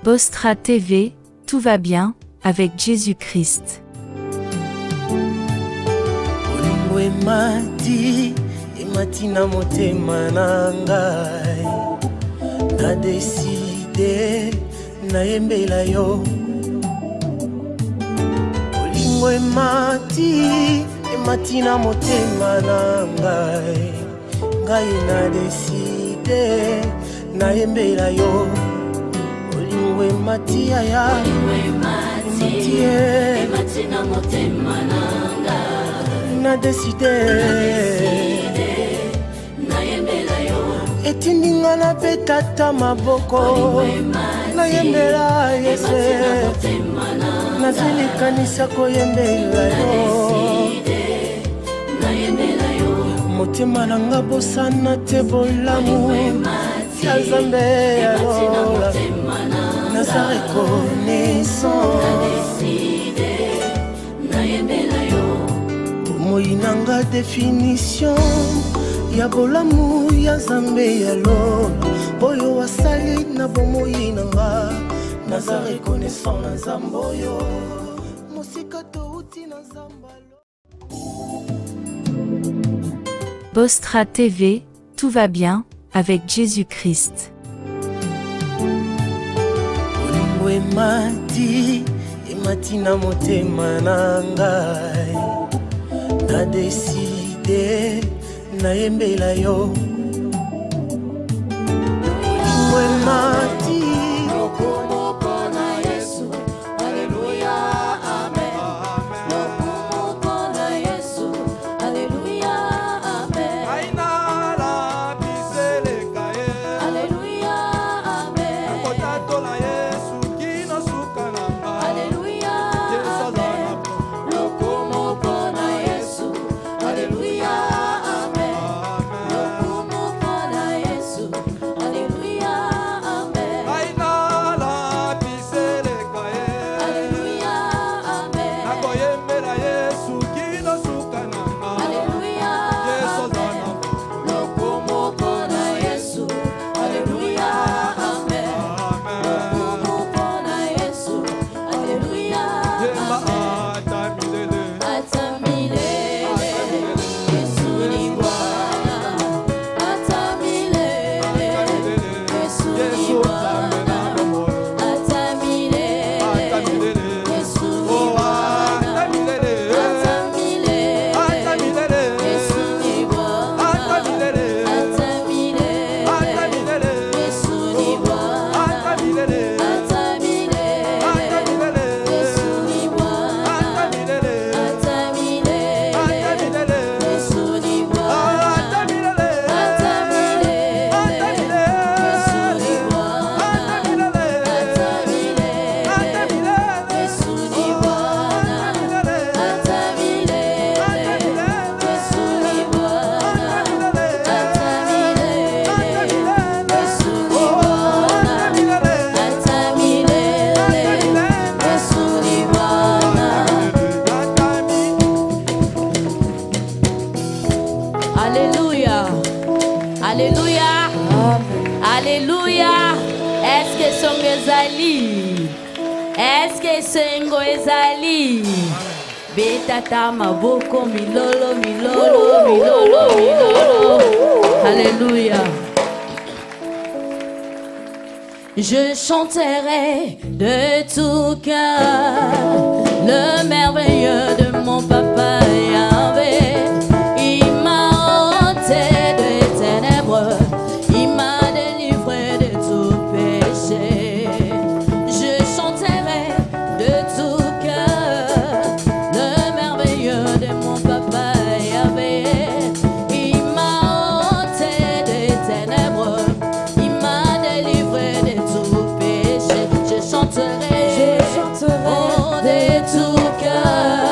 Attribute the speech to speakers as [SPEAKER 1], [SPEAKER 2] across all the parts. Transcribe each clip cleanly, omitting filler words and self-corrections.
[SPEAKER 1] Bostra TV, tout va bien, avec Jésus-Christ.
[SPEAKER 2] Olingo emati na motema na ngai, na deside na yembela yo. Olingo emati na motema na ngai, ngai na deside na yembela yo. Olingo emati aya, emati na motema na ngai, na deside na yembela yo. Etindinga na petata maboko na yembela Yesu, na zilikanisa koyembela yo. Motema nanga bosana te bolamu ya Nzambe ya lola, naza reconnaissant. Moi nanga définition ya bolamu ya Nzambe ya lola, boyo wasali na bomoi nanga, naza reconnaissant na Nzambe oyo. Mosika touti na Nzamba.
[SPEAKER 1] Bostra TV, tout va bien, avec Jésus-Christ.
[SPEAKER 2] Olingo emati na motema na ngai, na deside na yembela yo. Olingo emati
[SPEAKER 3] Alléluia, Alléluia. Est-ce que son ezali? Est-ce que sengo ezali? Betata maboko milolo, milolo, milolo, milolo. Alléluia. Je chanterai de tout cœur le merveilleux de mon papa Yahvé. Il m'a ôté des ténèbres, il m'a délivré de tout péché. Je chanterai de tout cœur le merveilleux de mon papa Yahvé. Il m'a ôté des ténèbres, il m'a délivré de tout péché. Je chanterai, oh, de tout cœur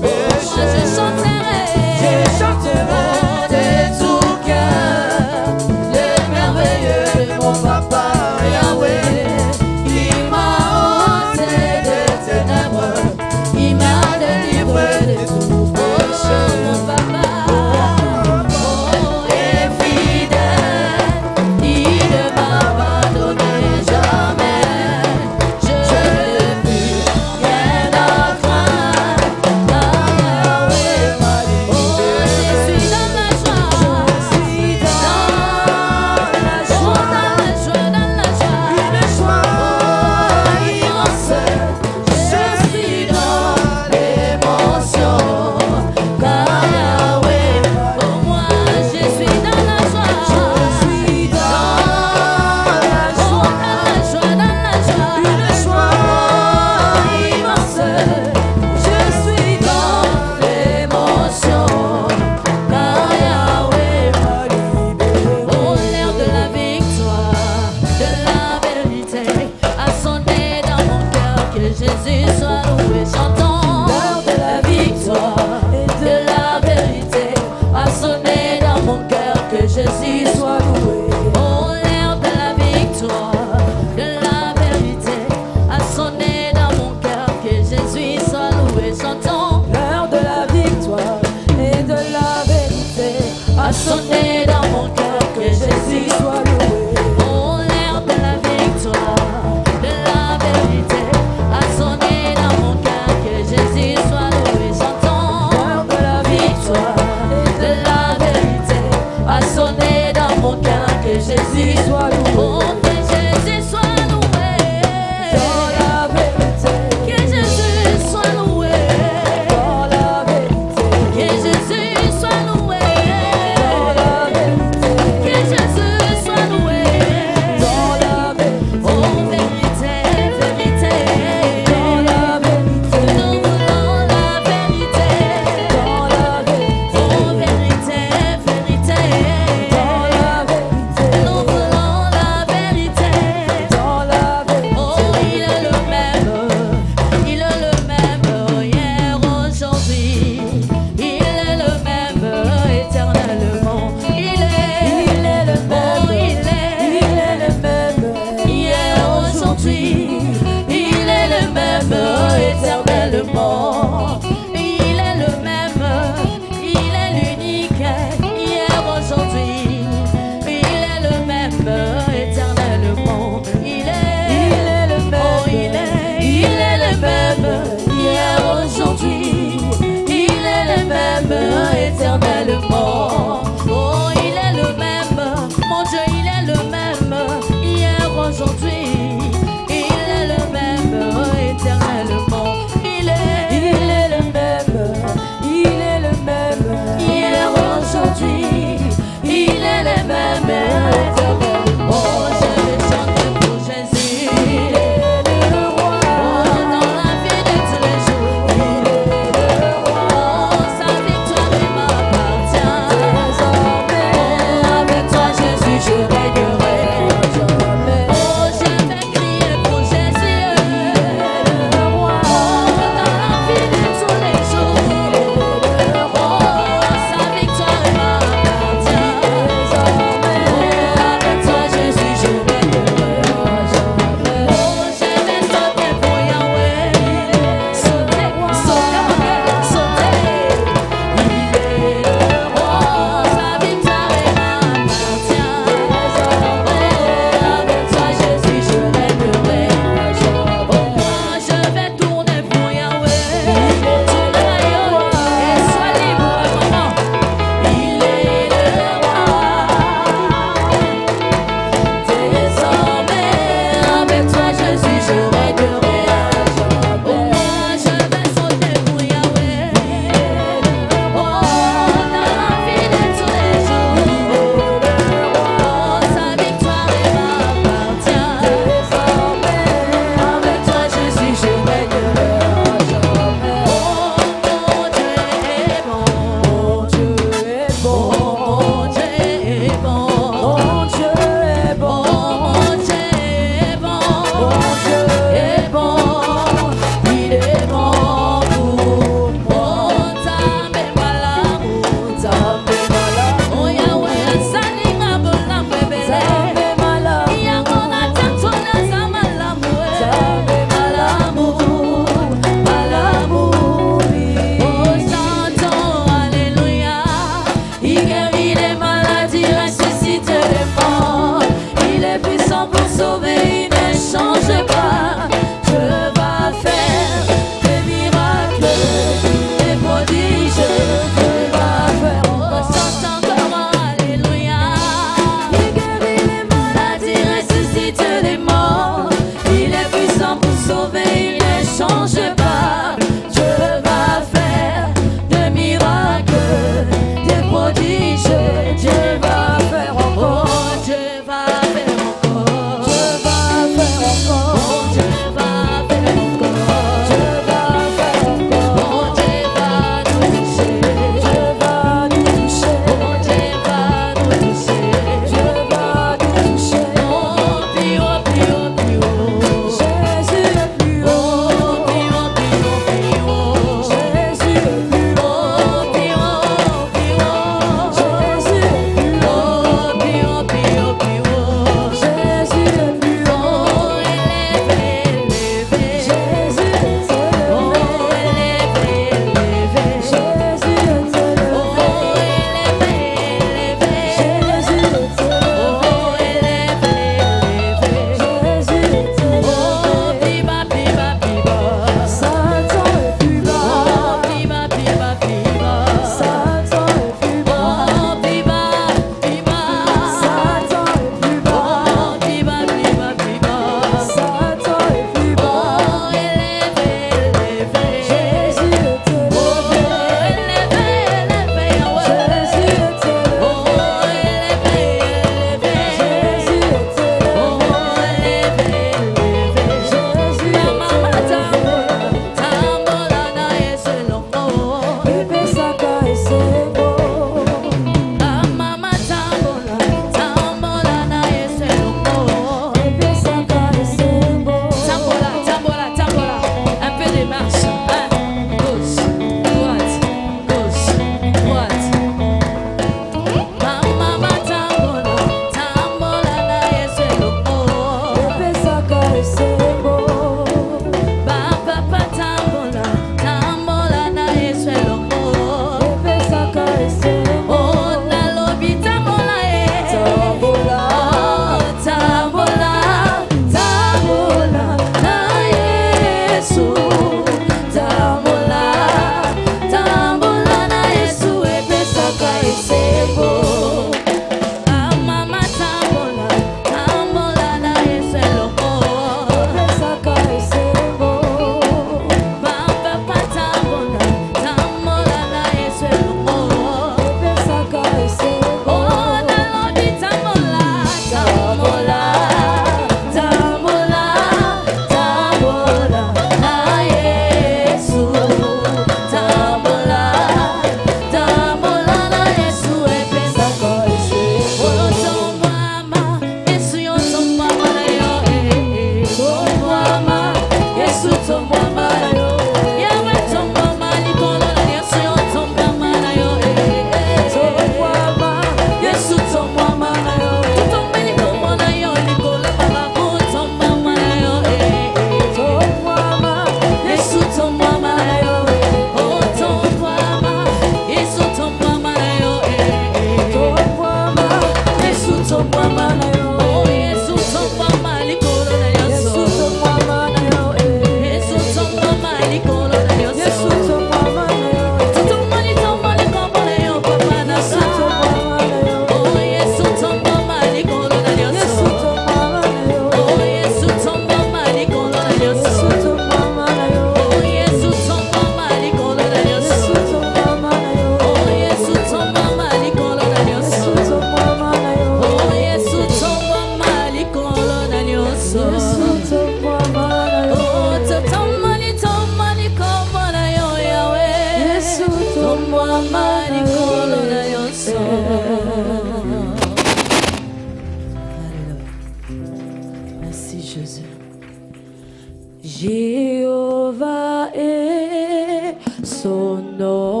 [SPEAKER 3] Jéhovah est son nom.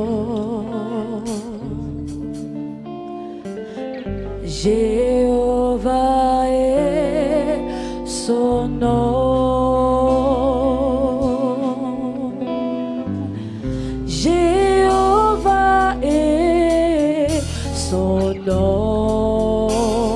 [SPEAKER 3] Jéhovah est son nom. Jéhovah est son nom.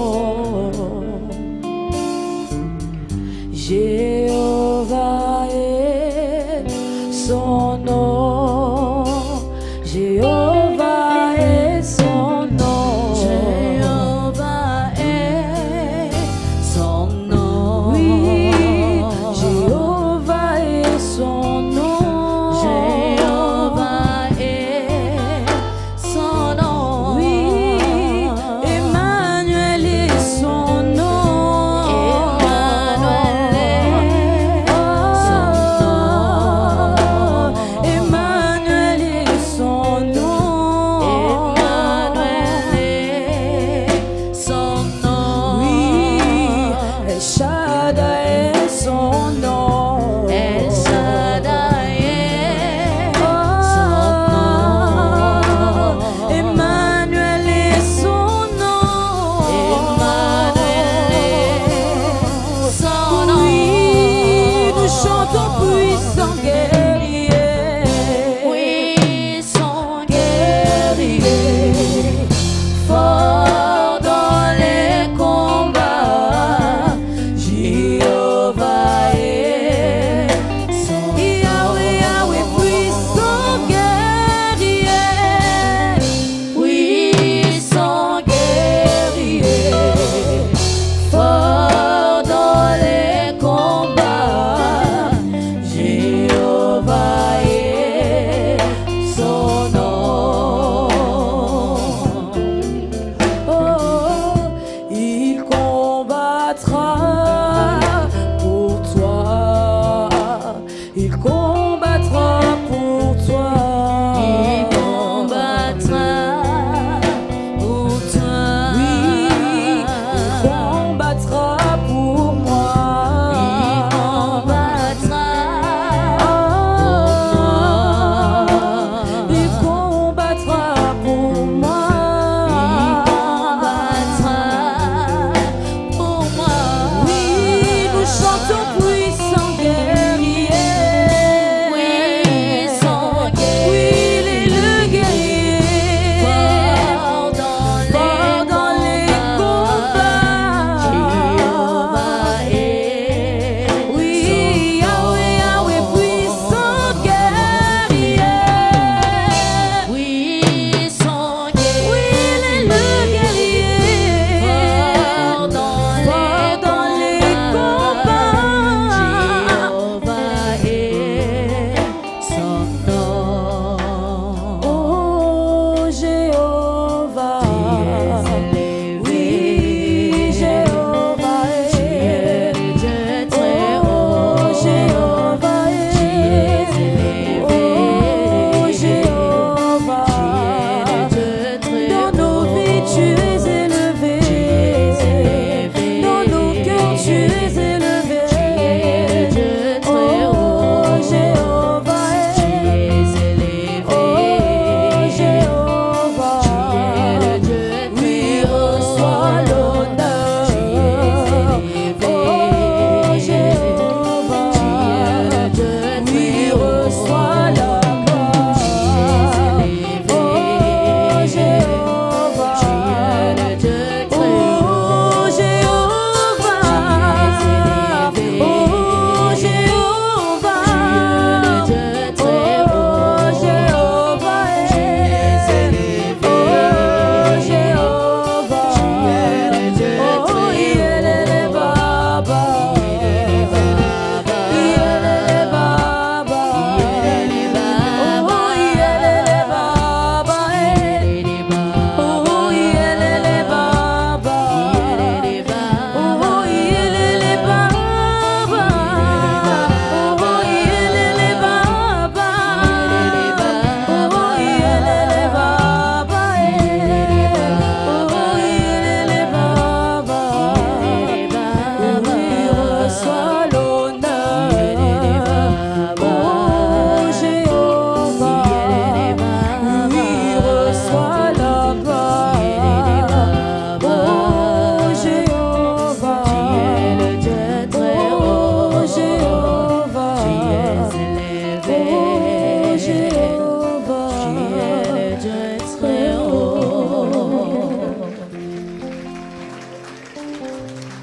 [SPEAKER 3] Jéhovah est son nom. Jéhovah est son nom. Jéhovah est son nom. Oui, Jéhovah est son nom. Jéhovah est son nom. Oui, Emmanuel est son nom. Emmanuel est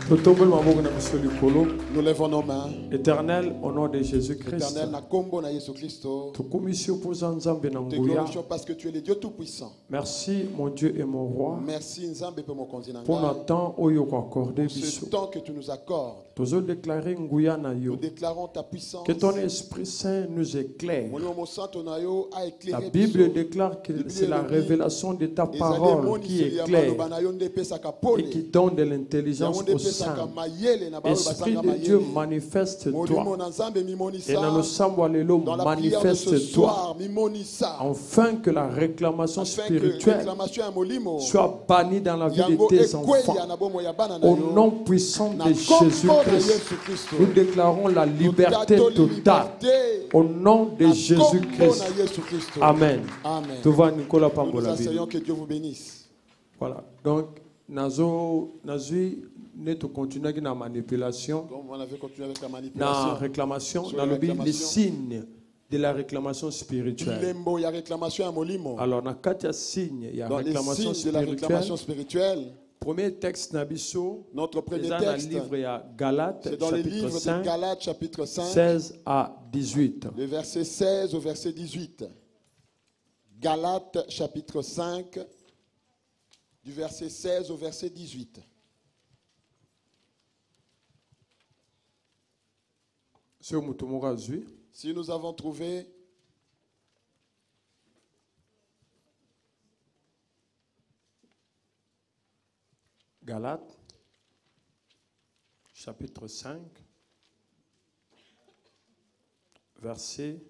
[SPEAKER 4] Nous lèvons nos mains.
[SPEAKER 5] Éternel, au nom de Jésus-Christ,
[SPEAKER 4] Éternel, na kombo na Yesu Christo.
[SPEAKER 5] te
[SPEAKER 4] glorifions parce que tu es le Dieu Tout-Puissant.
[SPEAKER 5] merci mon Dieu et mon roi
[SPEAKER 4] Merci Nzambe pour mon continent.
[SPEAKER 5] pour notre temps accordé.
[SPEAKER 4] Ce temps que tu nous accordes.
[SPEAKER 5] Nous déclarons
[SPEAKER 4] Nous déclarons ta puissance.
[SPEAKER 5] que ton Esprit Saint nous éclaire.
[SPEAKER 4] La
[SPEAKER 5] La Bible déclare que c'est la révélation de ta parole qui éclaire et qui donne de l'intelligence aux saints. Esprit de Dieu, manifeste-toi. Et dans le Samboalelo, manifeste-toi. Afin que la réclamation spirituelle soit bannie dans la vie de tes enfants. Au nom puissant de Jésus-Christ, nous déclarons la liberté totale. Au nom de Jésus-Christ. Amen. Tu vas Nicolas Pambola.
[SPEAKER 4] Que Dieu vous bénisse.
[SPEAKER 5] Voilà. Donc, nous continuons avec la manipulation.
[SPEAKER 4] Donc, on avait continué avec la
[SPEAKER 5] La
[SPEAKER 4] manipulation.
[SPEAKER 5] réclamation,
[SPEAKER 4] Sur
[SPEAKER 5] dans
[SPEAKER 4] la
[SPEAKER 5] le Bible, les
[SPEAKER 4] réclamation.
[SPEAKER 5] signes de la réclamation spirituelle.
[SPEAKER 4] Lembo, il y a réclamation à Molimo.
[SPEAKER 5] Alors, dans quatre signes, il y a
[SPEAKER 4] Dans les
[SPEAKER 5] réclamation
[SPEAKER 4] signes de la réclamation
[SPEAKER 5] spirituelle.
[SPEAKER 4] spirituelle,
[SPEAKER 5] Premier texte, Nabiso,
[SPEAKER 4] notre premier
[SPEAKER 5] dans le
[SPEAKER 4] texte,
[SPEAKER 5] livre il y a Galates,
[SPEAKER 4] c'est dans le
[SPEAKER 5] chapitre
[SPEAKER 4] livre de
[SPEAKER 5] 5,
[SPEAKER 4] Galates, chapitre 5,
[SPEAKER 5] 16 à 18.
[SPEAKER 4] le verset 16 au verset 18. Galates, chapitre 5, du verset 16 au verset 18. Si nous avons trouvé,
[SPEAKER 5] Galates, chapitre 5, verset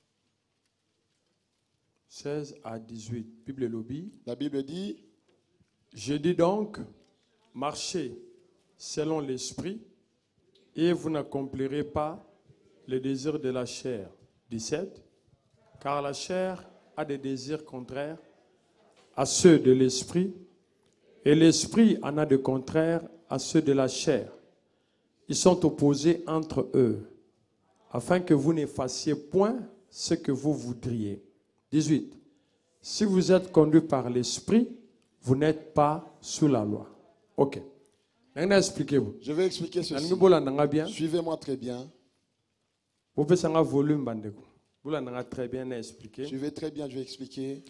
[SPEAKER 5] 16 à 18. Bible lobby.
[SPEAKER 4] la Bible dit,
[SPEAKER 5] Je dis donc, marchez selon l'esprit, et vous n'accomplirez pas les désirs de la chair. 17. Car la chair a des désirs contraires à ceux de l'esprit, et l'esprit en a de contraires à ceux de la chair. Ils sont opposés entre eux, afin que vous n'effaciez point ce que vous voudriez. 18. Si vous êtes conduit par l'esprit, vous n'êtes pas sous la loi. Ok. Maintenant, expliquez-vous.
[SPEAKER 4] je vais expliquer ceci.
[SPEAKER 5] Bien.
[SPEAKER 4] Suivez-moi très bien.
[SPEAKER 5] Vous faites un volume, bandeko. Vous l'avez très bien expliqué.
[SPEAKER 4] Suivez très bien, je vais expliquer.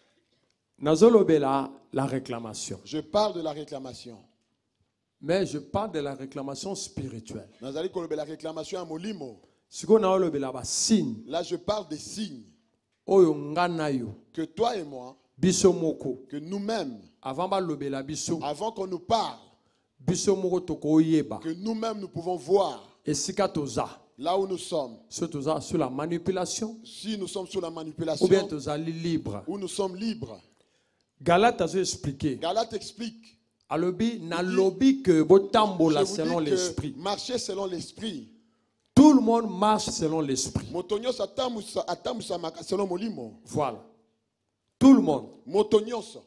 [SPEAKER 5] Nazolobela, la réclamation.
[SPEAKER 4] Je parle de la réclamation.
[SPEAKER 5] Mais je parle de la réclamation spirituelle.
[SPEAKER 4] Nazali kolobe la réclamation à Molimo.
[SPEAKER 5] Ce qu'on a olobela ba signe.
[SPEAKER 4] Là, je parle des signes
[SPEAKER 5] Oyo nganayo.
[SPEAKER 4] que toi et moi,
[SPEAKER 5] Biso moko.
[SPEAKER 4] que nous-mêmes,
[SPEAKER 5] Avant ba lobela biso.
[SPEAKER 4] avant qu'on nous parle,
[SPEAKER 5] Biso moko toko yeba.
[SPEAKER 4] que nous-mêmes nous pouvons voir
[SPEAKER 5] Et sikatoza.
[SPEAKER 4] là où nous sommes.
[SPEAKER 5] Sur la manipulation.
[SPEAKER 4] Si nous sommes sous la manipulation
[SPEAKER 5] Ou bien toza libre.
[SPEAKER 4] ou nous sommes libres.
[SPEAKER 5] Galate a expliqué.
[SPEAKER 4] Galate explique.
[SPEAKER 5] Alobi na lobby que botambola
[SPEAKER 4] Je vous
[SPEAKER 5] selon
[SPEAKER 4] dis
[SPEAKER 5] l'esprit.
[SPEAKER 4] que marcher selon l'esprit.
[SPEAKER 5] Tout le monde marche selon l'esprit.
[SPEAKER 4] Motonyoso atamusa maka selon molimo.
[SPEAKER 5] Voilà. Tout le monde.
[SPEAKER 4] Motonyoso.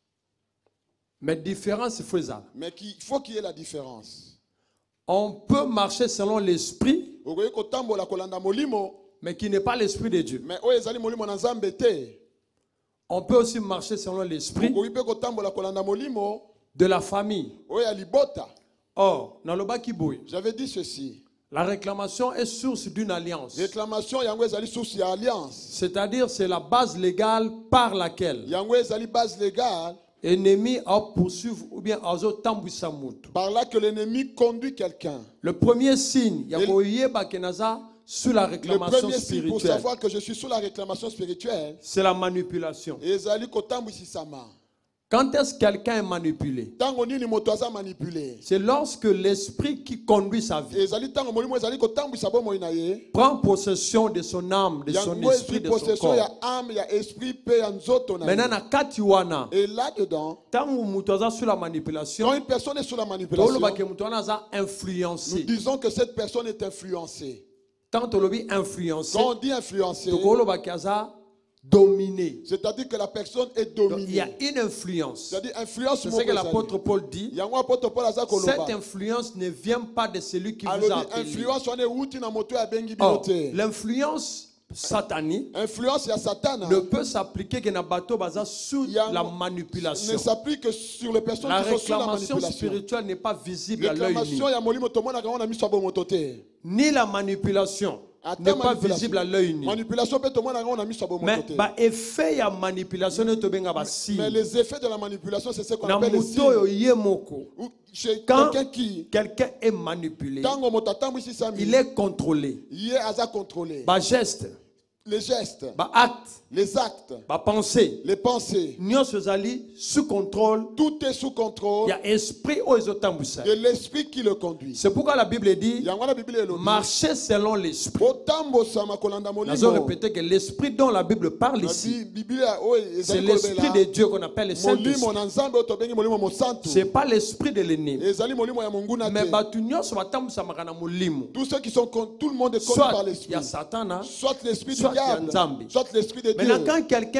[SPEAKER 5] Mais différence il faut ça.
[SPEAKER 4] Mais il faut qu'il y ait la différence.
[SPEAKER 5] On peut marcher selon l'esprit,
[SPEAKER 4] Okoye kotambola kolanda molimo,
[SPEAKER 5] mais qui n'est pas l'esprit de Dieu.
[SPEAKER 4] mais oyo ezali molimo na Nzambe te.
[SPEAKER 5] On peut aussi marcher selon l'esprit
[SPEAKER 4] Okoye pe kotambola kolanda molimo,
[SPEAKER 5] de la famille.
[SPEAKER 4] oyo ya libota.
[SPEAKER 5] Or, dans le Bakiboui,
[SPEAKER 4] J'avais dit ceci.
[SPEAKER 5] la réclamation est source d'une alliance.
[SPEAKER 4] Réclamation yango ezali source ya alliance.
[SPEAKER 5] C'est-à-dire c'est la base légale par laquelle
[SPEAKER 4] Yango ezali base légale
[SPEAKER 5] l'ennemi a poursuivre ou bien a tambouissa mutu.
[SPEAKER 4] par là que l'ennemi conduit quelqu'un.
[SPEAKER 5] Le premier signe, yakoyeba kenaza sur la
[SPEAKER 4] Le
[SPEAKER 5] réclamation
[SPEAKER 4] premier signe pour
[SPEAKER 5] spirituelle,
[SPEAKER 4] savoir que je suis sous la réclamation spirituelle,
[SPEAKER 5] c'est la manipulation.
[SPEAKER 4] ezali kotambwisisama.
[SPEAKER 5] Quand est-ce que quelqu'un est manipulé?
[SPEAKER 4] Tango nini moto aza manipulé.
[SPEAKER 5] C'est lorsque l'esprit qui conduit sa vie
[SPEAKER 4] Ezali tango molimo ezali kotambwisa bomoi na ye.
[SPEAKER 5] prend possession de son âme, de son
[SPEAKER 4] Yango
[SPEAKER 5] esprit,
[SPEAKER 4] ezwi
[SPEAKER 5] de son
[SPEAKER 4] possession ya
[SPEAKER 5] corps.
[SPEAKER 4] âme, ya esprit pe ya nzoto na
[SPEAKER 5] Maintenant,
[SPEAKER 4] ye.
[SPEAKER 5] na kati wana,
[SPEAKER 4] Et là-dedans,
[SPEAKER 5] tant que mutu aza sur la manipulation,
[SPEAKER 4] quand une personne est sous la manipulation,
[SPEAKER 5] toloba ke mutu wana aza
[SPEAKER 4] nous
[SPEAKER 5] influencé.
[SPEAKER 4] disons que cette personne est influencée.
[SPEAKER 5] Tant tolobi influencé,
[SPEAKER 4] Quand on dit influencée,
[SPEAKER 5] tokoloba ke aza dominé.
[SPEAKER 4] c'est-à-dire que la personne est
[SPEAKER 5] Donc, il y a
[SPEAKER 4] dominée.
[SPEAKER 5] une influence.
[SPEAKER 4] C'est-à-dire influence
[SPEAKER 5] C'est
[SPEAKER 4] moko
[SPEAKER 5] ce que
[SPEAKER 4] ezali.
[SPEAKER 5] l'apôtre Paul dit.
[SPEAKER 4] Yango apôtre Paul aza
[SPEAKER 5] Cette
[SPEAKER 4] koloba.
[SPEAKER 5] influence ne vient pas de celui qui vous a
[SPEAKER 4] Alobi
[SPEAKER 5] appelé.
[SPEAKER 4] influence wana euti na moto ya bengi
[SPEAKER 5] Or,
[SPEAKER 4] bino te.
[SPEAKER 5] l'influence satanique
[SPEAKER 4] influence ya Satan
[SPEAKER 5] ne peut s'appliquer que na bato baza sous la
[SPEAKER 4] ne
[SPEAKER 5] manipulation.
[SPEAKER 4] s'applique que sur les personnes
[SPEAKER 5] La
[SPEAKER 4] qui sont sous la
[SPEAKER 5] réclamation
[SPEAKER 4] manipulation.
[SPEAKER 5] spirituelle n'est pas visible à l'œil nu.
[SPEAKER 4] Réclamation ya molimo tomona quand on a mis sur bon te.
[SPEAKER 5] Ni la manipulation n'est pas visible à l'œil nu.
[SPEAKER 4] Manipulation peut tomona quand on a mis sur bon
[SPEAKER 5] Mais
[SPEAKER 4] te.
[SPEAKER 5] ba effet ya manipulation ne to benga ba
[SPEAKER 4] Mais
[SPEAKER 5] signe.
[SPEAKER 4] les effets de la manipulation, c'est ce qu'on
[SPEAKER 5] Na
[SPEAKER 4] appelle les
[SPEAKER 5] muto yo
[SPEAKER 4] signes.
[SPEAKER 5] ye moko.
[SPEAKER 4] Ou chez
[SPEAKER 5] Quand
[SPEAKER 4] quelqu'un qui
[SPEAKER 5] quelqu'un est manipulé,
[SPEAKER 4] tango motatambu ici sami,
[SPEAKER 5] il est contrôlé.
[SPEAKER 4] il est à contrôler.
[SPEAKER 5] Ba geste,
[SPEAKER 4] Les gestes,
[SPEAKER 5] ba acte,
[SPEAKER 4] les actes,
[SPEAKER 5] ba pensée,
[SPEAKER 4] les pensées,
[SPEAKER 5] nyonso ezali sous contrôle.
[SPEAKER 4] tout est sous contrôle
[SPEAKER 5] Il y a esprit au ezotambusa.
[SPEAKER 4] de l'esprit qui le conduit.
[SPEAKER 5] C'est pourquoi la Bible dit
[SPEAKER 4] Yango la Bible est le
[SPEAKER 5] marcher selon l'esprit.
[SPEAKER 4] botambo sama kolanda
[SPEAKER 5] Nous
[SPEAKER 4] molimo.
[SPEAKER 5] allons répéter que l'esprit dont la Bible parle ici, c'est l'esprit de Dieu qu'on appelle le Saint-Esprit.
[SPEAKER 4] molimo na nzambe otobengi molimo mosantu.
[SPEAKER 5] Ce n'est pas l'esprit de l'ennemi.
[SPEAKER 4] Ezali molimo ya monguna
[SPEAKER 5] Mais
[SPEAKER 4] te.
[SPEAKER 5] batu nyonso batambusamaka na molimo.
[SPEAKER 4] Tous ceux qui sont tout le monde est conduit
[SPEAKER 5] Soit
[SPEAKER 4] par
[SPEAKER 5] il y
[SPEAKER 4] l'esprit.
[SPEAKER 5] a Satan, hein,
[SPEAKER 4] Soit l'esprit du
[SPEAKER 5] soit il y a
[SPEAKER 4] diable,
[SPEAKER 5] Nzambi.
[SPEAKER 4] soit l'esprit de Dieu.
[SPEAKER 5] Maintenant,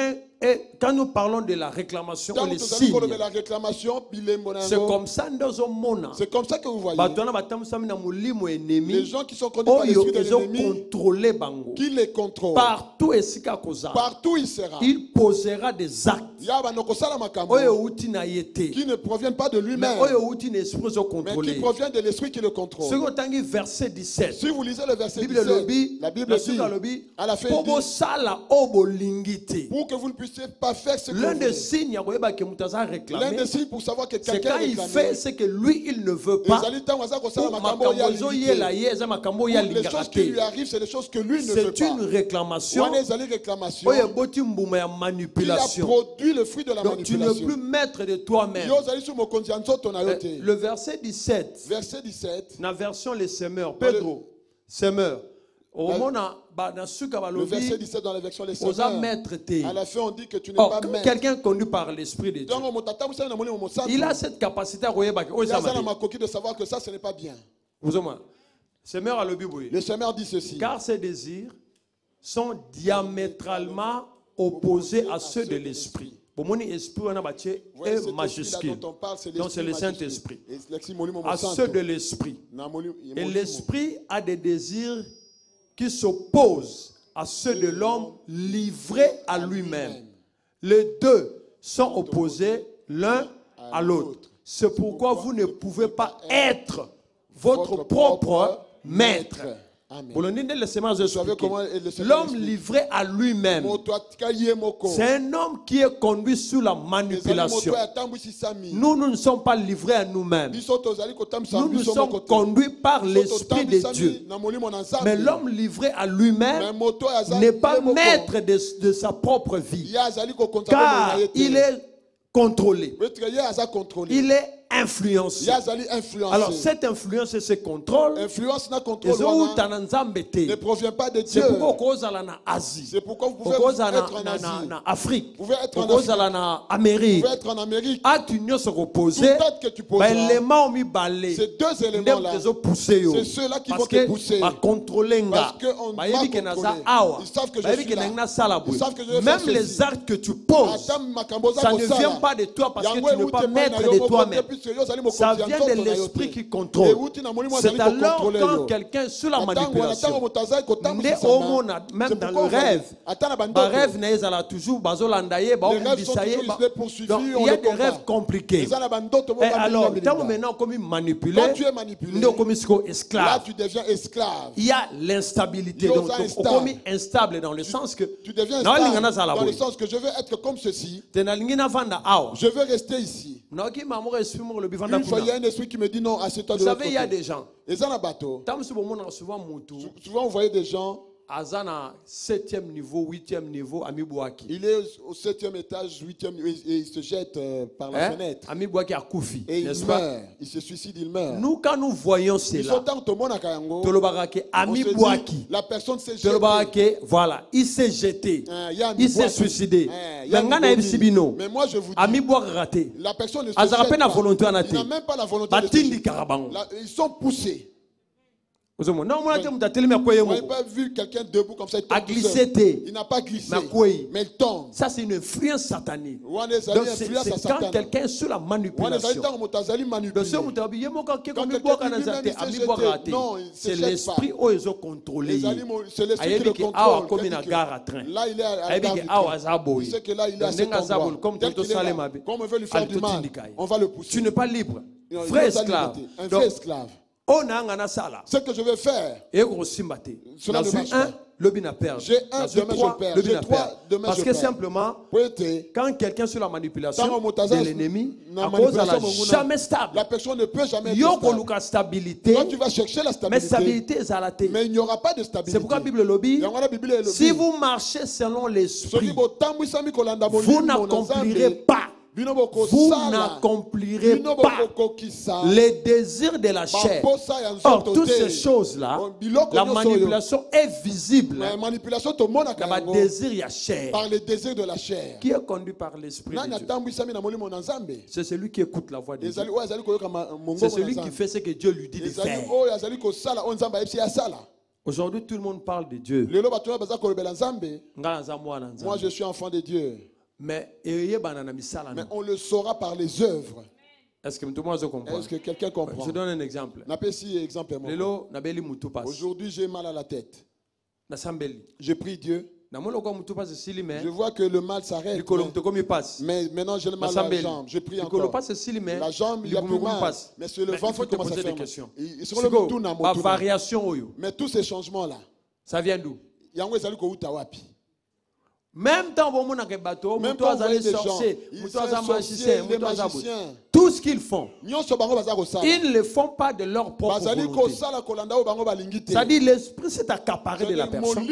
[SPEAKER 5] quand nous parlons de la réclamation ou
[SPEAKER 4] Quand
[SPEAKER 5] les
[SPEAKER 4] vous allez
[SPEAKER 5] signes,
[SPEAKER 4] de la réclamation, bilembo na
[SPEAKER 5] c'est
[SPEAKER 4] yango.
[SPEAKER 5] comme ça ndozo mona.
[SPEAKER 4] C'est comme ça que vous voyez.
[SPEAKER 5] Batu wana batambusami na molimo
[SPEAKER 4] Les
[SPEAKER 5] ennemi.
[SPEAKER 4] gens qui sont conduits par
[SPEAKER 5] Oyo
[SPEAKER 4] l'esprit de
[SPEAKER 5] ezo
[SPEAKER 4] l'ennemi,
[SPEAKER 5] contrôler bango.
[SPEAKER 4] qui les contrôle.
[SPEAKER 5] Partout esika koza.
[SPEAKER 4] Partout il sera.
[SPEAKER 5] Il posera des actes.
[SPEAKER 4] Il y a banokosala makambo
[SPEAKER 5] Oyo uti na yete.
[SPEAKER 4] qui ne proviennent pas de
[SPEAKER 5] Mais
[SPEAKER 4] lui-même,
[SPEAKER 5] oyo uti na esprit zo
[SPEAKER 4] mais qui
[SPEAKER 5] contrôler.
[SPEAKER 4] proviennent de l'esprit qui le contrôle.
[SPEAKER 5] Ce qu'on dit verset 17.
[SPEAKER 4] Si vous lisez le verset
[SPEAKER 5] Bible
[SPEAKER 4] 17,
[SPEAKER 5] lobi,
[SPEAKER 4] la Bible dit, à la fin, il
[SPEAKER 5] pour
[SPEAKER 4] dit,
[SPEAKER 5] sala obolingite.
[SPEAKER 4] pour que vous ne puissiez pas faire ce que
[SPEAKER 5] L'un
[SPEAKER 4] vous
[SPEAKER 5] des
[SPEAKER 4] voulez.
[SPEAKER 5] signes ya koyeba ke mutaza
[SPEAKER 4] L'un
[SPEAKER 5] réclamer,
[SPEAKER 4] des signes pour savoir que
[SPEAKER 5] c'est
[SPEAKER 4] quelqu'un
[SPEAKER 5] quand
[SPEAKER 4] est
[SPEAKER 5] il
[SPEAKER 4] réclamé.
[SPEAKER 5] fait ce que lui il ne veut pas.
[SPEAKER 4] Ezali ntango aza kosala
[SPEAKER 5] Ou
[SPEAKER 4] makambo oyo ya
[SPEAKER 5] makambo
[SPEAKER 4] limité.
[SPEAKER 5] yela ye eza makambo ya
[SPEAKER 4] Les choses qui lui
[SPEAKER 5] lingaka.
[SPEAKER 4] arrivent, c'est des choses que lui ne veut
[SPEAKER 5] C'est
[SPEAKER 4] pas.
[SPEAKER 5] une réclamation.
[SPEAKER 4] Wana ezali réclamation
[SPEAKER 5] Oyo boti mbuma ya
[SPEAKER 4] qui a
[SPEAKER 5] manipulation.
[SPEAKER 4] produit le fruit de la
[SPEAKER 5] Donc tu ne peux
[SPEAKER 4] manipulation.
[SPEAKER 5] plus maître de toi-même.
[SPEAKER 4] Yo ozali sur mokonzi ya nzoto na yo te.
[SPEAKER 5] Le verset 17,
[SPEAKER 4] Verset 17,
[SPEAKER 5] na version les semeurs, Pedro, semeur. Au moment na suka
[SPEAKER 4] le verset
[SPEAKER 5] balobi, 17
[SPEAKER 4] 17 dans la version les
[SPEAKER 5] osa
[SPEAKER 4] Seigneurs.
[SPEAKER 5] maître te.
[SPEAKER 4] À la fin, on dit que tu n'es
[SPEAKER 5] Or,
[SPEAKER 4] pas
[SPEAKER 5] quand
[SPEAKER 4] maître.
[SPEAKER 5] quelqu'un conduit par l'Esprit de Dieu,
[SPEAKER 4] Donc, motata musala na molimo mosantu.
[SPEAKER 5] il a cette capacité à koyeba ke oyo
[SPEAKER 4] Il a
[SPEAKER 5] eza
[SPEAKER 4] ça dans
[SPEAKER 5] mabe.
[SPEAKER 4] ma coquille de savoir que ça, ce n'est pas bien.
[SPEAKER 5] Vous avez semeur à l'obi boye.
[SPEAKER 4] Le Seigneur dit ceci.
[SPEAKER 5] Car ses désirs sont diamétralement opposés à ceux de l'esprit. Bomoni esprit wana batie
[SPEAKER 4] Vous voyez,
[SPEAKER 5] est
[SPEAKER 4] cet
[SPEAKER 5] majuscule.
[SPEAKER 4] esprit-là dont on parle, c'est
[SPEAKER 5] Donc c'est le
[SPEAKER 4] l'esprit
[SPEAKER 5] Saint-Esprit.
[SPEAKER 4] majuscule. Et l'esprit molimo
[SPEAKER 5] À
[SPEAKER 4] mosantu.
[SPEAKER 5] ceux de l'esprit.
[SPEAKER 4] Na molimo-
[SPEAKER 5] Et
[SPEAKER 4] molimo.
[SPEAKER 5] l'esprit a des désirs qui s'opposent à ceux de l'homme livré à lui-même. Les deux sont opposés l'un à l'autre. C'est pourquoi vous ne pouvez pas être votre propre maître.
[SPEAKER 4] Amen.
[SPEAKER 5] Vous
[SPEAKER 4] savez comment le Seigneur
[SPEAKER 5] l'homme
[SPEAKER 4] explique.
[SPEAKER 5] livré à lui-même,
[SPEAKER 4] Moto atika ye moko.
[SPEAKER 5] c'est un homme qui est conduit sous la
[SPEAKER 4] Ezali
[SPEAKER 5] manipulation.
[SPEAKER 4] moto atambwisi sami.
[SPEAKER 5] Nous ne sommes pas livrés à nous-mêmes.
[SPEAKER 4] Biso tozali kotambwisa
[SPEAKER 5] Nous
[SPEAKER 4] biso
[SPEAKER 5] sommes
[SPEAKER 4] moko te.
[SPEAKER 5] conduits par
[SPEAKER 4] Biso
[SPEAKER 5] l'Esprit de
[SPEAKER 4] totambwisa
[SPEAKER 5] Dieu.
[SPEAKER 4] na molimo na Nzambe.
[SPEAKER 5] Mais l'homme livré à
[SPEAKER 4] Mais
[SPEAKER 5] lui-même
[SPEAKER 4] moto aza
[SPEAKER 5] n'est pas
[SPEAKER 4] ye moko.
[SPEAKER 5] maître de sa propre vie.
[SPEAKER 4] Ye azali kokonza
[SPEAKER 5] Car
[SPEAKER 4] bomoi na ye te.
[SPEAKER 5] il est contrôlé.
[SPEAKER 4] Peut-être ye aza contrôlé.
[SPEAKER 5] Il est influencé.
[SPEAKER 4] Ye azali influencé.
[SPEAKER 5] Alors cette influence et ce contrôle,
[SPEAKER 4] Influence na contrôle
[SPEAKER 5] ils
[SPEAKER 4] wana
[SPEAKER 5] ont nzambe te.
[SPEAKER 4] ne provient pas de
[SPEAKER 5] C'est
[SPEAKER 4] Dieu.
[SPEAKER 5] pourquoi okozala na Asie.
[SPEAKER 4] C'est pourquoi vous pouvez
[SPEAKER 5] Okozala
[SPEAKER 4] être en Asie.
[SPEAKER 5] na Afrique.
[SPEAKER 4] Vous pouvez être en
[SPEAKER 5] Okozala na Amérique.
[SPEAKER 4] Vous pouvez être en Amérique.
[SPEAKER 5] Acte nyonso reposer.
[SPEAKER 4] Tout acte que tu poseras,
[SPEAKER 5] Élément mibale.
[SPEAKER 4] ces deux éléments-là, c'est ceux-là qui vont te pousser.
[SPEAKER 5] Parce que
[SPEAKER 4] on va
[SPEAKER 5] bayebi ke naza
[SPEAKER 4] contrôler.
[SPEAKER 5] awa.
[SPEAKER 4] Ils savent que je
[SPEAKER 5] Bayebi
[SPEAKER 4] suis
[SPEAKER 5] ke
[SPEAKER 4] là.
[SPEAKER 5] na sala boye.
[SPEAKER 4] Ils savent que je vais
[SPEAKER 5] Même
[SPEAKER 4] faire
[SPEAKER 5] les
[SPEAKER 4] ceci.
[SPEAKER 5] actes que tu poses,
[SPEAKER 4] Adam makamboza
[SPEAKER 5] ça ne
[SPEAKER 4] kosala.
[SPEAKER 5] vient pas de toi parce que
[SPEAKER 4] Yango
[SPEAKER 5] tu n'es
[SPEAKER 4] euti
[SPEAKER 5] pas
[SPEAKER 4] epai
[SPEAKER 5] maître
[SPEAKER 4] na yo
[SPEAKER 5] de
[SPEAKER 4] moko
[SPEAKER 5] toi-même.
[SPEAKER 4] te, puisque yo ozali mokonzi
[SPEAKER 5] Ça
[SPEAKER 4] ya
[SPEAKER 5] vient
[SPEAKER 4] nzoto
[SPEAKER 5] de
[SPEAKER 4] na yo
[SPEAKER 5] l'esprit
[SPEAKER 4] te.
[SPEAKER 5] qui contrôle.
[SPEAKER 4] Euti na molimo
[SPEAKER 5] C'est
[SPEAKER 4] azali
[SPEAKER 5] alors
[SPEAKER 4] kokontrole
[SPEAKER 5] quand
[SPEAKER 4] yo.
[SPEAKER 5] quelqu'un sous la
[SPEAKER 4] Atango wana ntango
[SPEAKER 5] manipulation,
[SPEAKER 4] moto azali
[SPEAKER 5] nde
[SPEAKER 4] kotambwisa
[SPEAKER 5] omona
[SPEAKER 4] sama.
[SPEAKER 5] même
[SPEAKER 4] C'est
[SPEAKER 5] dans le
[SPEAKER 4] pourquoi
[SPEAKER 5] rêve,
[SPEAKER 4] ata na
[SPEAKER 5] ba
[SPEAKER 4] bandoto.
[SPEAKER 5] rêve na ezala toujours bazolanda ye
[SPEAKER 4] Les rêves sont
[SPEAKER 5] baobundisa ye.
[SPEAKER 4] toujours poursuivis,
[SPEAKER 5] Donc
[SPEAKER 4] on
[SPEAKER 5] il y a
[SPEAKER 4] les
[SPEAKER 5] des
[SPEAKER 4] combat.
[SPEAKER 5] rêves compliqués.
[SPEAKER 4] Eza na bandoto bo
[SPEAKER 5] Et
[SPEAKER 4] ba
[SPEAKER 5] alors,
[SPEAKER 4] bilinga
[SPEAKER 5] tant
[SPEAKER 4] bilinga.
[SPEAKER 5] maintenant comme manipulé,
[SPEAKER 4] Quand tu es manipulé,
[SPEAKER 5] nde okomi siko
[SPEAKER 4] là
[SPEAKER 5] esclave.
[SPEAKER 4] tu deviens esclave.
[SPEAKER 5] Il y a l'instabilité.
[SPEAKER 4] Yo
[SPEAKER 5] Donc,
[SPEAKER 4] za instable.
[SPEAKER 5] okomi instable dans le sens que
[SPEAKER 4] Tu deviens
[SPEAKER 5] na olinga
[SPEAKER 4] stable
[SPEAKER 5] nazala
[SPEAKER 4] dans le
[SPEAKER 5] boye.
[SPEAKER 4] sens que je veux être comme ceci.
[SPEAKER 5] Te nalingi navanda awa.
[SPEAKER 4] Je veux rester ici.
[SPEAKER 5] Naoki mamoka esprit moko lobi vanda
[SPEAKER 4] Une fois, il y a
[SPEAKER 5] kuna.
[SPEAKER 4] un esprit qui me dit non, assieds-toi de
[SPEAKER 5] Vous
[SPEAKER 4] l'autre
[SPEAKER 5] savez, il y a
[SPEAKER 4] côté.
[SPEAKER 5] des gens.
[SPEAKER 4] Et ça, dans le bateau,
[SPEAKER 5] Tant que bomona souvent mutu,
[SPEAKER 4] souvent, vous voyez des gens,
[SPEAKER 5] azana 7e niveau, 8e niveau, amibouaki.
[SPEAKER 4] il est au 7e étage, 8e, et il se jette par la fenêtre.
[SPEAKER 5] Amibouaki a koufi,
[SPEAKER 4] Et il
[SPEAKER 5] n'est-ce pas?
[SPEAKER 4] meurt. Il se suicide, il meurt.
[SPEAKER 5] Nous, quand nous voyons
[SPEAKER 4] Ils sont
[SPEAKER 5] cela,
[SPEAKER 4] dans tout le monde à Kayango.
[SPEAKER 5] tolobaka ke
[SPEAKER 4] On se dit,
[SPEAKER 5] amibouaki.
[SPEAKER 4] la personne s'est jetée.
[SPEAKER 5] Tolobaka ke, voilà, il s'est jeté.
[SPEAKER 4] Il y a
[SPEAKER 5] Il s'est
[SPEAKER 4] Amibouaki.
[SPEAKER 5] suicidé.
[SPEAKER 4] Il y a
[SPEAKER 5] Ngana
[SPEAKER 4] Amibouaki.
[SPEAKER 5] ebisibino.
[SPEAKER 4] Mais moi, je vous dis,
[SPEAKER 5] Amibouaki raté.
[SPEAKER 4] la personne ne se
[SPEAKER 5] Azara
[SPEAKER 4] jette
[SPEAKER 5] pe na
[SPEAKER 4] pas.
[SPEAKER 5] volonté wana
[SPEAKER 4] Il
[SPEAKER 5] te.
[SPEAKER 4] n'a même pas la volonté de se
[SPEAKER 5] Batindi
[SPEAKER 4] jeter.
[SPEAKER 5] karabango.
[SPEAKER 4] Ils sont poussés.
[SPEAKER 5] Non,
[SPEAKER 4] Vous n'avez pas vu quelqu'un debout comme ça, il
[SPEAKER 5] a
[SPEAKER 4] tombe tout
[SPEAKER 5] glissé.
[SPEAKER 4] seul. Il n'a pas glissé, mais il tombe.
[SPEAKER 5] Ça, c'est une influence satanique.
[SPEAKER 4] Donc
[SPEAKER 5] C'est quand quelqu'un est sous la manipulation. C'est l'esprit où ils ont contrôlé.
[SPEAKER 4] C'est l'esprit qui le contrôle.
[SPEAKER 5] Là,
[SPEAKER 4] il est à la gare du train. Il sait que là, il est à cet endroit. Dès qu'il est là, comme on veut lui faire du mal, on va le pousser.
[SPEAKER 5] Tu n'es pas libre.
[SPEAKER 4] Non,
[SPEAKER 5] Frère esclave.
[SPEAKER 4] Un vrai esclave. Ce que je vais faire, cela ne marche pas. J'ai un, demain je perds. J'ai trois, demain
[SPEAKER 5] parce
[SPEAKER 4] je
[SPEAKER 5] que
[SPEAKER 4] perds.
[SPEAKER 5] simplement, quand quelqu'un sur la manipulation de l'ennemi, à
[SPEAKER 4] manipulation,
[SPEAKER 5] cause elle n'est jamais stable.
[SPEAKER 4] La personne ne peut jamais être stable. Toi, tu vas chercher la
[SPEAKER 5] mais
[SPEAKER 4] stabilité,
[SPEAKER 5] stabilité,
[SPEAKER 4] mais il n'y aura pas de stabilité.
[SPEAKER 5] c'est pourquoi la Bible lobby, si vous marchez selon l'esprit, vous n'accomplirez pas. Vous n'accomplirez pas les désirs de la chair. Or, toutes ces choses-là, la manipulation est visible dans le désir de la chair.
[SPEAKER 4] Par les désirs de la chair.
[SPEAKER 5] Qui est conduit par l'esprit de Dieu? C'est celui qui écoute la voix de Dieu. C'est celui qui fait ce que Dieu lui dit de faire. Aujourd'hui, tout le monde parle de Dieu.
[SPEAKER 4] Moi, je suis enfant de Dieu.
[SPEAKER 5] Mais
[SPEAKER 4] on le saura par les œuvres.
[SPEAKER 5] Est-ce que tout le monde comprend?
[SPEAKER 4] Est-ce que quelqu'un comprend?
[SPEAKER 5] Je donne un exemple.
[SPEAKER 4] Aujourd'hui, j'ai mal à la tête. Je prie Dieu. Je vois que le mal s'arrête. Mais maintenant, j'ai le mal à la jambe. Je prie encore. La jambe, il n'y a plus mal. Mais c'est le ventre qui commence à faire mal. Mais tous ces changements-là,
[SPEAKER 5] ça vient d'où?
[SPEAKER 4] Même quand vous voyez des gens, ils sont sorciers, des magiciens.
[SPEAKER 5] Tout ce qu'ils font, ils ne le font pas de leur propre volonté. C'est-à-dire l'esprit s'est accaparé de la personne.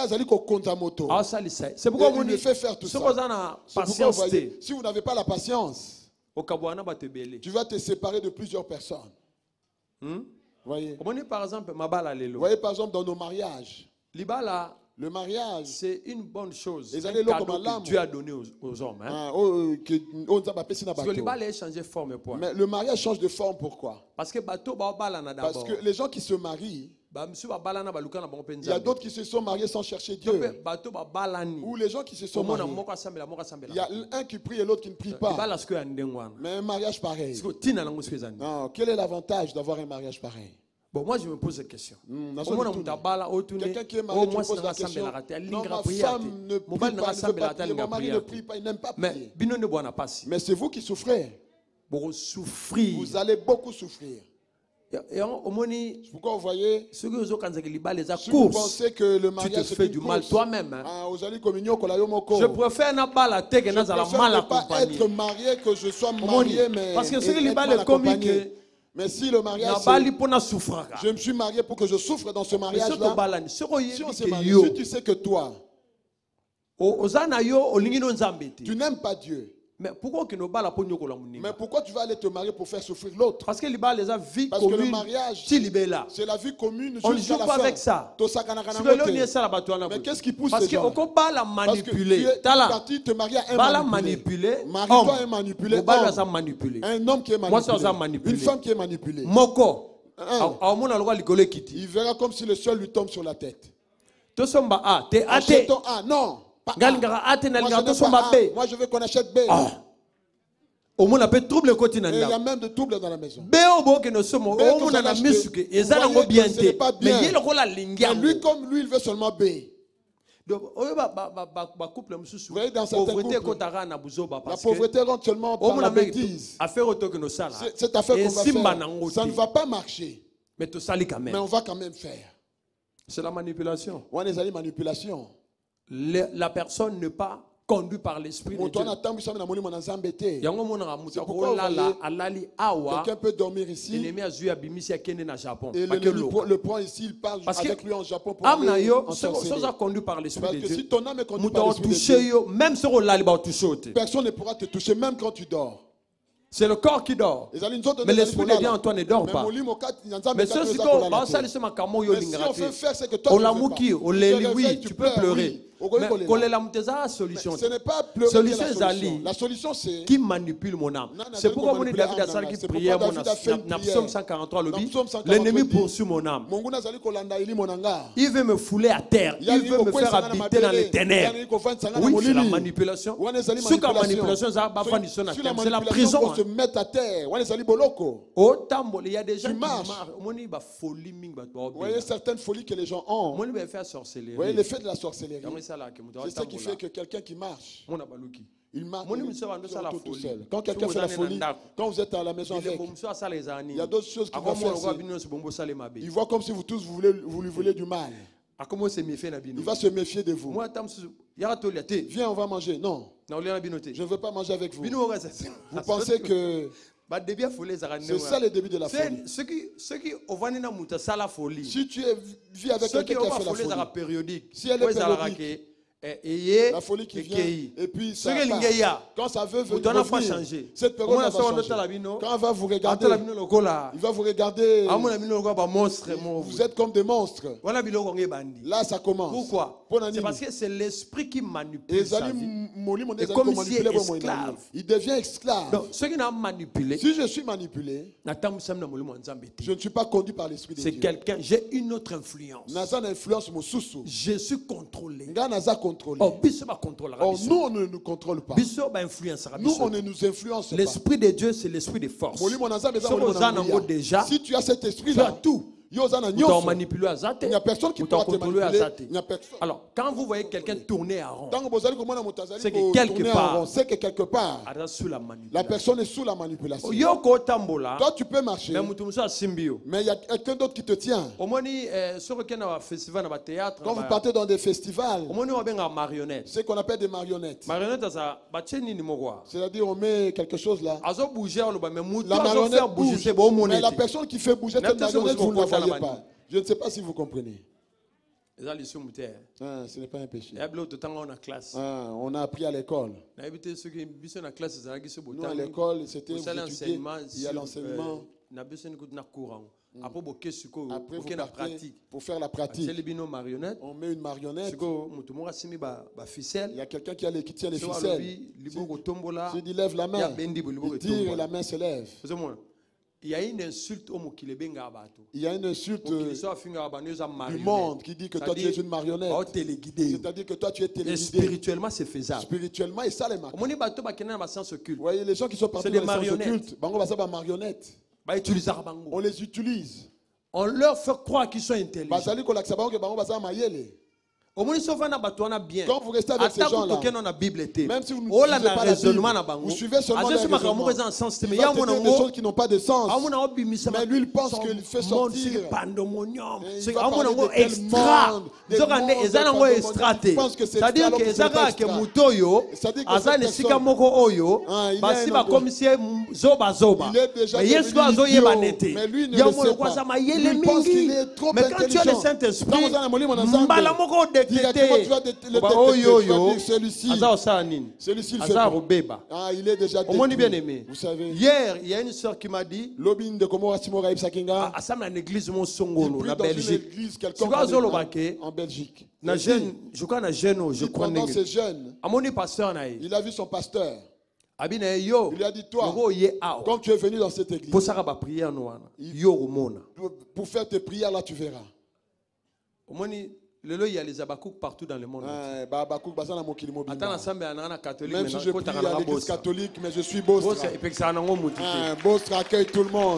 [SPEAKER 5] C'est pourquoi on dit,
[SPEAKER 4] fait faire tout ça. Si vous n'avez pas la patience, tu vas te séparer de plusieurs personnes. Voyez
[SPEAKER 5] par exemple,
[SPEAKER 4] dans nos mariages. Le mariage,
[SPEAKER 5] c'est une bonne chose.
[SPEAKER 4] C'est
[SPEAKER 5] un cadeau que Dieu a donné aux hommes. Parce que le mariage change de forme.
[SPEAKER 4] Mais le mariage change de forme, pourquoi?
[SPEAKER 5] Parce que
[SPEAKER 4] les gens qui se marient, il y a d'autres qui se sont mariés sans chercher Dieu. Ou les gens qui se sont mariés, il y a un qui prie et l'autre qui ne prie pas. Mais un mariage pareil. Non, quel est l'avantage d'avoir un mariage pareil?
[SPEAKER 5] Bon, moi je me pose la question.
[SPEAKER 4] Quelqu'un qui est marié, tu poses la question. Non, ma femme ne prie pas, ne veut pas prier. Mon mari ne prie pas, il n'aime pas prier. Mais c'est vous qui souffrez. Vous allez beaucoup souffrir. Pourquoi vous voyez? Si vous pensez que le mariage
[SPEAKER 5] tu te fais du mal toi-même.
[SPEAKER 4] Je préfère ne pas être marié que je sois marié, mais
[SPEAKER 5] parce que ce que le est comique.
[SPEAKER 4] Mais si le mariage, je me suis marié pour que je souffre dans ce mariage-là. Si on s'est marié, si tu sais que toi, tu n'aimes pas Dieu. Mais pourquoi tu vas aller te marier pour faire souffrir l'autre?
[SPEAKER 5] Parce que le
[SPEAKER 4] mariage, c'est la vie commune.
[SPEAKER 5] On ne joue pas avec ça.
[SPEAKER 4] Mais qu'est-ce qui pousse les gens?
[SPEAKER 5] Parce que
[SPEAKER 4] quand tu te maries à un manipulé, marie-toi un manipulé, un homme qui est manipulé, une femme qui est manipulée. Il verra comme si le ciel lui tombe sur la tête. Non. Moi je veux qu'on achète B.
[SPEAKER 5] Il
[SPEAKER 4] y a même de troubles dans la maison. Mais lui, comme lui, il veut seulement B. Vous voyez, dans certains couples, la pauvreté rentre seulement par la bêtise. Cette affaire qu'on va faire, ça ne va pas marcher. Mais on va quand même faire.
[SPEAKER 5] C'est la manipulation.
[SPEAKER 4] Manipulation.
[SPEAKER 5] La personne n'est pas conduite par l'esprit de Dieu.
[SPEAKER 4] Quelqu'un peut dormir ici et le prend ici, il parle avec lui en Japon pour aller ensorceler. Parce que si ton âme est conduite par l'esprit de Dieu, personne ne pourra te toucher même quand tu dors.
[SPEAKER 5] C'est le corps qui dort. Mais l'esprit de Dieu en toi ne dort pas. Mais ceux qui on fait faire, c'est que toi, tu peux pleurer.
[SPEAKER 4] Ce n'est pas pleurer la solution. La solution c'est
[SPEAKER 5] qui manipule mon âme. C'est pourquoi mon David a qui priait mon âme. Psaume 143 l'ennemi poursuit mon âme. Il veut me fouler à terre. Il veut me faire habiter dans les ténèbres. Oui, c'est la manipulation. C'est la manipulation, c'est la prison.
[SPEAKER 4] Se mettre à terre.
[SPEAKER 5] Il y a des gens qui marchent.
[SPEAKER 4] Vous voyez certaines folies que les gens ont. Vous voyez l'effet de la sorcellerie. C'est ce qui fait que quelqu'un qui marche, il marche tout seul. Quand quelqu'un fait la folie, quand vous êtes à la maison avec, il y a d'autres choses qu'il va faire. Il voit comme si vous tous vous lui voulez du mal. Il va se méfier de vous. Viens, on va manger. Non. Je ne veux pas manger avec vous. Vous pensez que c'est ça le début de la folie. Si tu vis avec quelqu'un qui a fait la folie, si elle est périodique, la folie qui vient, et puis ça part. Quand ça veut revenir, cette période va changer. Quand elle va vous regarder, il va vous regarder. Vous êtes comme des monstres. Là, ça commence.
[SPEAKER 5] Pourquoi? C'est parce que c'est l'esprit qui manipule sa vie.
[SPEAKER 4] Et comme il est esclave. Il devient esclave.
[SPEAKER 5] Donc, ceux qui n'ont manipulé,
[SPEAKER 4] si je suis manipulé, je ne suis pas conduit par l'esprit de Dieu.
[SPEAKER 5] C'est quelqu'un, j'ai une autre influence.
[SPEAKER 4] Je
[SPEAKER 5] suis contrôlé.
[SPEAKER 4] Or, nous, on ne nous contrôle pas. Nous, on ne nous influence pas.
[SPEAKER 5] L'esprit de Dieu, c'est l'esprit de force.
[SPEAKER 4] Si tu as cet esprit-là,
[SPEAKER 5] tout. Il n'y
[SPEAKER 4] a personne qui peut te manipuler.
[SPEAKER 5] Alors, quand vous voyez quelqu'un tourner à rond, c'est que quelque part,
[SPEAKER 4] la personne est sous la manipulation. Toi, tu peux marcher, mais il y a quelqu'un d'autre qui te tient. Quand vous partez dans des festivals, c'est ce qu'on appelle des marionnettes. C'est-à-dire, on met quelque chose là. La marionnette bouge, mais la personne qui fait bouger cette marionnette, vous ne la voyez pas. Je ne sais pas si vous comprenez. Ce n'est pas un péché. On a appris à l'école. Nous, à l'école, c'était il y a l'enseignement. Après, vous partez pour faire la pratique. On met une marionnette. Il y a quelqu'un qui tient les ficelles. Si il lève la main, il tire et la main se lève.
[SPEAKER 5] Il y a une insulte
[SPEAKER 4] Il y a une insulte du monde qui dit que toi tu es une marionnette. C'est-à-dire que toi tu es téléguidé.
[SPEAKER 5] Spirituellement c'est faisable.
[SPEAKER 4] Spirituellement et ça les marionnettes. Vous voyez les gens qui sont partis dans les sens occultes. On les utilise.
[SPEAKER 5] On leur fait croire qu'ils sont intelligents.
[SPEAKER 4] Quand vous restez avec ces gens-là, même si vous ne suivez pas la Bible, vous suivez seulement les raisonnements. Il va te dire des choses qui n'ont pas de sens. Mais lui, il pense qu'il fait sortir. Il va parler de tel monde, des mondes, il pense que c'est
[SPEAKER 5] c'est-à-dire que Ezaka Mutoyo, Azane Sika Moko Oyo, Basiba comme si Zoba Zoba. Mais Yesu Azoye Banete.
[SPEAKER 4] Mais lui ne le sait pas. Il pense qu'il est trop intelligent.
[SPEAKER 5] Mais quand tu as le Saint-Esprit, Mbala Moko de
[SPEAKER 4] celui-ci, il fait quoi? Il est déjà détruit. Vous savez,
[SPEAKER 5] hier, il y a une soeur qui m'a dit,
[SPEAKER 4] il prie dans une église quelconque en Belgique.
[SPEAKER 5] Je crois
[SPEAKER 4] pendant ces jeunes, il a vu son pasteur. Il lui a dit, toi, quand tu es venu dans cette église, pour faire tes prières là, tu verras.
[SPEAKER 5] Il y a les Abakouk partout dans le monde.
[SPEAKER 4] Même si je prie à l'église catholique, mais je suis Bostra. Bostra accueille tout le monde.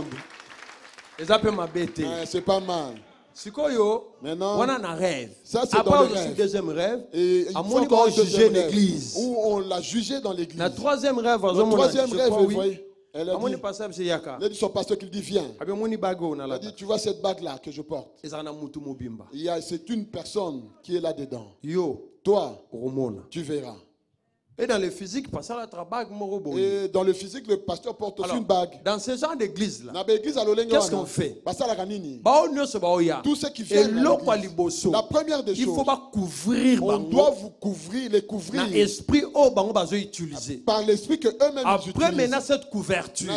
[SPEAKER 4] C'est pas mal. Maintenant, ça c'est dans le rêve.
[SPEAKER 5] Deuxième rêve,
[SPEAKER 4] où on l'a jugé dans l'église.
[SPEAKER 5] Le troisième rêve,
[SPEAKER 4] vous voyez. Elle a dit son pasteur qu'il dit viens. Il a dit tu vois cette bague là que je porte. C'est une personne qui est là dedans. Toi, tu verras.
[SPEAKER 5] Et dans le physique,
[SPEAKER 4] et dans le physique, le pasteur porte aussi une bague.
[SPEAKER 5] Dans ce genre d'église-là, qu'est-ce qu'on fait?
[SPEAKER 4] Tout ce qui vient la première des choses,
[SPEAKER 5] il faut pas couvrir.
[SPEAKER 4] On doit vous couvrir, les couvrir par l'esprit que eux-mêmes utilisent.
[SPEAKER 5] Après, maintenant, cette couverture,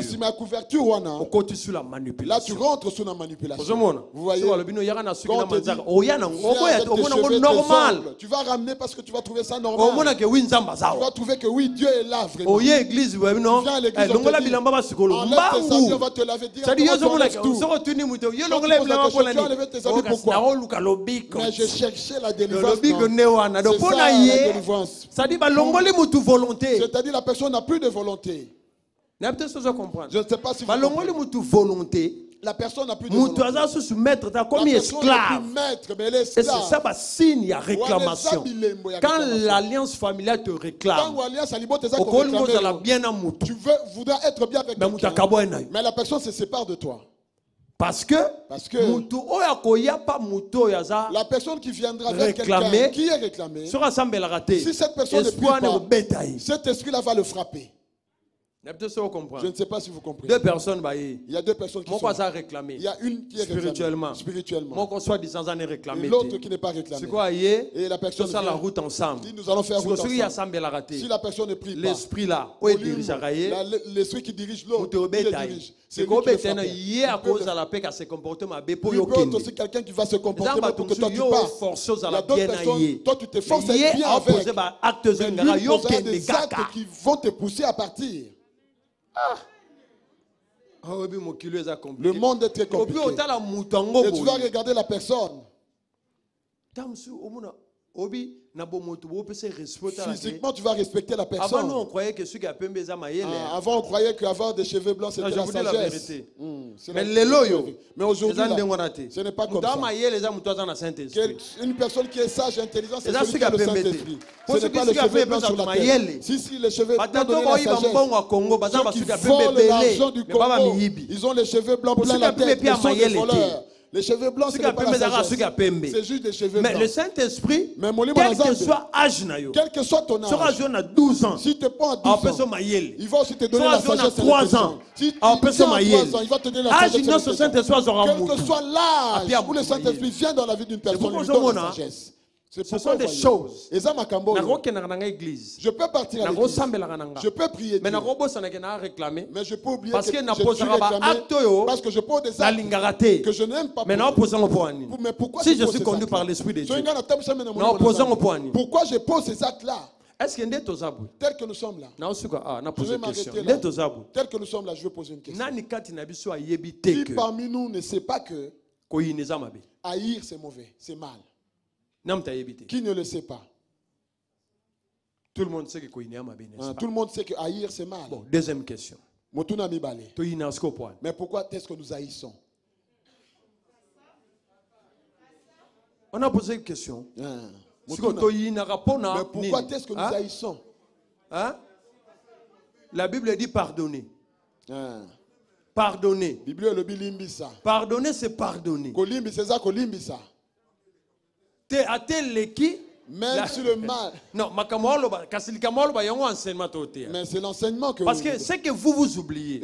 [SPEAKER 4] là, tu rentres sous la manipulation. Vous voyez, normal. Tu vas ramener parce que tu vas trouver ça normal. Tu vas trouver que oui, Dieu est là vraiment.
[SPEAKER 5] Viens à l'église,
[SPEAKER 4] on va te laver directement. Mais je cherchais la délivrance. C'est-à-dire la personne n'a plus de volonté. Je ne sais pas si vous comprenez. La personne n'a plus de volonté.
[SPEAKER 5] Comme esclave. Et c'est ça, signe à réclamation. Quand l'alliance familiale te réclame,
[SPEAKER 4] tu voudras être bien avec quelqu'un, mais la personne se sépare de toi.
[SPEAKER 5] Parce que
[SPEAKER 4] la personne qui viendra vers quelqu'un qui est réclamé, si cette personne ne prie pas, cet esprit-là va le frapper. Je ne sais pas si vous comprenez.
[SPEAKER 5] Il
[SPEAKER 4] y a deux personnes qui sont
[SPEAKER 5] réclamées.
[SPEAKER 4] Il y a une qui est spirituellement.
[SPEAKER 5] Et
[SPEAKER 4] l'autre qui n'est pas réclamée. Et la personne vient,
[SPEAKER 5] la route ensemble.
[SPEAKER 4] Dit, nous allons faire route ensemble. Si la personne ne prie pas,
[SPEAKER 5] l'esprit là,
[SPEAKER 4] l'esprit qui dirige l'autre, c'est lui qui il peut être aussi quelqu'un qui va se comporter pour que toi tu passes. Il y a d'autres personnes, toi tu te forces à être bien avec. Mais lui posera des actes qui vont te pousser à partir. Le monde est très compliqué. Et tu vas regarder la personne. Physiquement, tu vas respecter la personne.
[SPEAKER 5] Avant, on croyait que
[SPEAKER 4] avant, on croyait qu'avoir des cheveux blancs, c'était la sagesse. Mais aujourd'hui, ce n'est pas comme ça. Une personne qui est sage et intelligente, c'est celui qui a le Saint-Esprit. Ce n'est pas les cheveux blancs sur la tête. Si les cheveux blancs donnent la sagesse. Ceux qui volent l'argent du Congo, ils ont les cheveux blancs plein la tête. Ils sont des voleurs. Les cheveux blancs, c'est pas la sagesse. C'est juste des cheveux blancs.
[SPEAKER 5] Mais le Saint-Esprit, quel que soit âge,
[SPEAKER 4] quel que soit ton âge,
[SPEAKER 5] si tu as 12 ans,
[SPEAKER 4] si tu prends à 12 ans, il va aussi te donner la sagesse.
[SPEAKER 5] 3 ans,
[SPEAKER 4] si tu as 3 ans, il va te donner la sagesse. Quel que soit l'âge où le Saint-Esprit vient dans la vie d'une personne, il lui donne la sagesse.
[SPEAKER 5] Ce sont des choses.
[SPEAKER 4] Je peux partir à l'église. Je peux prier Dieu. Mais je peux oublier
[SPEAKER 5] parce
[SPEAKER 4] que je pose des actes que je n'aime pas. Mais pourquoi
[SPEAKER 5] si je suis conduit par l'Esprit de Dieu,
[SPEAKER 4] pourquoi je pose ces actes-là?
[SPEAKER 5] Est-ce que
[SPEAKER 4] tel que nous sommes là,
[SPEAKER 5] je vais m'arrêter
[SPEAKER 4] là. Tel que nous sommes là, je vais poser une question. Qui parmi nous ne sait pas que haïr c'est mauvais, c'est mal? Qui ne le sait pas?
[SPEAKER 5] Tout le monde sait que
[SPEAKER 4] tout le monde sait que haïr c'est mal.
[SPEAKER 5] Bon, deuxième question.
[SPEAKER 4] Mais pourquoi est-ce que nous haïssons?
[SPEAKER 5] On a posé une question.
[SPEAKER 4] Mais pourquoi est-ce que nous haïssons?
[SPEAKER 5] La Bible dit pardonner. Pardonner. Pardonner, c'est pardonner.
[SPEAKER 4] Même sur le mal.
[SPEAKER 5] Non,
[SPEAKER 4] mais c'est l'enseignement que
[SPEAKER 5] parce que c'est que vous oubliez.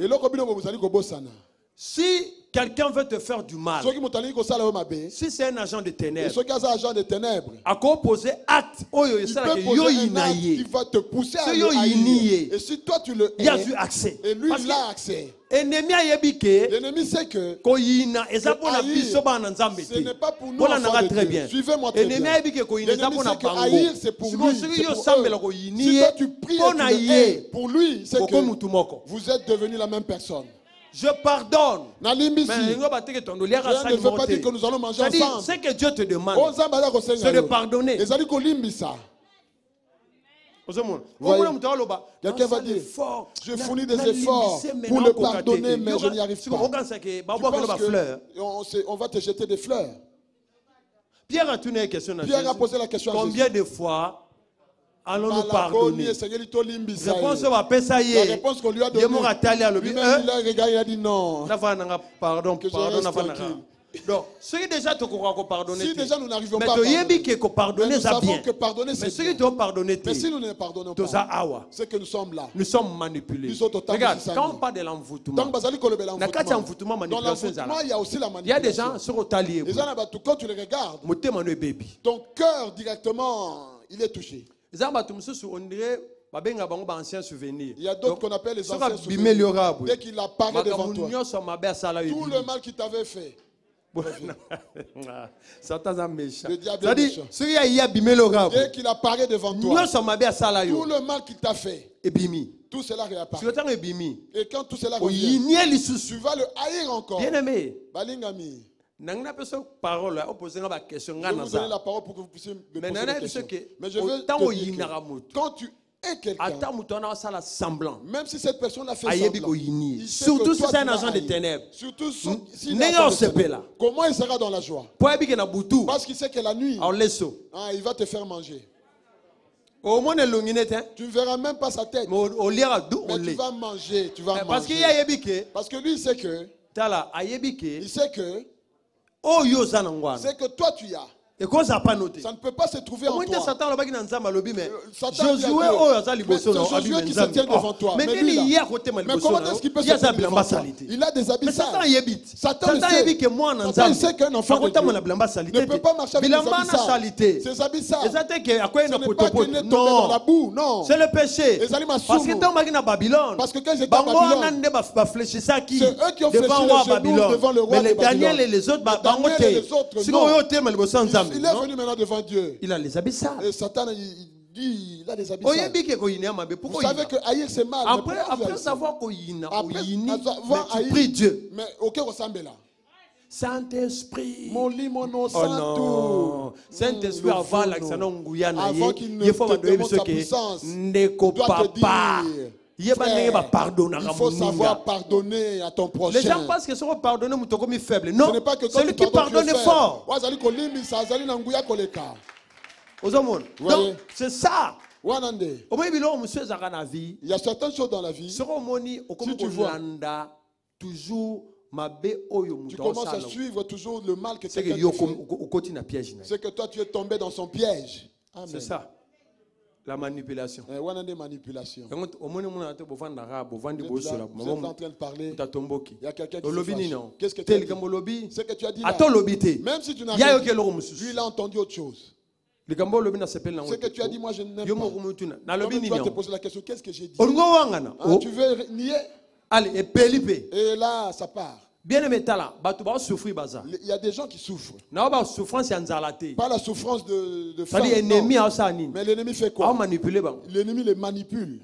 [SPEAKER 5] Si quelqu'un veut te faire du mal, si c'est un agent de ténèbres, à quoi poser acte, il peut poser
[SPEAKER 4] un acte qui va te pousser à le haïr. Et si toi tu le hais,
[SPEAKER 5] il a vu accès.
[SPEAKER 4] Et lui il a accès.
[SPEAKER 5] L'ennemi sait que
[SPEAKER 4] ce n'est pas pour nous enfants de Dieu. Suivez-moi très bien. L'ennemi sait que haïr c'est pour lui. Si toi tu pries et tu le hais, pour lui c'est que vous êtes devenus la même personne.
[SPEAKER 5] Je pardonne.
[SPEAKER 4] Mais je ne veux pas dire que nous allons manger ensemble.
[SPEAKER 5] Ce que Dieu te demande, c'est de pardonner.
[SPEAKER 4] Quelqu'un va dire, je fournis des efforts pour le pardonner, mais je n'y arrive pas. On va te jeter des fleurs.
[SPEAKER 5] Pierre a
[SPEAKER 4] posé la question à Jésus.
[SPEAKER 5] Combien de fois allons-nous pardonner? La réponse
[SPEAKER 4] qu'on lui a donnée, lui-même il a regardé, il a dit non.
[SPEAKER 5] Pardon.
[SPEAKER 6] Donc, si déjà
[SPEAKER 4] nous n'arrivons pas à pardonner, nous savons que pardonner c'est bien. Mais si nous ne pardonnons pas, c'est que nous sommes là.
[SPEAKER 6] Nous sommes manipulés.
[SPEAKER 4] Regarde,
[SPEAKER 6] quand on parle de l'envoûtement, dans
[SPEAKER 4] l'envoûtement, il y a aussi la manipulation.
[SPEAKER 6] Il y a des gens sur Otalier.
[SPEAKER 4] Quand tu les regardes, ton cœur directement, il est touché. Il y a d'autres qu'on appelle les anciens souvenirs. Dès qu'il apparaît devant toi, tout le mal qu'il t'avait fait.
[SPEAKER 6] Satan méchant.
[SPEAKER 4] Le diable est méchant. Dès qu'il apparaît devant toi, tout le mal qu'il t'a fait, tout cela réapparaît. Et quand tout cela revient, tu vas le haïr encore.
[SPEAKER 6] Bien-aimé,
[SPEAKER 4] Balingami.
[SPEAKER 6] Je vais vous
[SPEAKER 4] donner la parole pour que vous puissiez me poser des questions. Mais je veux te dire que quand tu es quelqu'un, même si cette personne a fait semblant,
[SPEAKER 6] surtout si c'est un agent de ténèbres,
[SPEAKER 4] surtout s'il est là, comment il sera dans la joie? Parce qu'il sait que la nuit, il va te faire manger. Tu ne verras même pas sa tête. Mais tu vas manger, tu vas manger. Parce que lui, il sait que, c'est que toi tu as.
[SPEAKER 6] Et quoi ça pas noté?
[SPEAKER 4] Ça ne peut pas se trouver en toi.
[SPEAKER 6] Satan le bagina nzamba lobi mais
[SPEAKER 4] Josué Josué qui se tient devant toi.
[SPEAKER 6] Mais comment est-ce qu'il peut se tenir devant toi? Il
[SPEAKER 4] a des habits sales.
[SPEAKER 6] Satan sait
[SPEAKER 4] qu'un enfant de Dieu ne peut pas marcher avec ses habits sales. Ce n'est pas qu'il est tombé dans la boue, non.
[SPEAKER 6] C'est le péché. Parce que dans Babylone,
[SPEAKER 4] parce que quand j'étais à Babylone,
[SPEAKER 6] c'est eux qui ont fléchi les genoux devant le roi de Babylone. Mais Daniel et les autres,
[SPEAKER 4] il est venu maintenant devant Dieu.
[SPEAKER 6] Il a les habits sales.
[SPEAKER 4] Et Satan, il a des habits sales. Vous savez que haïr c'est mal.
[SPEAKER 6] Après savoir tu pries Dieu.
[SPEAKER 4] Mais aucun ressemble là.
[SPEAKER 6] Saint-Esprit.
[SPEAKER 4] Mon lit, mon nom,
[SPEAKER 6] Saint-Tout. Saint-Esprit, avant
[SPEAKER 4] qu'il ne te demande sa puissance, il doit te dire, il faut savoir pardonner à ton prochain.
[SPEAKER 6] Les gens pensent que si on pardonne, on est faible. Non, celui qui pardonne est fort. Donc, c'est ça.
[SPEAKER 4] Il y a certaines choses dans la vie. Si tu vois, tu commences à suivre toujours le mal que quelqu'un te fait. C'est que toi tu es tombé dans son piège.
[SPEAKER 6] C'est ça. La manipulation.
[SPEAKER 4] Vous êtes en train de parler. Il y a quelqu'un qui se fâche. Qu'est-ce que tu as dit? Ce que tu as dit là. Même si tu n'as rien dit, lui il a entendu autre chose. Ce que tu as dit, moi je n'aime pas. Tu vas te poser la question, qu'est-ce que j'ai dit? Tu veux nier?
[SPEAKER 6] Allez,
[SPEAKER 4] et là ça part.
[SPEAKER 6] Bien aimé, il
[SPEAKER 4] y a des gens qui souffrent.
[SPEAKER 6] Pas
[SPEAKER 4] la souffrance de faim. Mais l'ennemi fait quoi? L'ennemi les manipule.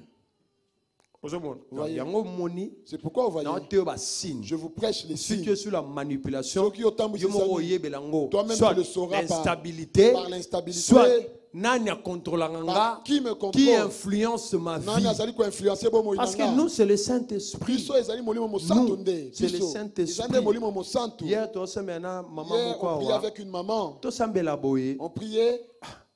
[SPEAKER 4] C'est pourquoi vous voyez, je vous prêche les signes.
[SPEAKER 6] Si tu es sur la manipulation,
[SPEAKER 4] toi-même tu le sauras par l'instabilité.
[SPEAKER 6] Soit qui
[SPEAKER 4] me contrôle,
[SPEAKER 6] qui influence ma vie. Parce que nous, c'est le Saint-Esprit. Nous, c'est le Saint-Esprit. Hier,
[SPEAKER 4] on priait avec une maman. On priait.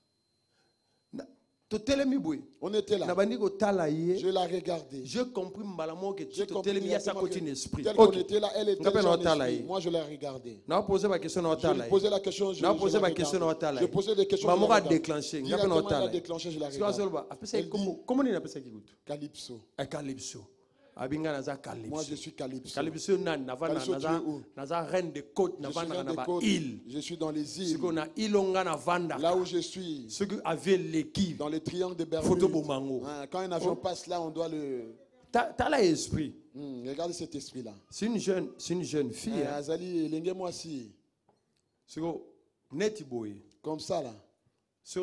[SPEAKER 4] On était là. Je la regardais.
[SPEAKER 6] J'ai compris que tu es esprit.
[SPEAKER 4] On était là, elle était esprit. Moi je la regardais.
[SPEAKER 6] Je posais la question.
[SPEAKER 4] Je posais la question. Je posais des questions.
[SPEAKER 6] Maman a déclenché.
[SPEAKER 4] Je la regardais.
[SPEAKER 6] Comment il appelle ça?
[SPEAKER 4] Calypso.
[SPEAKER 6] Calypso.
[SPEAKER 4] Moi je suis Calypso.
[SPEAKER 6] Calypso naza reine de côte,
[SPEAKER 4] je suis dans les îles.
[SPEAKER 6] Là
[SPEAKER 4] où je suis.
[SPEAKER 6] Dans
[SPEAKER 4] les triangles de Bermude. Quand un avion passe là, on doit le.
[SPEAKER 6] T'as l'esprit.
[SPEAKER 4] Regardez cet esprit-là.
[SPEAKER 6] C'est une jeune fille.
[SPEAKER 4] Azali, moi si. Comme ça là.
[SPEAKER 6] J'ai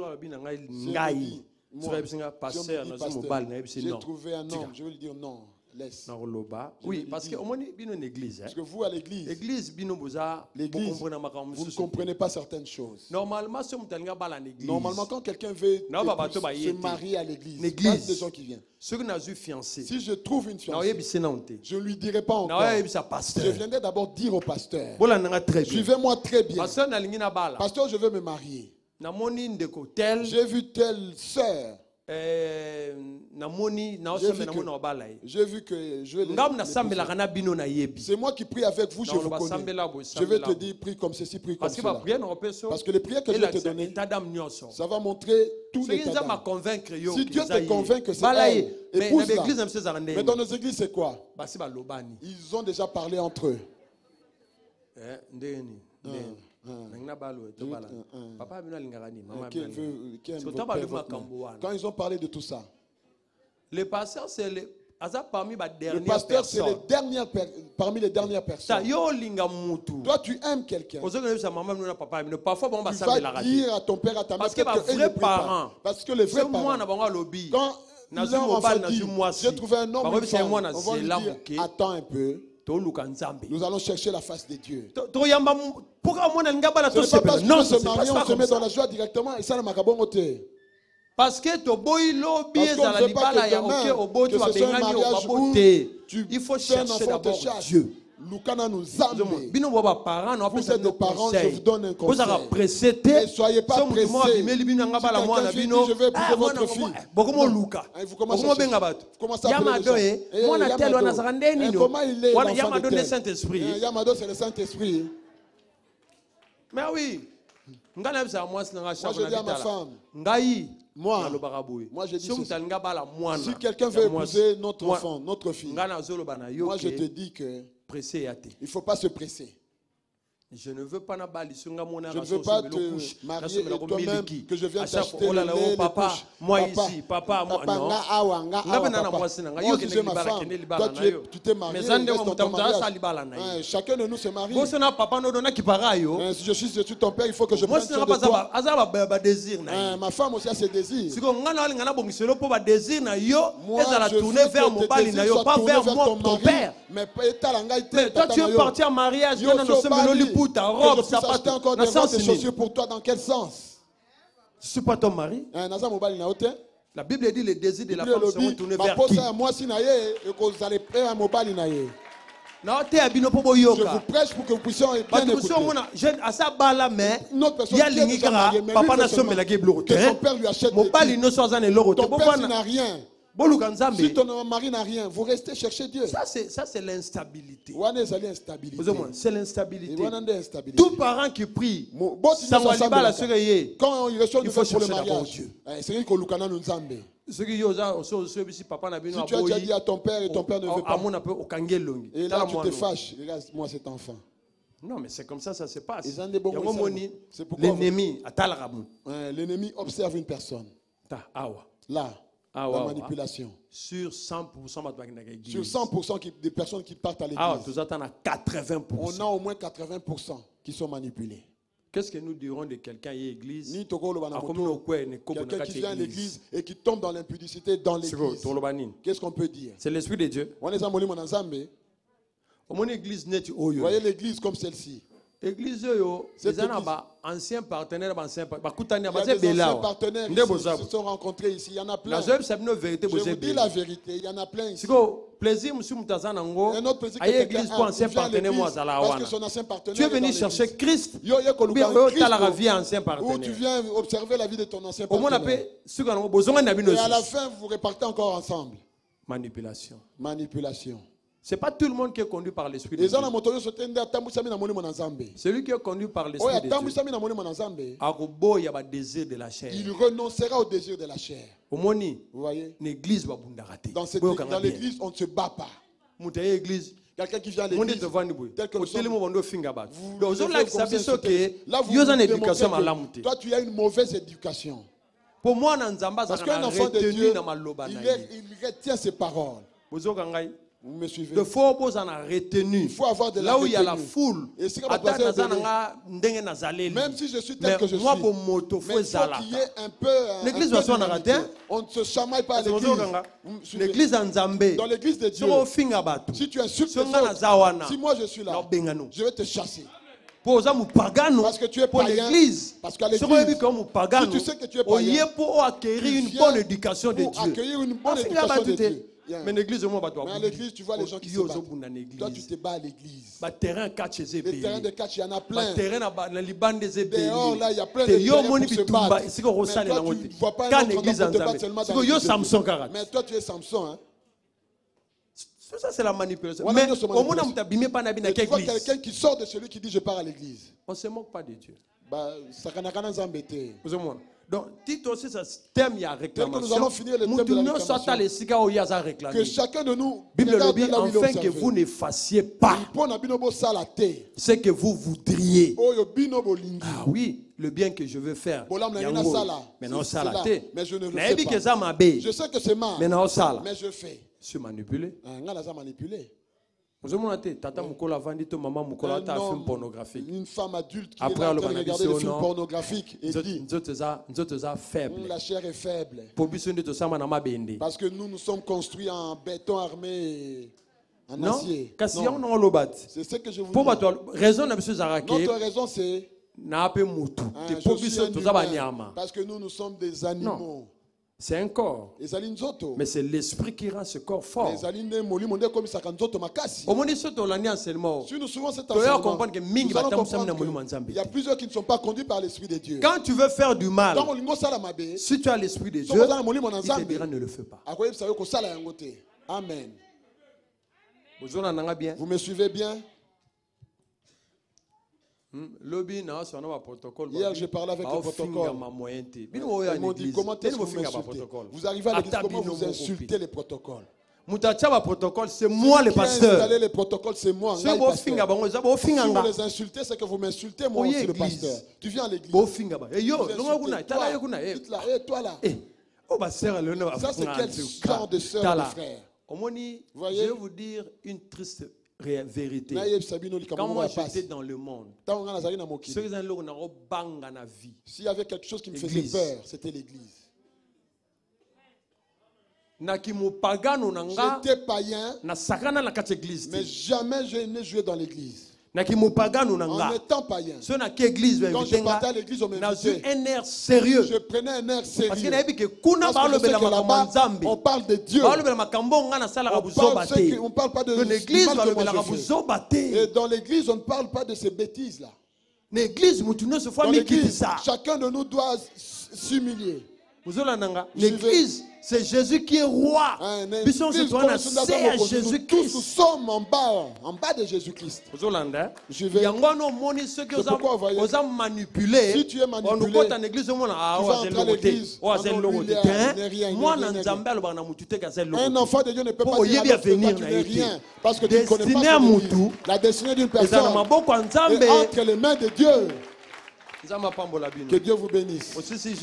[SPEAKER 4] trouvé un homme. Je vais lui dire non. Laisse.
[SPEAKER 6] Oui, parce que une église.
[SPEAKER 4] Parce que vous à l'église, vous ne comprenez pas certaines choses.
[SPEAKER 6] Normalement,
[SPEAKER 4] quand quelqu'un veut se marier à l'église, il y a des gens qui viennent. Si je trouve une fiancée, je ne lui dirai pas encore. Je viendrai d'abord dire au pasteur. Suivez-moi très bien. Pasteur, je veux me marier. J'ai vu telle sœur. J'ai vu que c'est moi qui prie avec vous, je vous connais. Je vais te dire, prie comme ceci, prie comme cela. Parce que les prières que je vais te donner, ça va montrer tous les états d'âme. Si Dieu te convainc que c'est elle, épouse-la. Mais dans nos églises, c'est quoi? Ils ont déjà parlé entre eux. Quand ils ont parlé de tout ça,
[SPEAKER 6] le pasteur c'est parmi
[SPEAKER 4] les dernières personnes. Toi tu aimes quelqu'un, tu vas dire à ton père, à ta mère, parce que les vrais parents, quand leur enfant dit j'ai trouvé un homme, on va lui dire attends un peu, nous allons chercher la face de Dieu. Ce n'est pas parce que on se met dans la joie directement et ça ne m'a pas bon côté.
[SPEAKER 6] Parce que tu il faut chercher d'abord Dieu.
[SPEAKER 4] Vous êtes des parents, je vous donne un conseil. Ne soyez pas pressés. Si quelqu'un dit, je vais épouser votre fille, vous commencez à chercher. Comment il est l'enfant de tel? Yamado, c'est le Saint-Esprit.
[SPEAKER 6] Mais oui. Moi,
[SPEAKER 4] je dis à ma femme, moi je dis si quelqu'un veut épouser notre enfant, notre fille, moi je te dis que il ne faut pas se presser.
[SPEAKER 6] Je ne veux pas te marier
[SPEAKER 4] et toi-même que je viens t'acheter le lait,
[SPEAKER 6] papa, moi ici, papa, moi non.
[SPEAKER 4] Moi qui suis ma femme, toi tu t'es marié, chacun de nous se marie. Si je suis ton père, il faut que je prenne soin de toi. Ma femme aussi a ses désirs. Moi je veux que tes désirs soient tournés vers ton mari. Mais
[SPEAKER 6] toi tu es parti en mariage, ta robe, ça passe encore des
[SPEAKER 4] chaussures pour toi. Dans quel sens?
[SPEAKER 6] Je ne suis pas ton mari. La Bible dit les désirs de la femme seront tournés vers qui?
[SPEAKER 4] Je vous prêche pour que vous puissiez bien écouter. Notre personne qui est déjà mariée, mais lui que son père lui achète des trucs. Ton père n'a rien. Si ton mari n'a rien, vous restez chercher Dieu.
[SPEAKER 6] Ça c'est l'instabilité.
[SPEAKER 4] C'est
[SPEAKER 6] l'instabilité. Tout parent qui prie,
[SPEAKER 4] quand il reçoit une fois pour le mariage, c'est
[SPEAKER 6] si
[SPEAKER 4] tu as déjà dit à ton père et ton père ne veut pas, et là tu te fâches, regarde moi cet enfant.
[SPEAKER 6] Non, mais c'est comme ça se passe.
[SPEAKER 4] L'ennemi observe une personne. Là. La manipulation.
[SPEAKER 6] Sur 100%
[SPEAKER 4] des personnes qui partent à l'église, on a au moins 80% qui sont manipulés.
[SPEAKER 6] Qu'est-ce que nous dirons de quelqu'un qui est église?
[SPEAKER 4] Quelqu'un qui vient à l'église et qui tombe dans l'impudicité dans l'église. Qu'est-ce qu'on peut dire?
[SPEAKER 6] C'est l'esprit de Dieu.
[SPEAKER 4] Vous voyez l'église comme celle-ci.
[SPEAKER 6] L'église, c'est un ancien partenaire, ancien partenaire.
[SPEAKER 4] Ils se sont rencontrés ici. Il y en a plein. Je vous dis la vérité. Il y en a plein ici.
[SPEAKER 6] Plaisir, monsieur Moutazan, un autre plaisir que l'église pour ancien partenaire,
[SPEAKER 4] parce que son ancien partenaire.
[SPEAKER 6] Tu es venu chercher Christ. Ou
[SPEAKER 4] tu viens observer la vie de ton ancien partenaire. Et à la fin, vous repartez encore ensemble.
[SPEAKER 6] Manipulation.
[SPEAKER 4] C'est pas tout le monde qui est conduit par l'esprit de Dieu.
[SPEAKER 6] Celui qui est conduit par l'esprit de Dieu,
[SPEAKER 4] il renoncera au désir de la chair. Vous voyez? Dans l'église, on ne se bat pas. Quelqu'un qui vient à l'église, tel que nous sommes, toi tu as une mauvaise éducation. Parce qu'un enfant de Dieu, il retient ses paroles. Vous me suivez?
[SPEAKER 6] Il faut
[SPEAKER 4] avoir de la
[SPEAKER 6] là où il y a la foule.
[SPEAKER 4] Même si je suis tel que je suis, mais il faut qu'il y ait un peu. On ne se chamaille pas à l'église. Dans l'église de Dieu, si tu insultes les autres, si moi je suis là, je vais te chasser. Parce que tu es païen. Parce qu'à l'église, si tu sais que tu es païen,
[SPEAKER 6] pour acquérir une bonne éducation de Dieu. Mais à l'église, tu vois les gens qui se battent. Toi, tu te bats à l'église. Les terrains de catch, il y en a plein. Dehors, là, il y a plein de terrains pour se battre. Mais toi, tu ne vois pas un autre endroit pour te battre seulement dans l'église. Mais toi, tu es Samson. Hein?
[SPEAKER 4] Ça, c'est la manipulation.
[SPEAKER 6] Mais tu vois quelqu'un qui sort de celui qui dit je pars à l'église.
[SPEAKER 4] On ne se moque pas de Dieu. Donc, Tite aussi, ça thème, il y a réclamation.
[SPEAKER 6] Nous allons finir le thème de la réclamation. Que chacun de nous,
[SPEAKER 4] Bible le dit, afin que vous ne fassiez pas ce que vous voudriez. Ah oui, le bien que je veux faire.
[SPEAKER 6] Mais je ne le fais pas. Je sais que c'est mal, mais je fais.
[SPEAKER 4] Je suis manipulé.
[SPEAKER 6] Une femme adulte qui est en train de regarder des films pornographiques et dit la chair est faible. Parce que nous sommes construits en béton armé, en acier. C'est ce que je vous dis. Notre raison c'est parce que nous sommes des animaux.
[SPEAKER 4] C'est un corps. Mais c'est l'esprit qui rend ce corps fort.
[SPEAKER 6] Si nous suivons cet enseignement, il y a plusieurs qui ne sont pas conduits par l'esprit de Dieu.
[SPEAKER 4] Quand tu veux faire du mal, si tu as l'esprit de Dieu, il te dira ne le fais pas.
[SPEAKER 6] Amen. Vous me suivez bien? Hier, je parlais avec le protocole. Ils m'ont dit, comment est-ce que vous m'insultez? Vous arrivez à l'église, comment vous insultez les protocoles?
[SPEAKER 4] C'est moi le pasteur.
[SPEAKER 6] Les protocoles, c'est moi. Si vous les insultez, c'est que vous m'insultez, moi aussi le pasteur. Tu viens à l'église. Toi là. Ça, c'est quel genre de soeur, de frère?
[SPEAKER 4] Je vais vous dire une triste vérité. Quand moi j'étais dans le monde,
[SPEAKER 6] s'il y avait quelque chose qui me faisait peur, c'était l'église. J'étais païen, mais jamais je n'ai joué dans l'église. En étant païen, quand je partais à l'église, on m'invitait.
[SPEAKER 4] Un air sérieux.
[SPEAKER 6] Je prenais un air sérieux. Parce que là-bas, on parle de Dieu. On parle pas de l'église. Et dans l'église, on ne parle pas de ces bêtises-là. Dans l'église, chacun de nous doit s'humilier.
[SPEAKER 4] L'église, c'est Jésus qui est roi. Nous
[SPEAKER 6] sommes en bas de Jésus-Christ. C'est pourquoi vous voyez, si tu es manipulé, tu vas entrer à l'église. Un enfant de Dieu ne peut pas dire à tu n'es rien parce que tu ne connais pas la destinée d'une personne est entre les mains de Dieu. Que Dieu vous bénisse.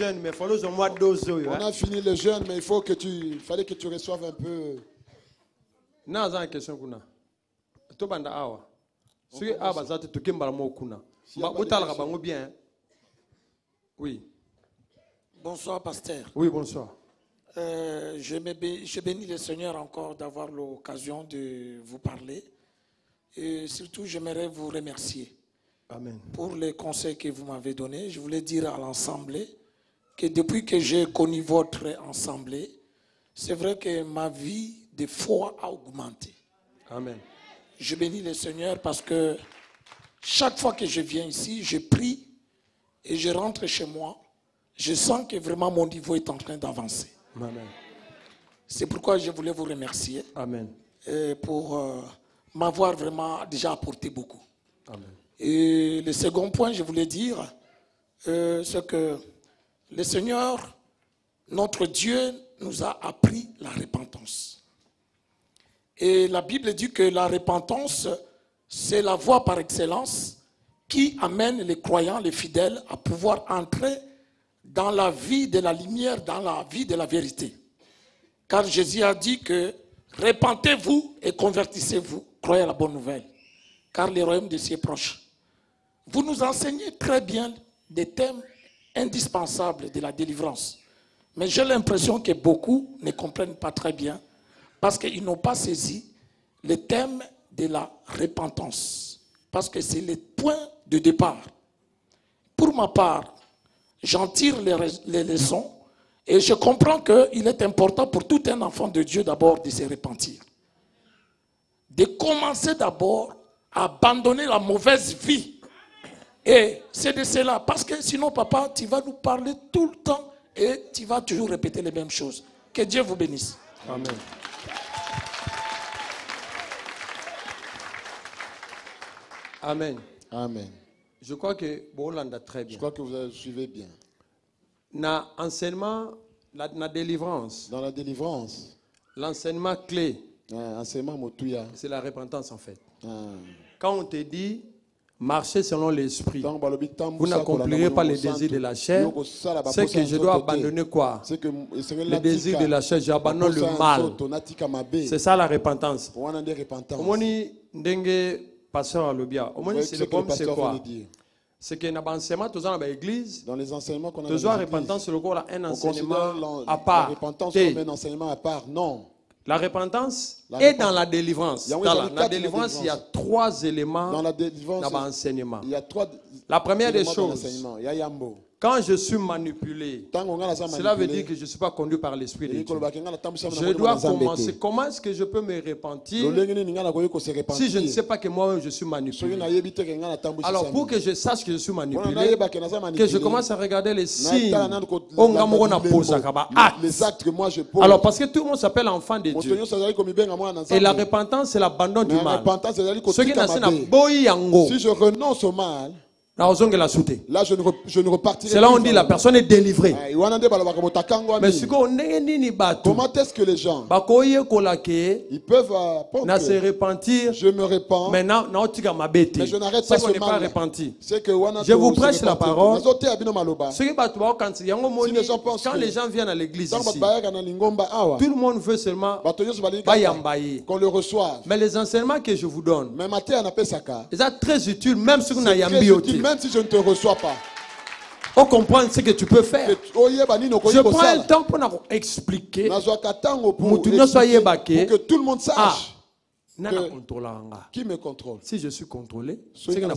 [SPEAKER 6] On a fini le jeûne, mais il fallait que tu reçoives un peu.
[SPEAKER 4] Oui.
[SPEAKER 7] Bonsoir, pasteur.
[SPEAKER 4] Oui, bonsoir.
[SPEAKER 7] Je bénis le Seigneur encore d'avoir l'occasion de vous parler. Et surtout, j'aimerais vous remercier.
[SPEAKER 4] Amen.
[SPEAKER 7] Pour les conseils que vous m'avez donnés. Je voulais dire à l'Assemblée que depuis que j'ai connu votre Assemblée, c'est vrai que ma vie de foi a augmenté.
[SPEAKER 4] Amen.
[SPEAKER 7] Je bénis le Seigneur parce que chaque fois que je viens ici, je prie et je rentre chez moi. Je sens que vraiment mon niveau est en train d'avancer.
[SPEAKER 4] Amen.
[SPEAKER 7] C'est pourquoi je voulais vous remercier.
[SPEAKER 4] Amen.
[SPEAKER 7] Pour m'avoir vraiment déjà apporté beaucoup.
[SPEAKER 4] Amen.
[SPEAKER 7] Et le second point, je voulais dire, c'est que le Seigneur, notre Dieu, nous a appris la repentance. Et la Bible dit que la repentance, c'est la voie par excellence qui amène les croyants, les fidèles, à pouvoir entrer dans la vie de la lumière, dans la vie de la vérité. Car Jésus a dit que repentez-vous et convertissez-vous, croyez à la bonne nouvelle, car le royaume de Dieu est proche. Vous nous enseignez très bien des thèmes indispensables de la délivrance. Mais j'ai l'impression que beaucoup ne comprennent pas très bien parce qu'ils n'ont pas saisi le thème de la repentance. Parce que c'est le point de départ. Pour ma part, j'en tire les leçons Et je comprends qu'il est important pour tout un enfant de Dieu d'abord de se repentir. De commencer d'abord à abandonner la mauvaise vie. Et c'est de cela. Parce que sinon, papa, tu vas nous parler tout le temps et tu vas toujours répéter les mêmes choses. Que Dieu vous bénisse.
[SPEAKER 5] Amen. Amen.
[SPEAKER 6] Amen.
[SPEAKER 5] Je crois que Bolanda très bien.
[SPEAKER 6] Je crois que vous suivez bien.
[SPEAKER 5] Dans l'enseignement, la délivrance.
[SPEAKER 6] Dans la délivrance.
[SPEAKER 5] L'enseignement clé.
[SPEAKER 6] C'est
[SPEAKER 5] la repentance en fait. Quand on te dit marcher selon l'esprit, vous n'accomplirez pas les désirs de la chair, c'est que je dois abandonner quoi? Le désir de la chair, j'abandonne le mal. C'est ça la repentance. Omoni ndenge pasteur Alobia. Omoni c'est quoi? C'est que dans l'enseignement, dans l'église,
[SPEAKER 6] dans les enseignements qu'on a
[SPEAKER 5] dans repentance, c'est un enseignement à part.
[SPEAKER 6] La repentance comme un enseignement à part. Non.
[SPEAKER 5] La repentance est dans la délivrance. Dans la délivrance, il y a 3 éléments dans l'enseignement. La première des choses, quand je suis manipulé, cela veut dire que je ne suis pas conduit par l'Esprit de Dieu. Je dois commencer. Comment est-ce que je peux me repentir si je ne sais pas que moi je suis manipulé? Alors pour que je sache que je suis manipulé, que je commence à regarder les signes, les actes que moi je pose. Alors parce que tout le monde s'appelle enfant de Dieu. Et la repentance, c'est l'abandon du mal.
[SPEAKER 6] Si je renonce au mal,
[SPEAKER 5] là, je
[SPEAKER 6] ne repartirai pas.
[SPEAKER 5] C'est là où on dit la personne est délivrée. Mais
[SPEAKER 6] comment est-ce que les gens ils peuvent
[SPEAKER 5] se repentir?
[SPEAKER 6] Je me repens.
[SPEAKER 5] Mais je
[SPEAKER 6] n'arrête pas ce mal.
[SPEAKER 5] Je vous prêche la parole.
[SPEAKER 6] Si les gens pensent
[SPEAKER 5] quand les gens viennent à l'église ici, tout
[SPEAKER 6] le
[SPEAKER 5] monde veut seulement
[SPEAKER 6] qu'on le reçoive.
[SPEAKER 5] Mais les enseignements que je vous donne,
[SPEAKER 6] ils
[SPEAKER 5] sont très utiles, même si vous n'avez
[SPEAKER 6] même si je ne te reçois pas.
[SPEAKER 5] On comprend ce que tu peux faire. Je prends le temps pour expliquer
[SPEAKER 6] pour que tout le monde sache qui me contrôle.
[SPEAKER 5] Si je suis contrôlé,
[SPEAKER 6] c'est que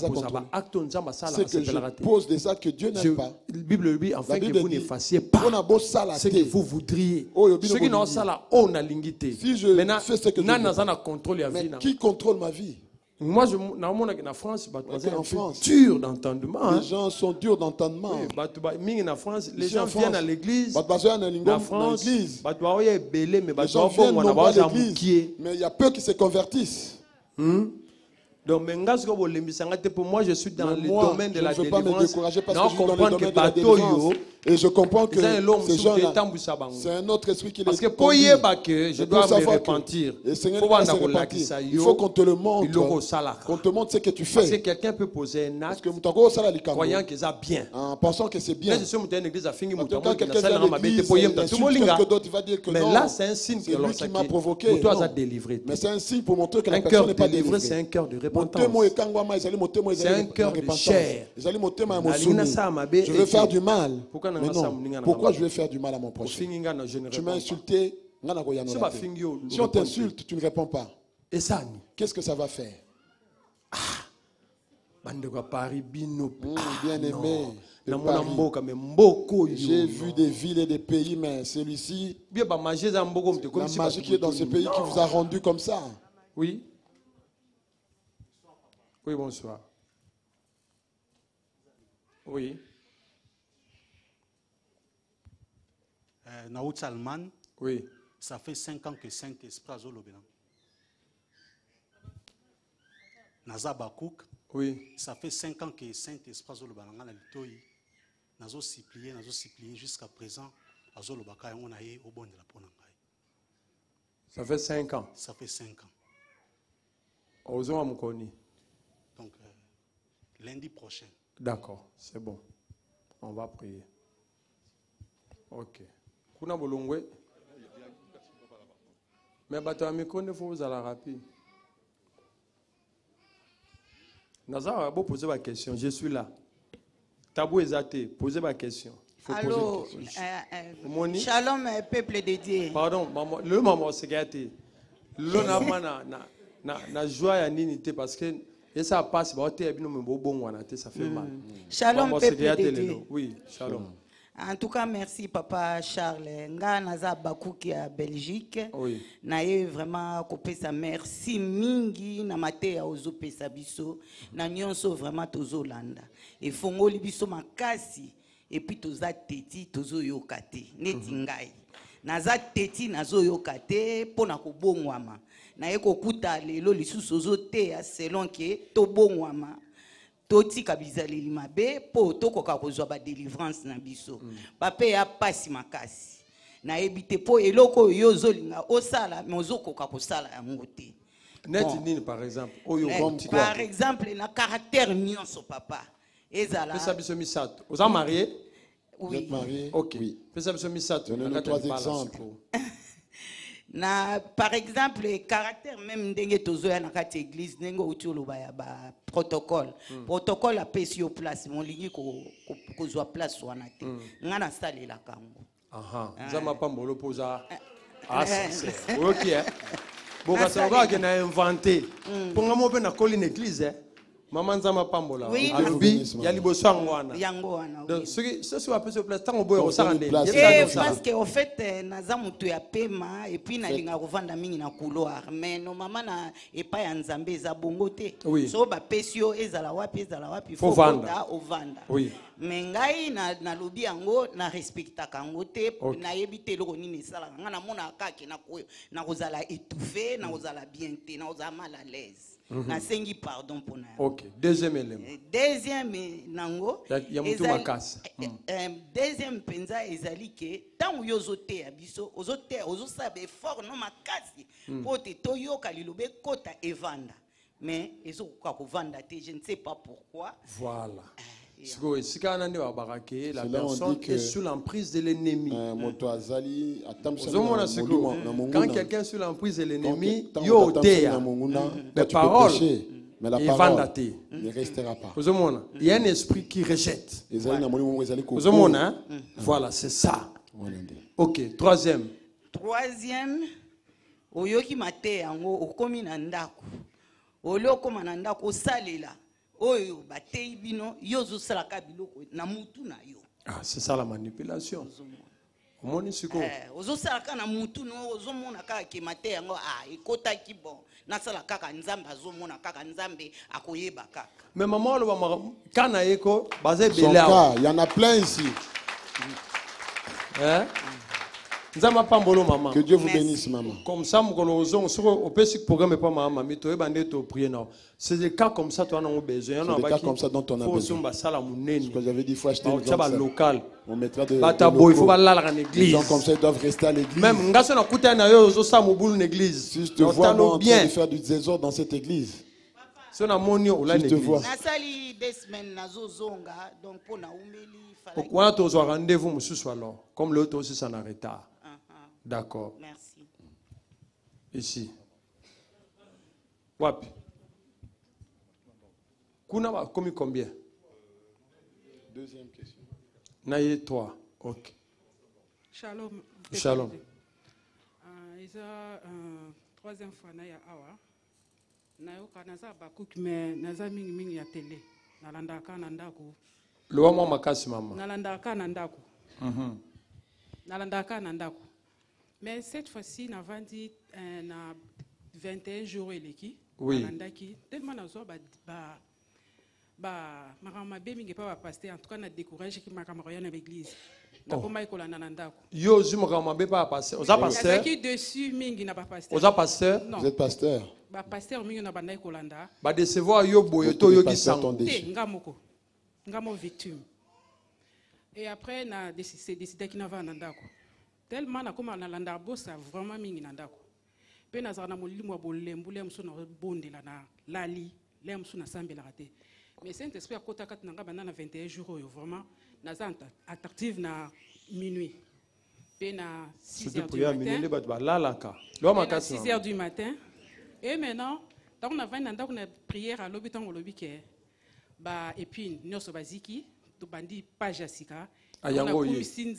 [SPEAKER 6] je pose des actes que Dieu n'aime pas.
[SPEAKER 5] La Bible dit afin que vous n'effaciez pas ce que vous voudriez. Ce qui n'ont ça là, on a l'ingité.
[SPEAKER 6] Si je fais ce que Dieu
[SPEAKER 5] n'aime,
[SPEAKER 6] mais qui contrôle ma vie?
[SPEAKER 5] Moi, en France, dur d'entendement.
[SPEAKER 6] Les gens sont durs d'entendement.
[SPEAKER 5] Les gens viennent à l'église.
[SPEAKER 6] En France, les gens viennent nombreux à l'église, mais il y a peu qui se convertissent.
[SPEAKER 5] Donc, pour moi, je suis dans le domaine de la délivrance.
[SPEAKER 6] Je ne veux pas me décourager parce que je suis dans le domaine de la délivrance. Et je comprends que ces gens-là, c'est un autre esprit qui les conduit.
[SPEAKER 5] Parce que je dois me repentir.
[SPEAKER 6] Il faut qu'on te le montre. Qu'on te montre ce que tu fais.
[SPEAKER 5] Parce que quelqu'un peut poser un acte croyant que c'est bien.
[SPEAKER 6] En pensant que c'est bien.
[SPEAKER 5] Quand quelqu'un
[SPEAKER 6] vient à l'église,
[SPEAKER 5] mais là, c'est un signe que
[SPEAKER 6] lui qui m'a provoqué. Mais c'est un signe pour montrer que la personne n'est pas délivrée.
[SPEAKER 5] C'est un cœur de repentance.
[SPEAKER 6] C'est
[SPEAKER 5] un cœur de chair.
[SPEAKER 6] Je veux faire du mal. Mais non, pourquoi je vais faire du mal à mon prochain? Tu m'as insulté. Si on t'insulte, tu ne réponds pas. Qu'est-ce que ça va faire? Bien-aimé, j'ai vu des villes et des pays, mais celui-ci, la magie qui est dans ce pays qui vous a rendu comme ça.
[SPEAKER 5] Oui. Oui, bonsoir. Oui.
[SPEAKER 8] Naout Salman,
[SPEAKER 5] oui.
[SPEAKER 8] Ça fait 5 ans que Saint-Esprit a Zolobélan. Naza Bakouk,
[SPEAKER 5] oui.
[SPEAKER 8] Ça fait 5 ans que Saint-Esprit a Zolobélan. Nazo supplié jusqu'à présent.
[SPEAKER 5] Ça fait 5 ans.
[SPEAKER 8] Ça fait 5 ans. Donc, lundi prochain.
[SPEAKER 5] D'accord, c'est bon. On va prier. Ok. Kuna bolongwe. Mais bato amiko ne faut vous aller rapide. Nazar, vous poser ma question. Je suis là. Tabou exaté. Posez ma question.
[SPEAKER 9] Allô, shalom, peuple de Dieu.
[SPEAKER 5] Pardon, maman, le maman c'est gâté. Le na joie à n'unité parce que et ça passe, ça fait mal.
[SPEAKER 9] Shalom, peuple de Dieu.
[SPEAKER 5] Oui, shalom.
[SPEAKER 9] En tout cas, merci Papa Charles. Nga naza Bakouki à Belgique.
[SPEAKER 5] Oui.
[SPEAKER 9] Naye vraiment kopé sa merci mingi na mate ya ozo pesa biso. Na nyonso vraiment tozo landa. Et fongoli biso makasi. Et puis toza teti tozo yokate. Neti ngai. Naza teti nazo yokate pona ko bongwama. Naye kokuta lelo lisusu ozo te selon ke to bongwama. Toti kabizali mabe po to koka kozwa ba délivrance na biso pape ya pasi makasi na ebite po eloko yozo linga osala mozo koka kosala yango te
[SPEAKER 5] net nini par exemple oyo
[SPEAKER 9] par exemple na caractère nyonso papa ezala
[SPEAKER 5] pesa biso misato oza marié
[SPEAKER 6] vous êtes marié
[SPEAKER 5] OK pesa biso misato
[SPEAKER 6] donnez-nous 3 exemples.
[SPEAKER 9] Na par exemple caractère même ndenge tozoya na kati église ndenge utulu ba protocole protocole a pesi yo place mon lingi ko zwa place wana te ngana salela kango
[SPEAKER 5] nzama pambolo poza OK boka sanga ke na inventé ponga mo pe na colline église maman nzama pambola alobi ya liboso yango wana donc ce soit peu sur place tant au boy osarande
[SPEAKER 9] parce que au fait naza mutu ya pema et puis na linga kovanda mingi na couloir mais no mama na epa ya nzambe eza bongo te so ba pesio ezala wapi faut vanda ovanda mais ngai na lobi yango na respecta kango te na yebite loko nini sala ngana mona akaki na kozala étouffé na kozala bien te na kozala mal à l'aise. Nasengi pardon pour na.
[SPEAKER 5] OK, deuxième élément.
[SPEAKER 9] Deuxième nango. Deuxième penza ezali ke tant yozote ya biso ozote ozosabe effort no makasi pote toyoka lilobe kota evanda. Mais ezoka kovanda te je ne sais pas pourquoi.
[SPEAKER 5] Voilà. La personne est sous l'emprise de l'ennemi. Quand quelqu'un est sous l'emprise de l'ennemi, il y a des paroles,
[SPEAKER 6] ne restera pas.
[SPEAKER 5] Il y a un esprit qui rejette. Voilà, c'est ça. OK, troisième.
[SPEAKER 9] Troisième, oyoki mate yango okomi na ndako. Oloko manandako salela. Oyo batei bino yozo salaka biloko na mutu na yo.
[SPEAKER 5] C'est ça la manipulation. Omoni siko.
[SPEAKER 9] Ozo salaka na mutu no ozo mona kaka ke mate yango ekota ki bon na salaka ka nzambe azo mona kaka nzambe akoyeba kaka.
[SPEAKER 5] Mais maman lo ba kana eko bazé belé.
[SPEAKER 6] Il y en a plein ici.
[SPEAKER 5] Que
[SPEAKER 6] Dieu vous bénisse, maman.
[SPEAKER 5] Comme ça, c'est des cas comme ça, toi, on a besoin.
[SPEAKER 6] C'est des cas comme ça dont on a besoin. Ce que j'avais dit, il faut acheter une grande
[SPEAKER 5] local.
[SPEAKER 6] On mettra des
[SPEAKER 5] les
[SPEAKER 6] gens comme ça, ils doivent rester à l'église.
[SPEAKER 5] Même
[SPEAKER 6] si je te vois moi, en train de faire du désordre dans cette église.
[SPEAKER 5] Si je te vois. Pourquoi tu as rendez-vous, monsieur Soalon? Comme l'autre aussi, ça n'arrête pas. D'accord.
[SPEAKER 9] Merci.
[SPEAKER 5] Ici. Wapi. Kuna va commis combien?
[SPEAKER 6] Deuxième question.
[SPEAKER 5] Naïe 3. OK.
[SPEAKER 10] Shalom.
[SPEAKER 5] Shalom.
[SPEAKER 10] Troisième fois naïe awa. Naïe kanaza bakuk mais naza mingi ya télé. Nalanda kanandako.
[SPEAKER 5] Loa mo makasi mama.
[SPEAKER 10] Nalanda kanandako. Nalanda kanandako. Mais cette fois-ci, nous avons dit 21 jours eleki.
[SPEAKER 5] Oui.
[SPEAKER 10] Tellement nous avons pas pasteur. En tout cas, nous découragé que ma camarade dans l'église.
[SPEAKER 5] Yo, je me pas pasteur. Vous êtes pasteur?
[SPEAKER 10] Qui dessus mingi n'a pas pasteur.
[SPEAKER 5] Vous êtes pasteur?
[SPEAKER 6] Vous êtes pasteur.
[SPEAKER 10] Pasteur mingi n'a pas naï kolanda.
[SPEAKER 5] Ba décevoir yo boyoto yo qui sang.
[SPEAKER 10] Ngamoko. Ngamo victime. Et après, na décidé qu'il n'avait pas ndako. Tellement na comme na landa bossa vraiment mingi na ndako. Pe na zana molili mwa bolembu le mso na bondela na lali le mso na sambela raté. Mais c'est esprit akota kat nanga bana na 21 jours yo vraiment na zanta attractive na minuit. Pe na 6h du matin. 6h du matin. Et maintenant, tant on a 20 ndako na prière à lobi tant lobi ke ba épine nyoso baziki to bandi page asika.
[SPEAKER 6] Amen.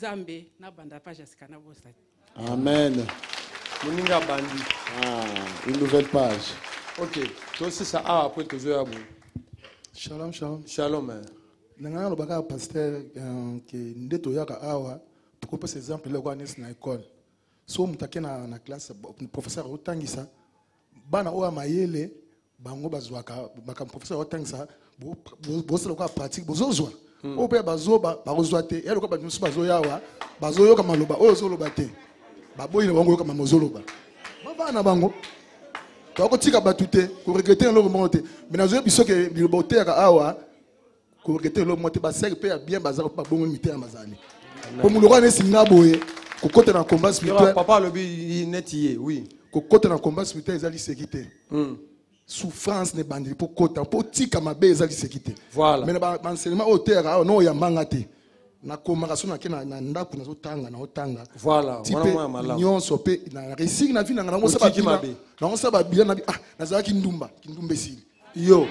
[SPEAKER 6] Une nouvelle page.
[SPEAKER 5] OK. Toi aussi ça après que je
[SPEAKER 6] Shalom, shalom.
[SPEAKER 5] Shalom.
[SPEAKER 6] Nanga lo baka pasteur que ndeto yaka awa pour que ces exemples là quoi na école. So mutake na classe professeur otangisa bana oya mayele bango bazwaka baka professeur otangisa bo sala kwa pratique bozozwa. O pe bazoba bazozwa te. Ya lokwa banusu bazoyawa bazoyoka maloba ozoloba te. Baboyi bango yoka mamozoloba. Bana bango ko tika batute ko regretter lo monte. Mais nazo biso ke libote yaka awa ko regretter lo monte ba ser pe bien bazaka pa bongo mité ya mazali. Pour nous le singa boye ko côté na combat spirituel
[SPEAKER 5] papa lobi netier oui
[SPEAKER 6] ko côté na combat spirituel ezali sécurité souffrance ne bandi pour côté pour tika mabe ezali sécurité
[SPEAKER 5] voilà
[SPEAKER 6] mais ba enseignement au terre non ya mangate na communication na kena na ndako na zotanga na otanga
[SPEAKER 5] voilà wana mwa malamu
[SPEAKER 6] nyonso pe na réussir na vie na ngo sa ba na ngo sa ba bien na nazala kindumba sili yo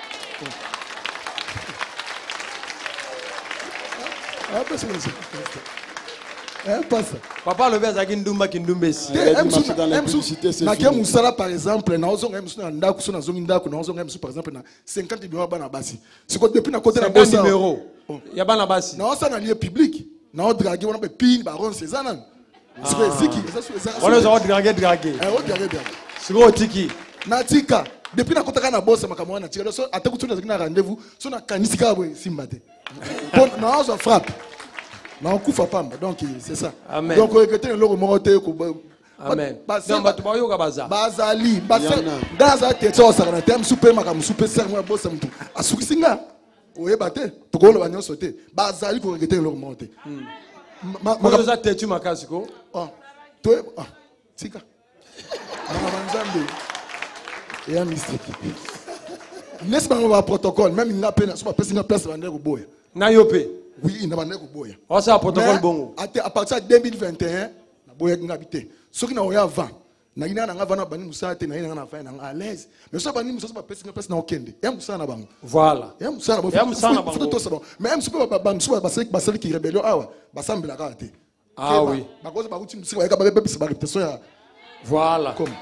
[SPEAKER 5] Papa le verre à Kindumba Kindumbesi.
[SPEAKER 6] Na kia musala par exemple na ozonga musu na ndako so na zongi ndako na ozonga musu par exemple na 50 millions bana basi. C'est quoi depuis na côté na bossa
[SPEAKER 5] numéro. Ya bana basi.
[SPEAKER 6] Na osa na lieu public. Na o draguer on be pin baron Cézanne. C'est quoi ziki?
[SPEAKER 5] On les a draguer.
[SPEAKER 6] O draguer.
[SPEAKER 5] C'est quoi tiki?
[SPEAKER 6] Na tika. Depuis na côté na bossa makamwa na tika. So atakutu na rendez-vous so na kanisika boy simbate. Bon, na osa frappe. Non, kufa pamba. Donc c'est ça.
[SPEAKER 5] Amen.
[SPEAKER 6] Donc regretter le remonte
[SPEAKER 5] Amen.
[SPEAKER 6] Bazali, dans un této ça na terme super makam super sermo bossa mtu. Asukisinga. Oye bate. Pour le bagnon sauter. Bazali pour regretter le remonte.
[SPEAKER 5] Comment ça tétu makasiko?
[SPEAKER 6] Oh. Toi tika. Manzambe. Et un mystique. N'est-ce pas un protocole même il n'a pas sur pas singa place vendre boya.
[SPEAKER 5] Na yope.
[SPEAKER 6] Oui, il n'a pas de boya.
[SPEAKER 5] On ça protocole bongo.
[SPEAKER 6] À partir de 2021, na boya ngabité. Ce qui n'a rien avant. Na ina na ngava na bani musa te na ina na fa na à l'aise. Mais ça bani musa pas pesi na okende. Ya musa na bango.
[SPEAKER 5] Voilà.
[SPEAKER 6] Ya musa na bango.
[SPEAKER 5] Ya musa na bango.
[SPEAKER 6] Mais même super ba musa ba sali qui rébellion awa. Ba sambela ka te.
[SPEAKER 5] Ah oui.
[SPEAKER 6] Ba cause ba uti musa ba ba pesi ba réputation ya.
[SPEAKER 5] Voilà. Comme.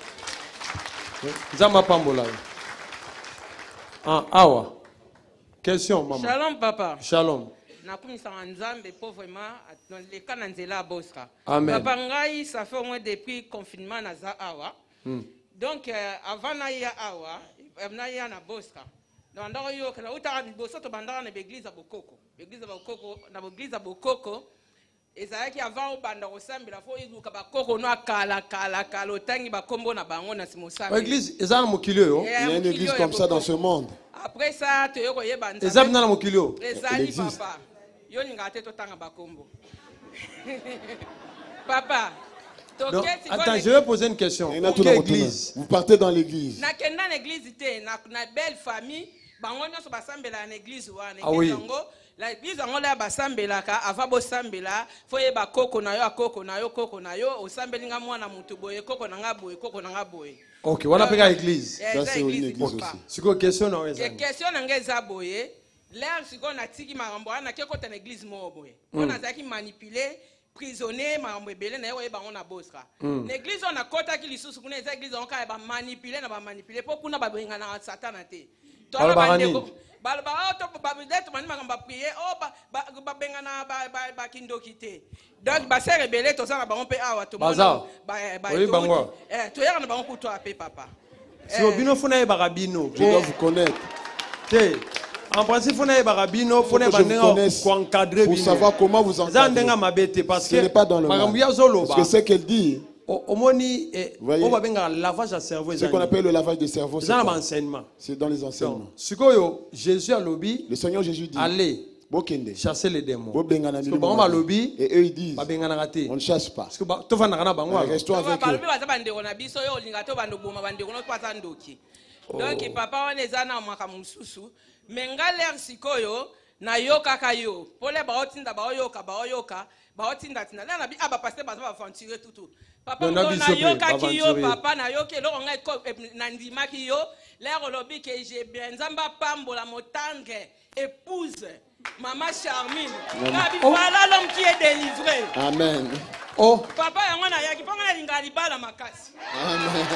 [SPEAKER 5] Zama pambola. Ah awa. Question maman.
[SPEAKER 11] Shalom papa.
[SPEAKER 5] Shalom.
[SPEAKER 11] Nakumisa nzambe pour vraiment dans les cas nanzela boska.
[SPEAKER 5] Amen.
[SPEAKER 11] Papa ngai ça fait au moins depuis confinement na za awa. Donc avant na ya awa, na ya na boska. Donc ndako yo kana uta boso to bandaka na église à Bokoko. Église à Bokoko na église à Bokoko. Ezalaki avant obanda kosambela fo izuka bakoko no kala otangi bakombo na bango na simosambela.
[SPEAKER 5] Église ezana mokilio yo.
[SPEAKER 4] Il y a une église comme ça dans ce monde.
[SPEAKER 11] Après ça te yoko yeba nzambe.
[SPEAKER 5] Ezam na mokilio.
[SPEAKER 11] Ezali papa. Yo ninga te to tanga bakombo. Papa.
[SPEAKER 5] Donc, attends, je vais poser une question. Quelle église?
[SPEAKER 4] Vous partez dans l'église.
[SPEAKER 11] Na kenda na église te na belle famille bango nyoso basambela na église wana.
[SPEAKER 5] Ah oui.
[SPEAKER 11] L'église en la basambela ka ava bo sambela foye ba koko na yo osambelinga mwana mutu boye koko na nga boye.
[SPEAKER 5] OK, wana peka église.
[SPEAKER 4] Ça c'est une église aussi.
[SPEAKER 5] C'est quoi question na weza?
[SPEAKER 11] Question na ngeza boye. L'air siko na tiki marambo na keko ta église mo boye. On a zaki manipuler prisonnier marambo ebele na yo ba on a boska. L'église on a kota ki lisusu kuna eza église on ka ba manipuler po kuna ba benga na satana te. Tola bandeko balba to babidet mani makamba prier ba benga na ba kindoki te. Donc ba ser rebelle to ça na ba on pe awa to ba to yaka na ba on kuto ape papa.
[SPEAKER 5] Si obino funa e barabino,
[SPEAKER 4] je dois vous connaître.
[SPEAKER 5] Te en principe funa e barabino funa bandenga ko encadrer
[SPEAKER 4] pour savoir comment vous encadrer.
[SPEAKER 5] Ndenga mabete parce que
[SPEAKER 4] ce n'est pas dans le
[SPEAKER 5] makambu ya zolo
[SPEAKER 4] parce que c'est qu'elle dit.
[SPEAKER 5] Omoni on va benga lavage à cerveau.
[SPEAKER 4] Ce qu'on appelle le lavage de cerveau.
[SPEAKER 5] C'est dans l'enseignement.
[SPEAKER 4] C'est dans les enseignements.
[SPEAKER 5] Sikoyo Jésus a lobby.
[SPEAKER 4] Le Seigneur Jésus dit.
[SPEAKER 5] Allez. Chasser les démons. Parce que bon va lobby
[SPEAKER 4] et eux ils disent.
[SPEAKER 5] On
[SPEAKER 4] ne chasse pas.
[SPEAKER 5] Parce que to va na bango.
[SPEAKER 4] Restons avec eux.
[SPEAKER 11] Donc papa on est ana makamususu mengaler sikoyo na yoka kayo pole baotinda baoyoka baotinda tina na bi aba pasteur ba aventurer tout papa na yoka kiyo papa na yoke lo ngai na ndima kiyo l'air lobby que j'ai bien nzamba pambola motandre épouse maman Charmine voilà l'homme qui est délivré.
[SPEAKER 4] Amen.
[SPEAKER 5] Oh
[SPEAKER 11] papa yango na yaki panga na lingali bala makasi.
[SPEAKER 4] Amen.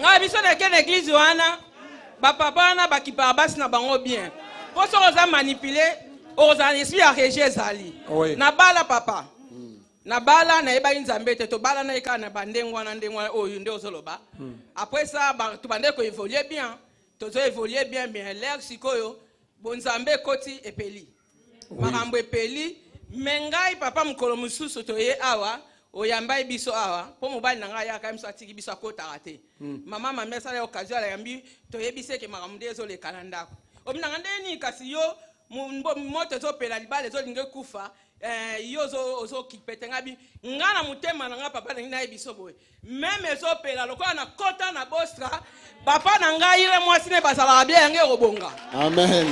[SPEAKER 11] nga biso na ke l'église wana ba papa na ba kipabasi na bango bien po so oza manipuler oza esprit ya rejet zali na bala papa na bala na eba nzambe te to bala na eka na bandengwa na ndengwa oyo nde ozoloba après ça ba to bande ko évoluer bien to zo évoluer bien mais l'air sikoyo bonzambe koti epeli makambo epeli mengai papa mukolo mususu to ye awa oyamba biso awa po mobali na ngai aka mso atiki biso akota te mama mama sala occasion la yambi to yebise ke makambo ndezo le kalanda ko omina ngandeni kasi yo moto zo pela libale zo linge kufa yo zo kipete ngabi ngana mutema na nga papa na yebiso boy même zo pela lokola na kota na bostra papa na ngai ile mwasi ne basala bien yange robonga
[SPEAKER 6] amen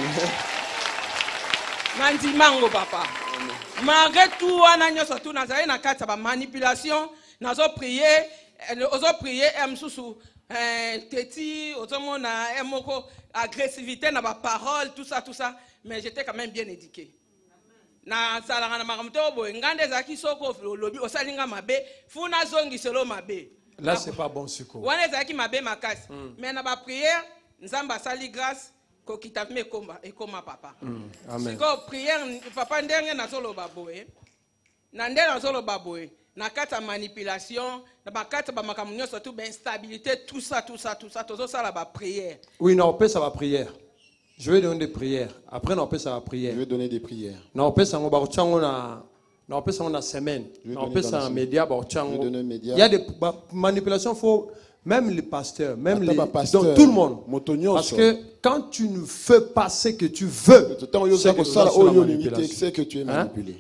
[SPEAKER 11] Nandi mango papa. Malgré tout, on a surtout na kati ba manipulation, nazo prier, msusu teti, ozomona emoko agressivité na ba parole, tout ça, mais j'étais quand même bien éduqué. Na salanga na makamto bo ngande zaki soko lobi osalinga mabe, funa zongi selo mabe.
[SPEAKER 5] Là c'est pas bon suko.
[SPEAKER 11] Wana zaki mabe makasi. Mais na ba prière, nzamba sali grâce ko kitafme komba ekoma papa.
[SPEAKER 5] Amen.
[SPEAKER 11] Siko prière papa ndenge na solo baboye. Na ndenge na solo baboye. Na kata manipulation, na ba kata ba makamunyo surtout ben instabilité, tout ça tozo sala ba prière.
[SPEAKER 5] Oui, non, on peut ça va prière. Je vais donner des prières. Après, on peut ça va prière.
[SPEAKER 6] Je vais donner des prières.
[SPEAKER 5] Non, on peut ça on peut ça on a semaine. On peut ça en média il y a des manipulations faut même les pasteurs, même les donc, tout le monde. Parce que quand tu ne fais pas ce que tu veux, c'est
[SPEAKER 6] que tu es manipulé.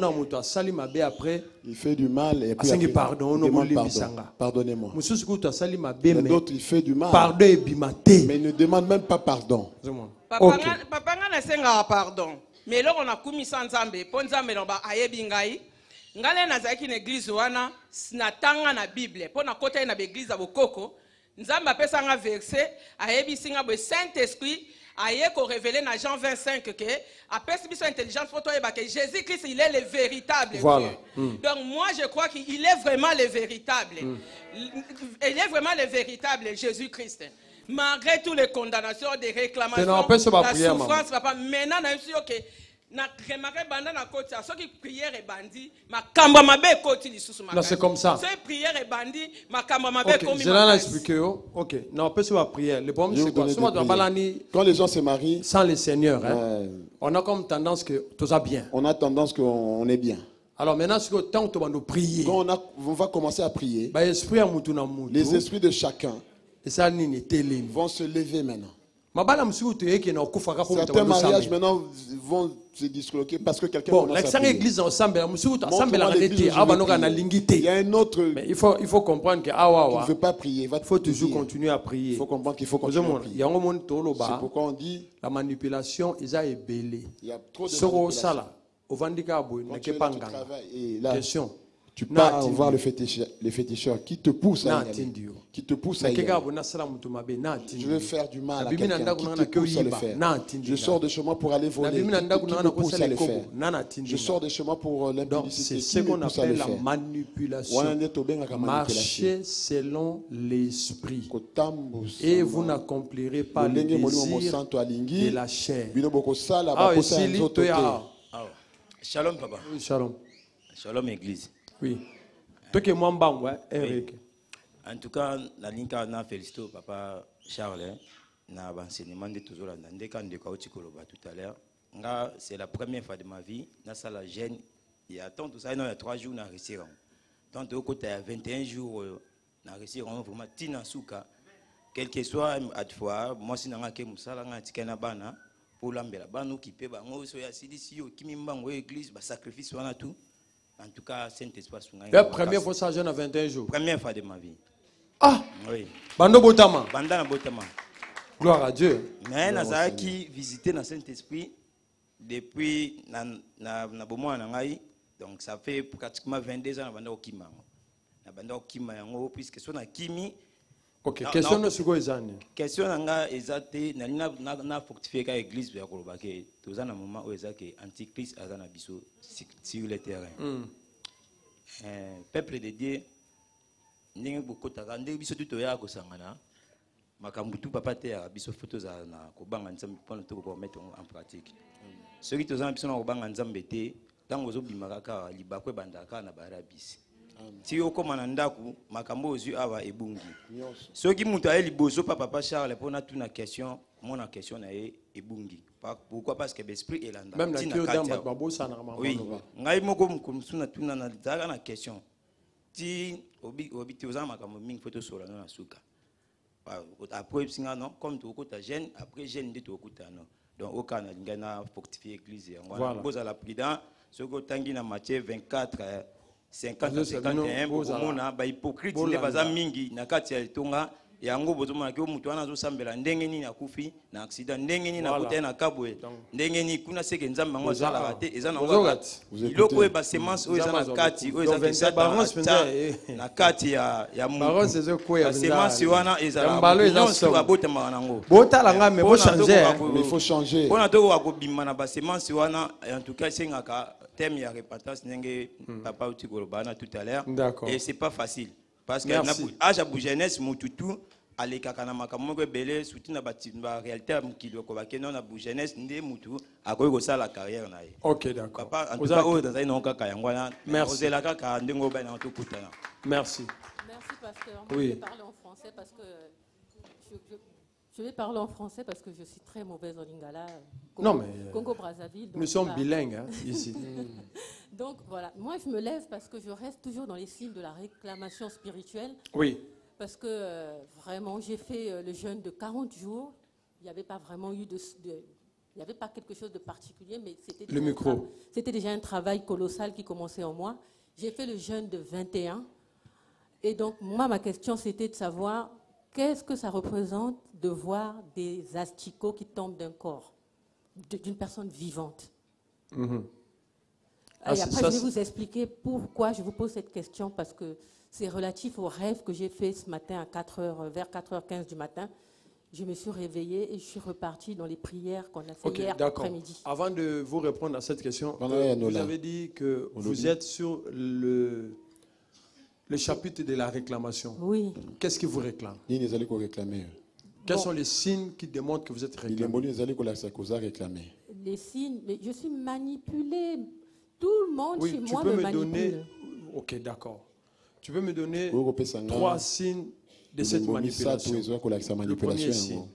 [SPEAKER 6] Il fait du mal et puis après, demande pardon. Pardonnez-moi. D'autres, il fait du mal. Mais il ne demande même pas pardon.
[SPEAKER 11] Papa nga senga pardon. Mais là on a commis sans nzambe, po nzambe no ba ayebi ngai. Ngale na zaki na église wana na tanga na Bible. Po na kota na église ya bokoko, nzambe apesa nga verset, ayebi singa bo Saint-Esprit aye ko révéler na Jean 25 que apesi biso intelligence photo eba que Jésus-Christ il est le véritable Dieu. Donc moi je crois qu'il est vraiment le véritable. Il est vraiment le véritable Jésus-Christ. Malgré toutes les condamnations, des réclamations, la souffrance, papa, maintenant, on a dit que
[SPEAKER 5] c'est comme ça. Je l'ai expliqué. Ok. Non, on peut se faire prière. Le problème, c'est quoi?
[SPEAKER 6] Quand les gens se marient,
[SPEAKER 5] sans le Seigneur, on a comme tendance que tout ça bien.
[SPEAKER 6] On a tendance qu'on est bien.
[SPEAKER 5] Alors maintenant, c'est que tant que nous prier,
[SPEAKER 6] quand on va commencer à prier, les esprits de chacun vont se lever maintenant. Certains mariages maintenant vont se disloquer parce que quelqu'un commence à prier. Il y a un autre
[SPEAKER 5] mais il faut comprendre que
[SPEAKER 6] qui ne veut pas prier.
[SPEAKER 5] Il faut toujours continuer à prier.
[SPEAKER 6] Il faut comprendre qu'il faut continuer à prier. C'est pourquoi on dit
[SPEAKER 5] la manipulation est belé.
[SPEAKER 6] Il y a trop de
[SPEAKER 5] question.
[SPEAKER 6] Tu pars voir le féticheur qui te pousse à y aller. Qui te pousse à y aller. Je veux faire du mal à quelqu'un qui te pousse à le faire. Je sors de chez moi pour aller voler. Qui me pousse à le faire. Je sors de chez moi pour l'impudicité.
[SPEAKER 5] C'est ce qu'on appelle la manipulation. Marchez selon l'esprit. Et vous n'accomplirez pas le désir de la chair.
[SPEAKER 12] Shalom papa.
[SPEAKER 5] Oui, shalom.
[SPEAKER 12] Shalom église.
[SPEAKER 5] Oui. Toi qui es mon banc, Eric.
[SPEAKER 12] En tout cas, la ligne a félicité au papa Charles. Na enseignement de toujours là. Dès qu'on tout à l'heure. C'est la première fois de ma vie. Dans la gêne. Il y a tant tout ça. Il y a 3 jours. N'a réussi. Tant au côté 21 jours. N'a réussi. Vraiment tina souka. Quel que soit à fois. Moi si n'a que musala n'a tikana bana. Pour l'ambela banu qui peut bango so ya sidisi yo kimimbango église ba sacrifice wana tout. En tout cas, Saint-Esprit.
[SPEAKER 5] La première fois ça jeune à 21 jours.
[SPEAKER 12] Première fois de ma vie.
[SPEAKER 5] Ah
[SPEAKER 12] oui.
[SPEAKER 5] Bando Botama.
[SPEAKER 12] Bandana Botama.
[SPEAKER 5] Gloire à Dieu.
[SPEAKER 12] Mais Nazara qui visitait dans Saint-Esprit depuis na bomo na ngai. Donc ça fait pratiquement 22 ans na banda okima. Na banda okima yango puisque so na kimi.
[SPEAKER 5] OK, question no siko ezane.
[SPEAKER 12] Question nga ezate na fortifier ka église ya kolobake. Tozana moment où ezake antichrist azana biso sur le terrain. Peuple de Dieu ndenge bokotaka ndenge biso tuto ya kosangana makambutu papa te ya biso photos na kobanga nzambe pour to mettre en pratique ceux qui tozana biso na kobanga nzambe te tango zo bimaka ka libakwe bandaka na barabisi ti okoma na ndaku makambo ozu awa ebungi ceux qui muta eli bozo papa Charles pour na tuna question mon question na ebungi pourquoi parce que l'esprit est là
[SPEAKER 5] même la tio damba babosa na maman
[SPEAKER 12] oui ngai moko mkumsuna tuna na daga na question ti obi ti ozana makambo mingi photo sola na suka après non comme tu as jeune après jeune de tu non donc au Canada il a fortifié l'église voilà pose à la prudence ce que tangi na Matthieu 24 50 51 on a ba hypocrite les baza mingi na kati ya tonga yango bozoma ke mutu ana zo sambela ndenge nini akufi na accident ndenge nini na kote na kabwe ndenge nini kuna seke nzamba ngo sala raté eza na ngati iloko e ba semence o eza na kati o eza na kati ya mu
[SPEAKER 5] baron c'est quoi ya
[SPEAKER 12] semence wana eza na so abota manango
[SPEAKER 5] bota la nga mais faut changer
[SPEAKER 6] mais il faut changer
[SPEAKER 12] on a to ko bimma na ba semence wana en tout cas c'est ngaka thème ya repentance ndenge papa uti ko bana tout à l'heure et c'est pas facile parce que âge à jeunesse mututu alekaka na makambo ko belé souti na ba réalité mukilo ko bakeno na jeunesse ndé mutu akoyi ko sala carrière na ye.
[SPEAKER 5] OK d'accord.
[SPEAKER 12] Papa en tout cas o dans ino kaka yangwana.
[SPEAKER 5] Merci.
[SPEAKER 12] Ozela kaka ndengo ba na to kutana.
[SPEAKER 5] Merci.
[SPEAKER 3] Merci pasteur.
[SPEAKER 5] Oui.
[SPEAKER 3] Je vais parler en français parce que je vais parler en français parce que je suis très mauvaise en lingala.
[SPEAKER 5] Non mais
[SPEAKER 3] Congo Brazzaville.
[SPEAKER 5] Nous sommes bilingues hein, ici.
[SPEAKER 3] Donc voilà, moi je me lève parce que je reste toujours dans les signes de la réclamation spirituelle.
[SPEAKER 5] Oui.
[SPEAKER 3] Parce que vraiment j'ai fait le jeûne de 40 jours. Il n'y avait pas vraiment eu il n'y avait pas quelque chose de particulier, mais c'était déjà un travail colossal qui commençait en moi. J'ai fait le jeûne de 21. Et donc moi ma question c'était de savoir qu'est-ce que ça représente de voir des asticots qui tombent d'un corps, d'une personne vivante. Et après, je vais vous expliquer pourquoi je vous pose cette question, parce que c'est relatif au rêve que j'ai fait ce matin à vers 4h15 du matin. Je me suis réveillée et je suis repartie dans les prières qu'on a fait hier après-midi.
[SPEAKER 5] Avant de vous répondre à cette question, vous avez dit que vous êtes sur le chapitre de la réclamation.
[SPEAKER 3] Oui.
[SPEAKER 5] Qu'est-ce qui vous réclame? Quels sont les signes qui démontrent que vous êtes réclamé?
[SPEAKER 3] Les signes, mais je suis manipulée. Tout le monde chez moi me manipule.
[SPEAKER 5] Ok, d'accord. Tu peux me donner 3 signes de cette manipulation? Le premier signe.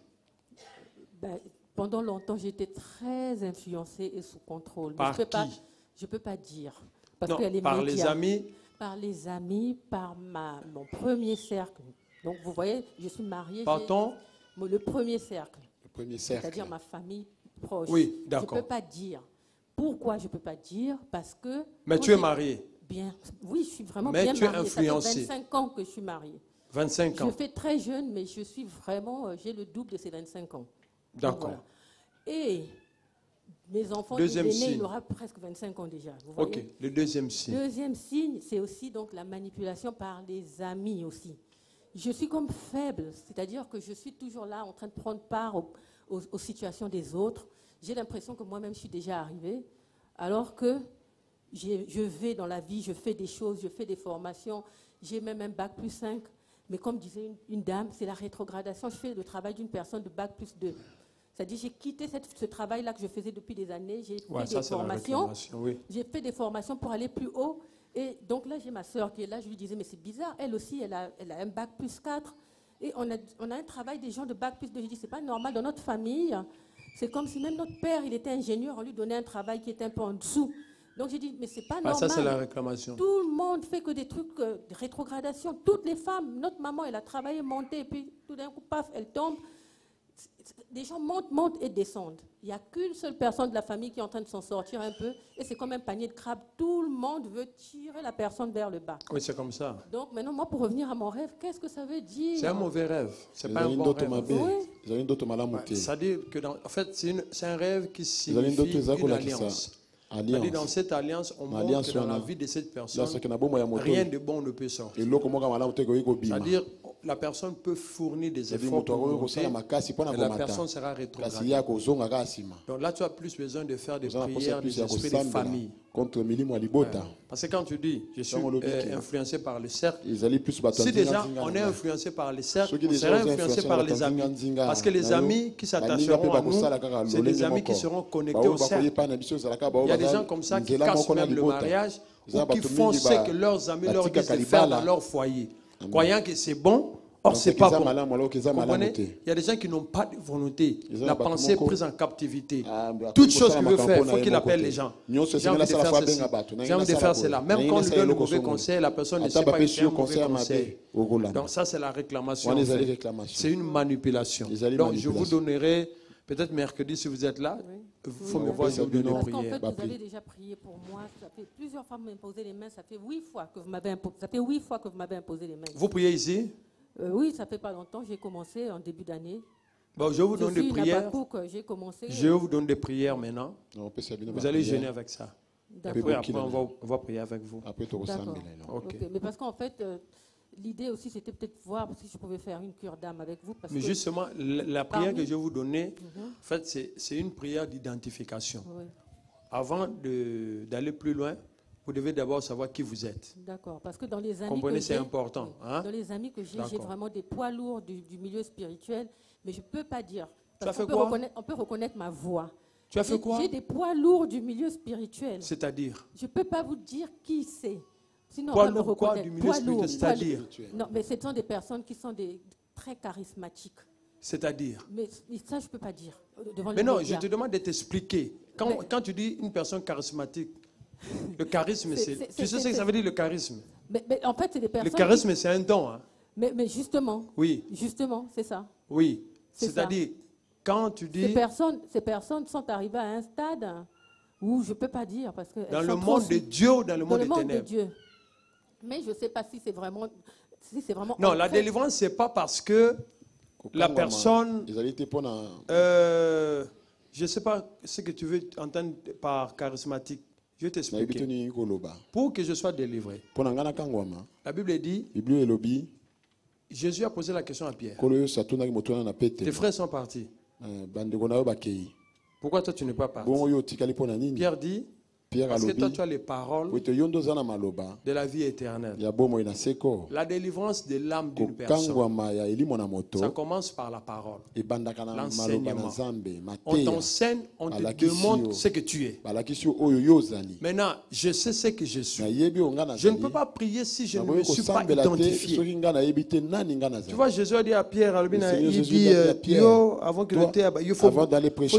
[SPEAKER 3] Pendant longtemps, j'étais très influencée et sous contrôle.
[SPEAKER 5] Par qui?
[SPEAKER 3] Je ne peux pas dire. Parce
[SPEAKER 5] par les amis?
[SPEAKER 3] Par les amis, par mon premier cercle. Donc vous voyez, je suis mariée. Le premier cercle. C'est-à-dire ma famille proche.
[SPEAKER 5] Oui, d'accord.
[SPEAKER 3] Je ne peux pas dire. Pourquoi je ne peux pas dire? Parce que...
[SPEAKER 5] Mais tu es mariée?
[SPEAKER 3] Bien. Oui, je suis vraiment bien mariée.
[SPEAKER 5] Mais tu es influencée.
[SPEAKER 3] Ça fait 25 ans que je suis mariée.
[SPEAKER 5] 25 ans.
[SPEAKER 3] Je fais très jeune, mais je suis vraiment... J'ai le double de ces 25 ans.
[SPEAKER 5] D'accord.
[SPEAKER 3] Voilà. Et mes enfants, il aura presque 25 ans déjà. Vous voyez?
[SPEAKER 5] Ok, le deuxième signe.
[SPEAKER 3] Deuxième signe, c'est aussi donc la manipulation par les amis aussi. Je suis comme faible, c'est-à-dire que je suis toujours là en train de prendre part aux situations des autres. J'ai l'impression que moi-même, je suis déjà arrivée, alors que je vais dans la vie, je fais des choses, je fais des formations, j'ai même un bac plus 5. Mais comme disait une dame, c'est la rétrogradation. Je fais le travail d'une personne de bac plus 2. C'est-à-dire j'ai quitté ce travail-là que je faisais depuis des années. J'ai fait des formations.
[SPEAKER 5] Oui.
[SPEAKER 3] J'ai fait des formations pour aller plus haut. Et donc là, j'ai ma sœur qui est là. Je lui disais, mais c'est bizarre. Elle aussi, elle a un bac plus 4. Et on a un travail des gens de bac plus 2. Je dis, c'est pas normal. Dans notre famille, c'est comme si même notre père, il était ingénieur. On lui donnait un travail qui était un peu en dessous. Donc j'ai dit, mais c'est pas normal.
[SPEAKER 5] Ça, c'est la réclamation.
[SPEAKER 3] Tout le monde fait que des trucs de rétrogradation. Toutes les femmes, notre maman, elle a travaillé, monté, et puis tout d'un coup, paf, elle tombe. Les gens montent et descendent. Il n'y a qu'une seule personne de la famille qui est en train de s'en sortir un peu. Et c'est comme un panier de crabes. Tout le monde veut tirer la personne vers le bas.
[SPEAKER 5] Oui, c'est comme ça.
[SPEAKER 3] Donc maintenant, moi, pour revenir à mon rêve, qu'est-ce que ça veut dire?
[SPEAKER 5] C'est un mauvais rêve. C'est pas un bon rêve.
[SPEAKER 3] Oui.
[SPEAKER 5] C'est-à-dire que, en fait, c'est un rêve qui signifie une alliance. Dans cette alliance, on montre dans la vie de cette personne, rien de bon ne peut sortir. C'est-à-dire, la personne peut fournir des efforts pour monter, mais la personne sera rétrogradée. Donc là, tu as plus besoin de faire des prières des esprits de famille. Parce que quand tu dis, je suis influencé par le cercle, si déjà on est influencé par le cercle, on sera influencé par les amis. Parce que les amis qui s'attacheront à nous, c'est des amis qui seront connectés au cercle. Il y a des gens comme ça qui cassent même le mariage ou qui font ce que leurs amis leur disent de faire dans leur foyer, croyant que c'est bon. Or, ce n'est pas bon. Comprenez? Il y a des gens qui n'ont pas de volonté. La pensée prise en captivité. Toute chose qu'il veut faire, il faut qu'il appelle les gens. J'ai envie de faire ceci. J'ai envie de faire cela. Même quand on lui donne le mauvais conseil, la personne ne sait pas que c'est un mauvais conseil. Donc ça, c'est la réclamation. C'est une manipulation. Donc je vous donnerai, peut-être mercredi, si vous êtes là, il faut me voir, je vous donner une prière.
[SPEAKER 3] Parce qu'en fait, vous avez déjà prié pour moi. Ça fait plusieurs fois que vous m'imposez les mains. Ça fait 8 fois que vous m'avez imposé les mains.
[SPEAKER 5] Vous priez ici?
[SPEAKER 3] Oui, ça fait pas longtemps. J'ai commencé en début d'année.
[SPEAKER 5] Bon, je vous donne des prières.
[SPEAKER 3] J'ai commencé.
[SPEAKER 5] Je vous donne des prières maintenant. Vous allez jeûner avec ça. Et puis après, on va prier avec vous.
[SPEAKER 3] Okay. Mais parce qu'en fait, l'idée aussi, c'était peut-être voir si je pouvais faire une cure d'âme avec vous. Parce
[SPEAKER 5] mais justement, la prière que je vais vous donner, en fait, c'est une prière d'identification. Oui. Avant d'aller plus loin, vous devez d'abord savoir qui vous êtes. D'accord, parce que dans les amis comprenez, c'est important. Hein?
[SPEAKER 3] Dans les amis que j'ai vraiment des poids lourds du milieu spirituel, mais je ne peux pas dire.
[SPEAKER 5] Tu as fait quoi?
[SPEAKER 3] On peut reconnaître ma voix.
[SPEAKER 5] Tu as fait quoi?
[SPEAKER 3] J'ai des poids lourds du milieu spirituel.
[SPEAKER 5] C'est-à-dire?
[SPEAKER 3] Je ne peux pas vous dire qui c'est. Sinon,
[SPEAKER 5] poids
[SPEAKER 3] on va me reconnaître.
[SPEAKER 5] Quoi du milieu spirituel, c'est-à-dire?
[SPEAKER 3] Non, mais ce sont des personnes qui sont très charismatiques.
[SPEAKER 5] C'est-à-dire?
[SPEAKER 3] Mais ça, je ne peux pas dire.
[SPEAKER 5] Mais non, je te demande de t'expliquer. Quand tu dis une personne charismatique, le charisme, tu sais ce que ça veut dire, le charisme?
[SPEAKER 3] Mais en fait, c'est des personnes.
[SPEAKER 5] Le charisme, c'est un don. Hein?
[SPEAKER 3] Mais justement.
[SPEAKER 5] Oui.
[SPEAKER 3] Justement, c'est ça.
[SPEAKER 5] Oui. C'est-à-dire, quand tu dis.
[SPEAKER 3] Ces personnes sont arrivées à un stade où je ne peux pas dire. Parce que
[SPEAKER 5] dans le monde de Dieu ou dans le monde des ténèbres? Dans le monde de Dieu.
[SPEAKER 3] Mais je ne sais pas si c'est vraiment.
[SPEAKER 5] Non, la délivrance, ce n'est pas parce que la personne. Je ne sais pas ce que tu veux entendre par charismatique. Je vais t'expliquer. Pour que je sois délivré, la Bible dit, Jésus a posé la question à Pierre. Tes frères sont partis. Pourquoi toi tu n'es pas parti? Pierre dit, parce que toi tu as les paroles de la vie éternelle. La délivrance de l'âme d'une personne, ça commence par la parole, l'enseignement. On t'enseigne, on te demande ce que tu es. Maintenant, je sais ce que je suis. Je ne peux pas prier si je ne me suis pas identifié. Tu vois, Jésus a dit à Pierre, il dit, avant que il faut aller prêcher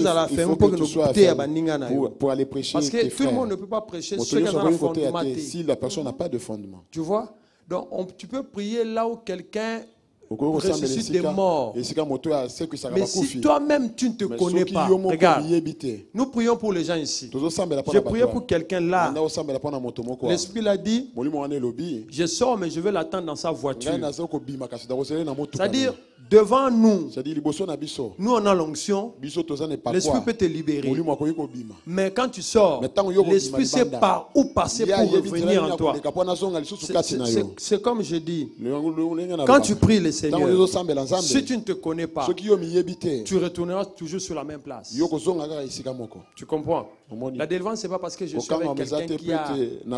[SPEAKER 6] pour aller prêcher.
[SPEAKER 5] Parce que tout le monde ne peut pas prêcher ce qui est dans le fondement.
[SPEAKER 6] Si la personne n'a pas de fondement.
[SPEAKER 5] Tu vois? Donc tu peux prier là où quelqu'un ressuscite des morts. Mais si toi-même tu ne te connais pas, regarde, nous prions pour les gens ici. J'ai prié pour quelqu'un là. L'Esprit l'a dit, je sors mais je vais l'attendre dans sa voiture. C'est-à-dire, devant nous, nous on a l'onction, l'Esprit peut te libérer. Mais quand tu sors, l'Esprit sait par où passer pour revenir en toi. C'est comme je dis, quand tu pries le Seigneur, si tu ne te connais pas, tu retourneras toujours sur la même place. Tu comprends? La délivrance, ce n'est pas parce que je suis avec quelqu'un qui a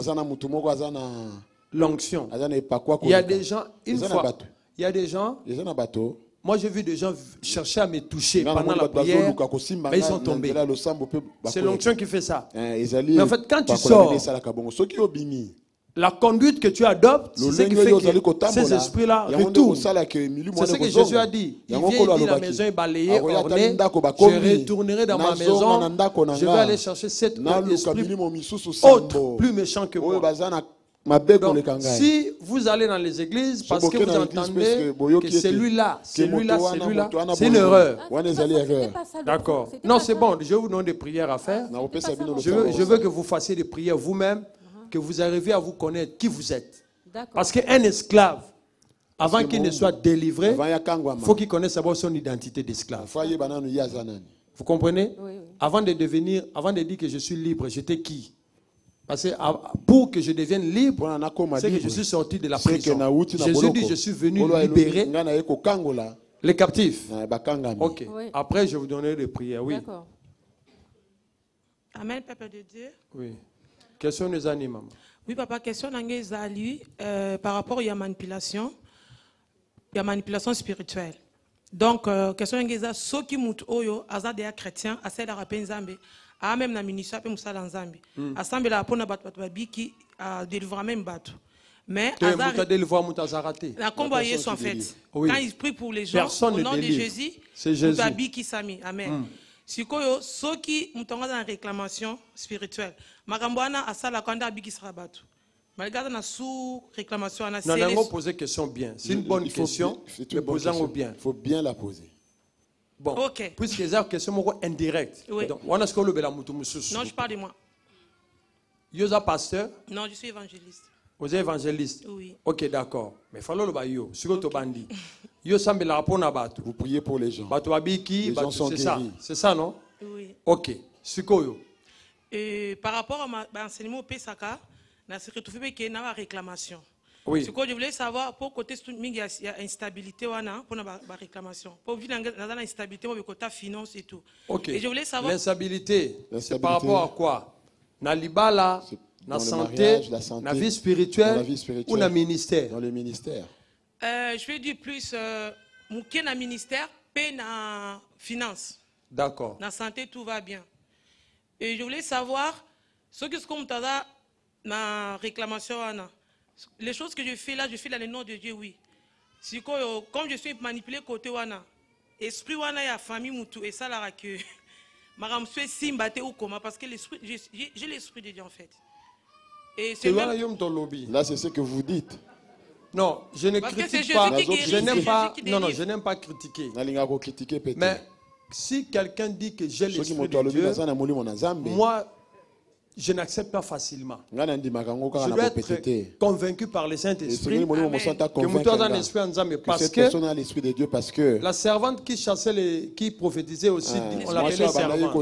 [SPEAKER 5] l'onction. Il y a des gens, une fois, il y a des gens, moi j'ai vu des gens chercher à me toucher pendant la prière, mais ils sont tombés. C'est l'onction qui fait ça. Mais en fait, quand tu sors, la conduite que tu adoptes, c'est ce qui fait que ces esprits-là retournent. C'est ce que Jésus a dit. Il vient, il dit, la maison est balayée, ornée. Je retournerai dans ma maison. Je vais aller chercher cet esprit autre, plus méchant que moi. Donc, si vous allez dans les églises parce que vous entendez que celui-là, c'est une erreur. D'accord. Non, c'est bon. Je vous donne des prières à faire. Je veux que vous fassiez des prières vous-même, que vous arriviez à vous connaître qui vous êtes. Parce qu'un esclave, avant qu'il ne soit délivré, il faut qu'il connaisse d'abord son identité d'esclave. Vous comprenez? Avant de dire que je suis libre, j'étais qui? Parce que pour que je devienne libre, c'est que je suis sorti de la prison. Jésus dit, je suis venu libérer les captifs. Ok.
[SPEAKER 3] Oui.
[SPEAKER 5] Après, je vous donnerai des prières. Oui.
[SPEAKER 3] D'accord.
[SPEAKER 11] Amen, Papa de Dieu.
[SPEAKER 5] Oui. Question des animaux.
[SPEAKER 11] Oui, papa, question d'Angezali par rapport à la manipulation spirituelle. Donc, question d'Angezali, ceux qui moutent oyo, azad des chrétiens, assez de rappeler Nzambe, a même na ministère pe musala Nzambe, assemble la pona batwabi qui a délivré même bateau. Mais la combat Yesu en fait.
[SPEAKER 5] Oui.
[SPEAKER 11] Quand il prie pour les gens,
[SPEAKER 5] personne
[SPEAKER 11] au nom de
[SPEAKER 5] délivre.
[SPEAKER 11] Jésus,
[SPEAKER 5] C'est Jésus.
[SPEAKER 11] Babi qui s'ami. Amen. Sikoyo, ceux qui ont une réclamation spirituelle, Magambouana a ça la kanda abi qui sera battu. Malgré la sous-réclamation, on a
[SPEAKER 5] non, poser question bien. C'est une bonne question. Mais posons bien.
[SPEAKER 6] Il faut bien la poser.
[SPEAKER 5] Bon,
[SPEAKER 11] ok.
[SPEAKER 5] Puisque c'est une question indirecte.
[SPEAKER 11] Oui.
[SPEAKER 5] Donc, on a ce qu'on le bela mutu.
[SPEAKER 11] Non, je parle de moi.
[SPEAKER 5] Vous êtes pasteur?
[SPEAKER 11] Non, je suis évangéliste.
[SPEAKER 5] Vous êtes évangéliste?
[SPEAKER 11] Oui.
[SPEAKER 5] Ok, d'accord. Mais il faut le faire. Si vous êtes bandi. Vous semblez la rapporter à Batu.
[SPEAKER 6] Vous priez pour les gens.
[SPEAKER 5] Batu abiki,
[SPEAKER 6] les gens sont guéris.
[SPEAKER 5] C'est ça, non?
[SPEAKER 11] Oui.
[SPEAKER 5] Ok. Sikoyo.
[SPEAKER 11] Par rapport à mon enseignement au PSAK, je suis retrouvé qu'il y a une réclamation.
[SPEAKER 5] Oui.
[SPEAKER 11] Ce que je voulais savoir, pour côté il y a instabilité pour la réclamation. Pour vivre dans l'instabilité, pour côté finance et tout.
[SPEAKER 5] Ok.
[SPEAKER 11] Et je voulais savoir.
[SPEAKER 5] L'instabilité, c'est par rapport à quoi? Na libala, na santé, na vie spirituelle ou na ministère?
[SPEAKER 6] Dans le ministère.
[SPEAKER 11] Je vais dire plus, mouké na ministère, paix na finance.
[SPEAKER 5] D'accord.
[SPEAKER 11] Na santé, tout va bien. Et je voulais savoir, ce que c'est comme ça, na réclamation, les choses que je fais là, je fais dans le nom de Dieu, oui. Si comme je suis manipulé côté wana, esprit wana ya famille mutu et ça là que maram suis simbate ou comment parce que l'esprit, j'ai l'esprit de Dieu en fait. Et c'est même...
[SPEAKER 6] Là c'est ce que vous dites.
[SPEAKER 5] Non, je ne critique pas. Je n'aime pas. Non, non, je n'aime pas critiquer. Mais si quelqu'un dit que j'ai l'esprit de Dieu, moi, je n'accepte pas facilement. Je dois être convaincu par le Saint-Esprit que nous avons un esprit en Nzambe parce que la servante qui chassait, qui prophétisait aussi, on l'appelait servante.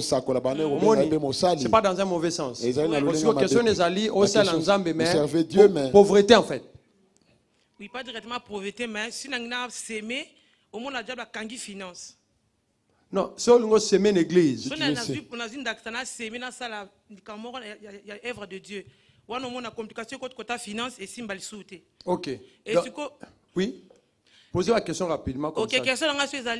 [SPEAKER 5] C'est pas dans un mauvais sens. Parce que question des alliés, au sein de Nzambe, mais pauvreté en fait.
[SPEAKER 11] Oui, pas directement pauvreté, mais si on a sémé, au moins on a déjà la kangi finance.
[SPEAKER 5] Non, si on a sémé l'église.
[SPEAKER 11] Si on a sémé dans la œuvre de Dieu, on a une complication côté finance et symbole sauté.
[SPEAKER 5] Ok.
[SPEAKER 11] Et
[SPEAKER 5] donc, oui. Posez la question rapidement. Comme
[SPEAKER 11] ok,
[SPEAKER 5] ça.
[SPEAKER 11] question dans la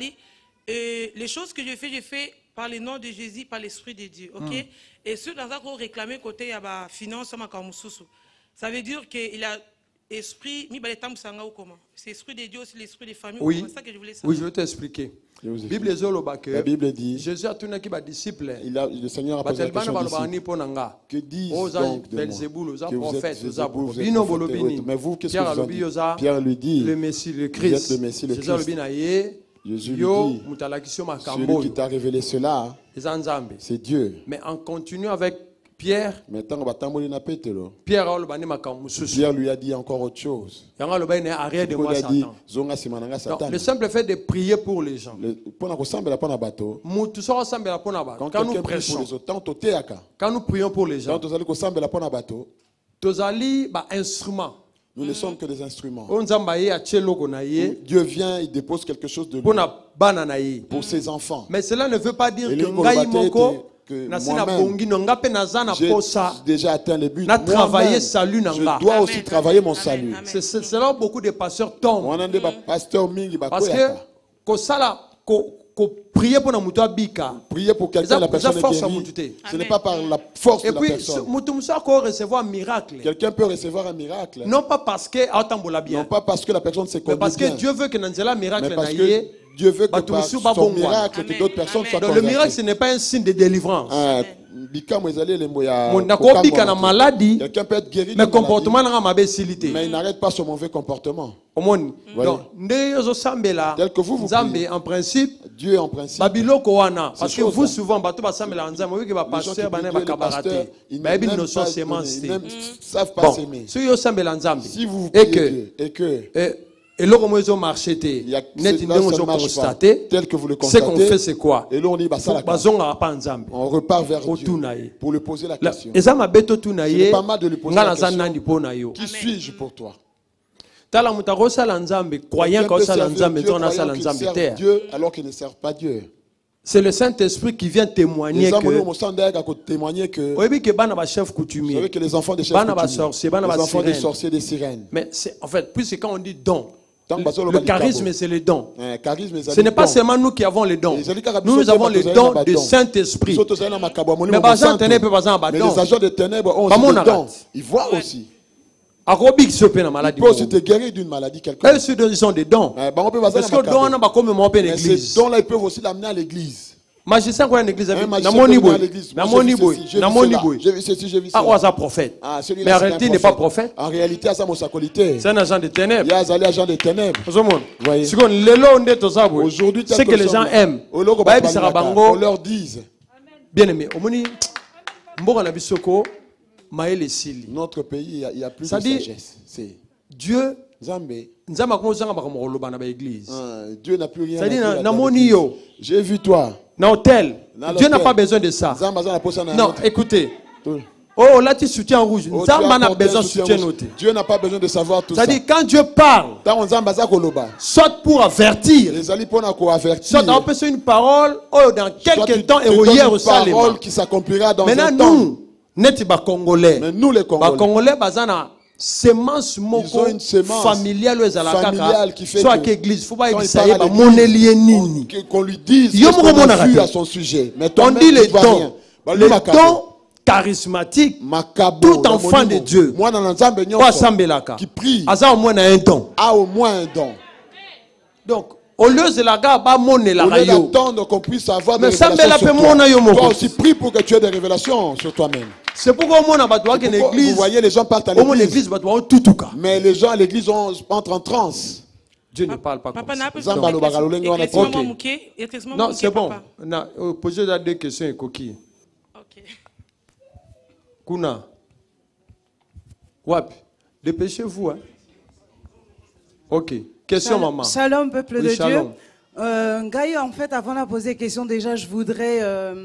[SPEAKER 11] les choses que je fais par le nom de Jésus, par l'Esprit de Dieu. Ok. Et ceux dans un réclamer côté ya ba finance ça veut dire qu'il a esprit, c'est l'esprit de Dieu, c'est l'esprit des familles.
[SPEAKER 5] Oui.
[SPEAKER 11] C'est ça que je voulais savoir.
[SPEAKER 5] Oui, je vais t'expliquer. La Bible dit Jésus a tourné qui va disciple.
[SPEAKER 6] Le Seigneur a posé la question
[SPEAKER 5] que
[SPEAKER 6] disent donc de moi que vous êtes mais vous, qu'est-ce que vous en dites? Pierre lui dit
[SPEAKER 5] le Messie, le Christ.
[SPEAKER 6] Vous êtes le Messie, le Christ. Jésus lui dit celui qui t'a révélé cela, c'est Dieu.
[SPEAKER 5] Mais en continuant avec Pierre,
[SPEAKER 6] Pierre lui a dit encore autre chose.
[SPEAKER 5] Il a dit, le simple fait de prier pour les gens. Quand nous prêchons, quand nous prions pour les gens,
[SPEAKER 6] nous ne sommes que des instruments. Dieu vient, il dépose quelque chose de lui pour ses enfants.
[SPEAKER 5] Mais cela ne veut pas dire que
[SPEAKER 6] j'ai déjà atteint le but.
[SPEAKER 5] Je
[SPEAKER 6] dois aussi travailler mon salut.
[SPEAKER 5] C'est là où beaucoup de pasteurs tombent. Parce que prier pour
[SPEAKER 6] prier pour quelqu'un, la personne est guérie. Ce n'est pas par la force de la personne. Quelqu'un peut recevoir un miracle.
[SPEAKER 5] Non pas parce que
[SPEAKER 6] la personne s'est conduite bien.
[SPEAKER 5] Parce que Dieu veut que dans miracle,
[SPEAKER 6] mais parce que Dieu veut que par son miracle, que d'autres personnes soient converties.
[SPEAKER 5] Le miracle, ce n'est pas un signe de délivrance.
[SPEAKER 6] Quelqu'un peut être guéri
[SPEAKER 5] mais comportement
[SPEAKER 6] mais il n'arrête pas son mauvais comportement.
[SPEAKER 5] Tel que vous priez, en principe,
[SPEAKER 6] Dieu en principe.
[SPEAKER 5] Parce que vous souvent, ils ne
[SPEAKER 6] savent pas s'aimer.
[SPEAKER 5] Si vous
[SPEAKER 6] priez Dieu et que Et là, comment ils ont marché, tel
[SPEAKER 4] que vous le
[SPEAKER 6] constatez. Ce qu'on fait, c'est quoi?
[SPEAKER 4] Et là, on dit, on repart vers Dieu pour lui poser la question.
[SPEAKER 6] C'est pas mal
[SPEAKER 4] de lui poser la question. Qui suis-je pour toi? Dieu alors qu'il ne sert pas Dieu.
[SPEAKER 6] C'est le Saint-Esprit qui vient témoigner que
[SPEAKER 4] vous savez que les enfants des chefs coutumiers, les enfants des sorciers, des sirènes.
[SPEAKER 6] Mais en fait, puisque quand on dit don, le charisme c'est le don. Ce n'est pas seulement nous qui avons les dons. Nous avons les dons du Saint-Esprit. Mais
[SPEAKER 4] les agents des ténèbres ont aussi des dons. Ils voient aussi.
[SPEAKER 6] Il
[SPEAKER 4] peut aussi te guérir d'une maladie quelconque.
[SPEAKER 6] Ils sont des dons. Parce que
[SPEAKER 4] ces dons-là, ils peuvent aussi l'amener à l'église.
[SPEAKER 6] Magicien quoi l'église?
[SPEAKER 4] J'ai vu ceci, j'ai vu ça.
[SPEAKER 6] Ah, prophète. Mais en réalité, il n'est pas prophète.
[SPEAKER 4] En réalité, c'est
[SPEAKER 6] un agent de ténèbres.
[SPEAKER 4] Il y a un agent de ténèbres.
[SPEAKER 6] Aujourd'hui, ce que les gens aiment,
[SPEAKER 4] on leur dise.
[SPEAKER 6] Bien aimé.
[SPEAKER 4] Notre pays, il y a plus de sagesse.
[SPEAKER 6] Dieu,
[SPEAKER 4] Dieu n'a plus rien à
[SPEAKER 6] dire.
[SPEAKER 4] J'ai vu toi.
[SPEAKER 6] Dieu n'a pas besoin de ça. Non, écoutez. Oh, là tu soutiens en rouge.
[SPEAKER 4] Dieu n'a pas besoin de savoir tout ça.
[SPEAKER 6] C'est-à-dire quand Dieu parle, soit pour avertir, soit on peut une parole dans quelques temps et hier au Salem.
[SPEAKER 4] Qui s'accomplira dans
[SPEAKER 6] un temps. Congolais.
[SPEAKER 4] Mais nous les
[SPEAKER 6] Congolais, semence moko familiale
[SPEAKER 4] qui fait
[SPEAKER 6] soit l'église faut pas
[SPEAKER 4] qu'on
[SPEAKER 6] lui dise
[SPEAKER 4] à son sujet. Mais
[SPEAKER 6] on dit les dons charismatiques, tout enfant de Dieu
[SPEAKER 4] qui prie
[SPEAKER 6] a au moins un don. Donc au lieu de la
[SPEAKER 4] d'attendre qu'on puisse avoir des révélations sur toi aussi prie pour que tu aies des révélations sur toi-même.
[SPEAKER 6] C'est pourquoi vous
[SPEAKER 4] voyez les gens partent à l'église. Mais les gens à l'église entrent en transe.
[SPEAKER 6] Dieu ne parle pas comme ça.
[SPEAKER 10] Non,
[SPEAKER 6] c'est bon. Posez deux questions et coquille. Kuna. Wap. Dépêchez-vous. Ok. Question, maman.
[SPEAKER 13] Shalom, peuple de Dieu. Ngaï, en fait, avant de poser question, déjà, je voudrais,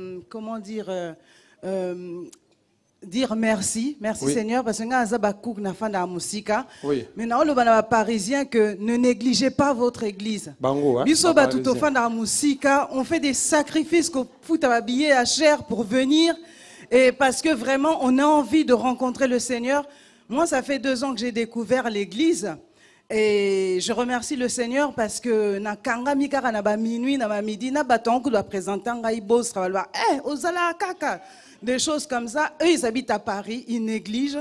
[SPEAKER 13] dire merci. Merci, oui. Seigneur, parce que nous avons na fin de la musique. Mais nous avons les Parisiens que ne négligez pas votre église.
[SPEAKER 6] Bango, hein?
[SPEAKER 13] Tout au fin de la musique, on fait des sacrifices qu'on fout à billet à cher pour venir. Et parce que vraiment, on a envie de rencontrer le Seigneur. Moi, ça fait 2 ans que j'ai découvert l'église. Et je remercie le Seigneur parce que na kanga mikara na ba minuit na ba midi na baton que doit présenter ngai boss travailler ozala kaka des choses comme ça. Eux ils habitent à Paris, ils négligent.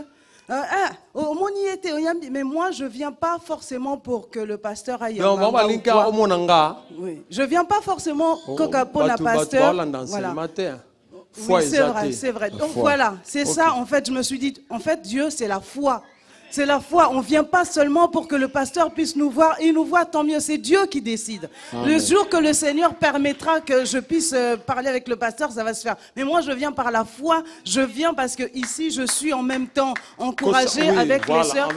[SPEAKER 13] Mais moi je viens pas forcément pour que le pasteur aille.
[SPEAKER 6] Non,
[SPEAKER 13] oui, je viens pas forcément pour la pasteur. Voilà. Oui, c'est vrai, c'est vrai. Donc voilà, c'est ça en fait. Je me suis dit, en fait Dieu c'est la foi. C'est la foi. On ne vient pas seulement pour que le pasteur puisse nous voir. Il nous voit, tant mieux. C'est Dieu qui décide. Amen. Le jour que le Seigneur permettra que je puisse parler avec le pasteur, ça va se faire. Mais moi, je viens par la foi. Je viens parce que ici, je suis en même temps encouragée avec les sœurs.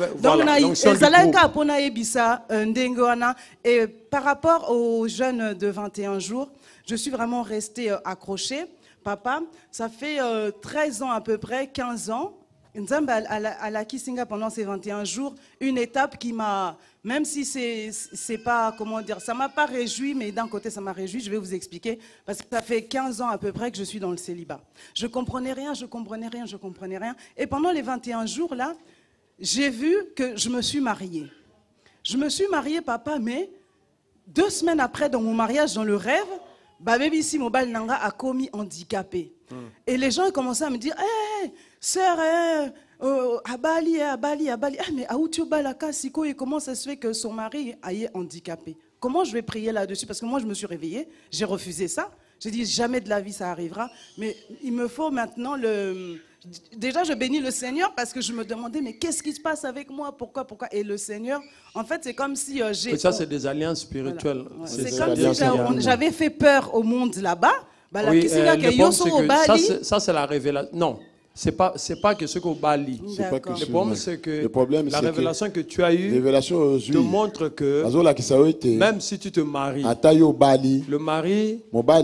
[SPEAKER 13] Et par rapport aux jeunes de 21 jours, je suis vraiment restée accrochée. Papa, ça fait 13 ans à peu près, 15 ans. Nzamba à la Kisinga pendant ces 21 jours, une étape qui m'a, même si c'est pas, comment dire, ça m'a pas réjoui, mais d'un côté ça m'a réjoui, je vais vous expliquer, parce que ça fait 15 ans à peu près que je suis dans le célibat. Je comprenais rien, je comprenais rien, je comprenais rien. Et pendant les 21 jours là, j'ai vu que je me suis mariée. Je me suis mariée, papa, mais 2 semaines après, dans mon mariage, dans le rêve, Baby si Mobile Nanga a commis handicapé. Et les gens ont commencé à me dire, hey, sœur, Abali, mais Aoutiobalaka, Siko, et comment ça se fait que son mari est handicapé? Comment je vais prier là-dessus? Parce que moi, je me suis réveillée, j'ai refusé ça. J'ai dit, jamais de la vie ça arrivera. Mais il me faut maintenant le... Déjà, je bénis le Seigneur parce que je me demandais, mais qu'est-ce qui se passe avec moi? Pourquoi? Et le Seigneur, en fait, c'est comme si j'ai...
[SPEAKER 6] Ça, c'est des alliances spirituelles.
[SPEAKER 13] Voilà. C'est comme si j'avais fait peur au monde là-bas.
[SPEAKER 6] Oui, je pense que ça, c'est la révélation. Non.
[SPEAKER 5] C'est pas que ce qu'on bali. Le problème c'est que la révélation que tu as eue te montre que même si tu te maries, le mari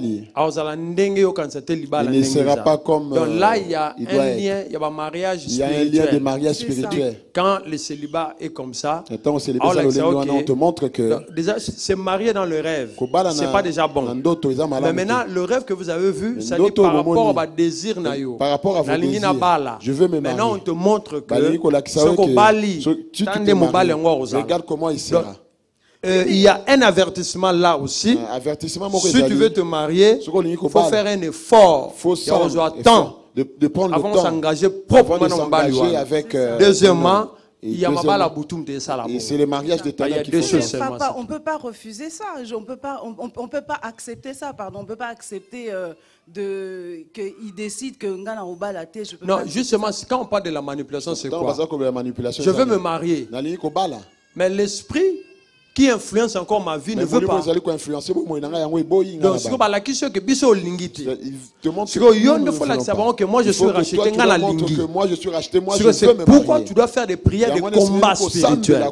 [SPEAKER 5] il ne sera pas comme. Donc là il y a un lien, il y a un mariage spirituel. Quand le célibat est comme ça,
[SPEAKER 6] on te montre que
[SPEAKER 5] déjà c'est marié dans le rêve, c'est pas déjà bon. Mais maintenant le rêve que vous avez vu, ça dit par rapport à désir nayo.
[SPEAKER 6] Par rapport à vos désirs. Je veux me marier.
[SPEAKER 5] Maintenant, on te montre que
[SPEAKER 6] regarde comment il sera.
[SPEAKER 5] Il y a un avertissement là aussi. Si tu veux te marier, il faut faire un effort. Il faut attendre avant de s'engager proprement dans le mariage. Deuxièmement, il y a la boutoum de ça là.
[SPEAKER 6] C'est le mariage de ta
[SPEAKER 13] on ne peut pas refuser ça. On ne peut pas accepter ça. Pardon, on ne peut pas accepter qu'il décide que Ngana Oba la tête.
[SPEAKER 5] Non, justement, quand on parle de la manipulation, c'est quoi? Je veux me marier. Mais l'esprit qui influence encore ma vie ne veut pas. Donc, ce que biso lingiti. Que moi je suis racheté ngana lingi. Pourquoi tu dois faire des prières de combat spirituel?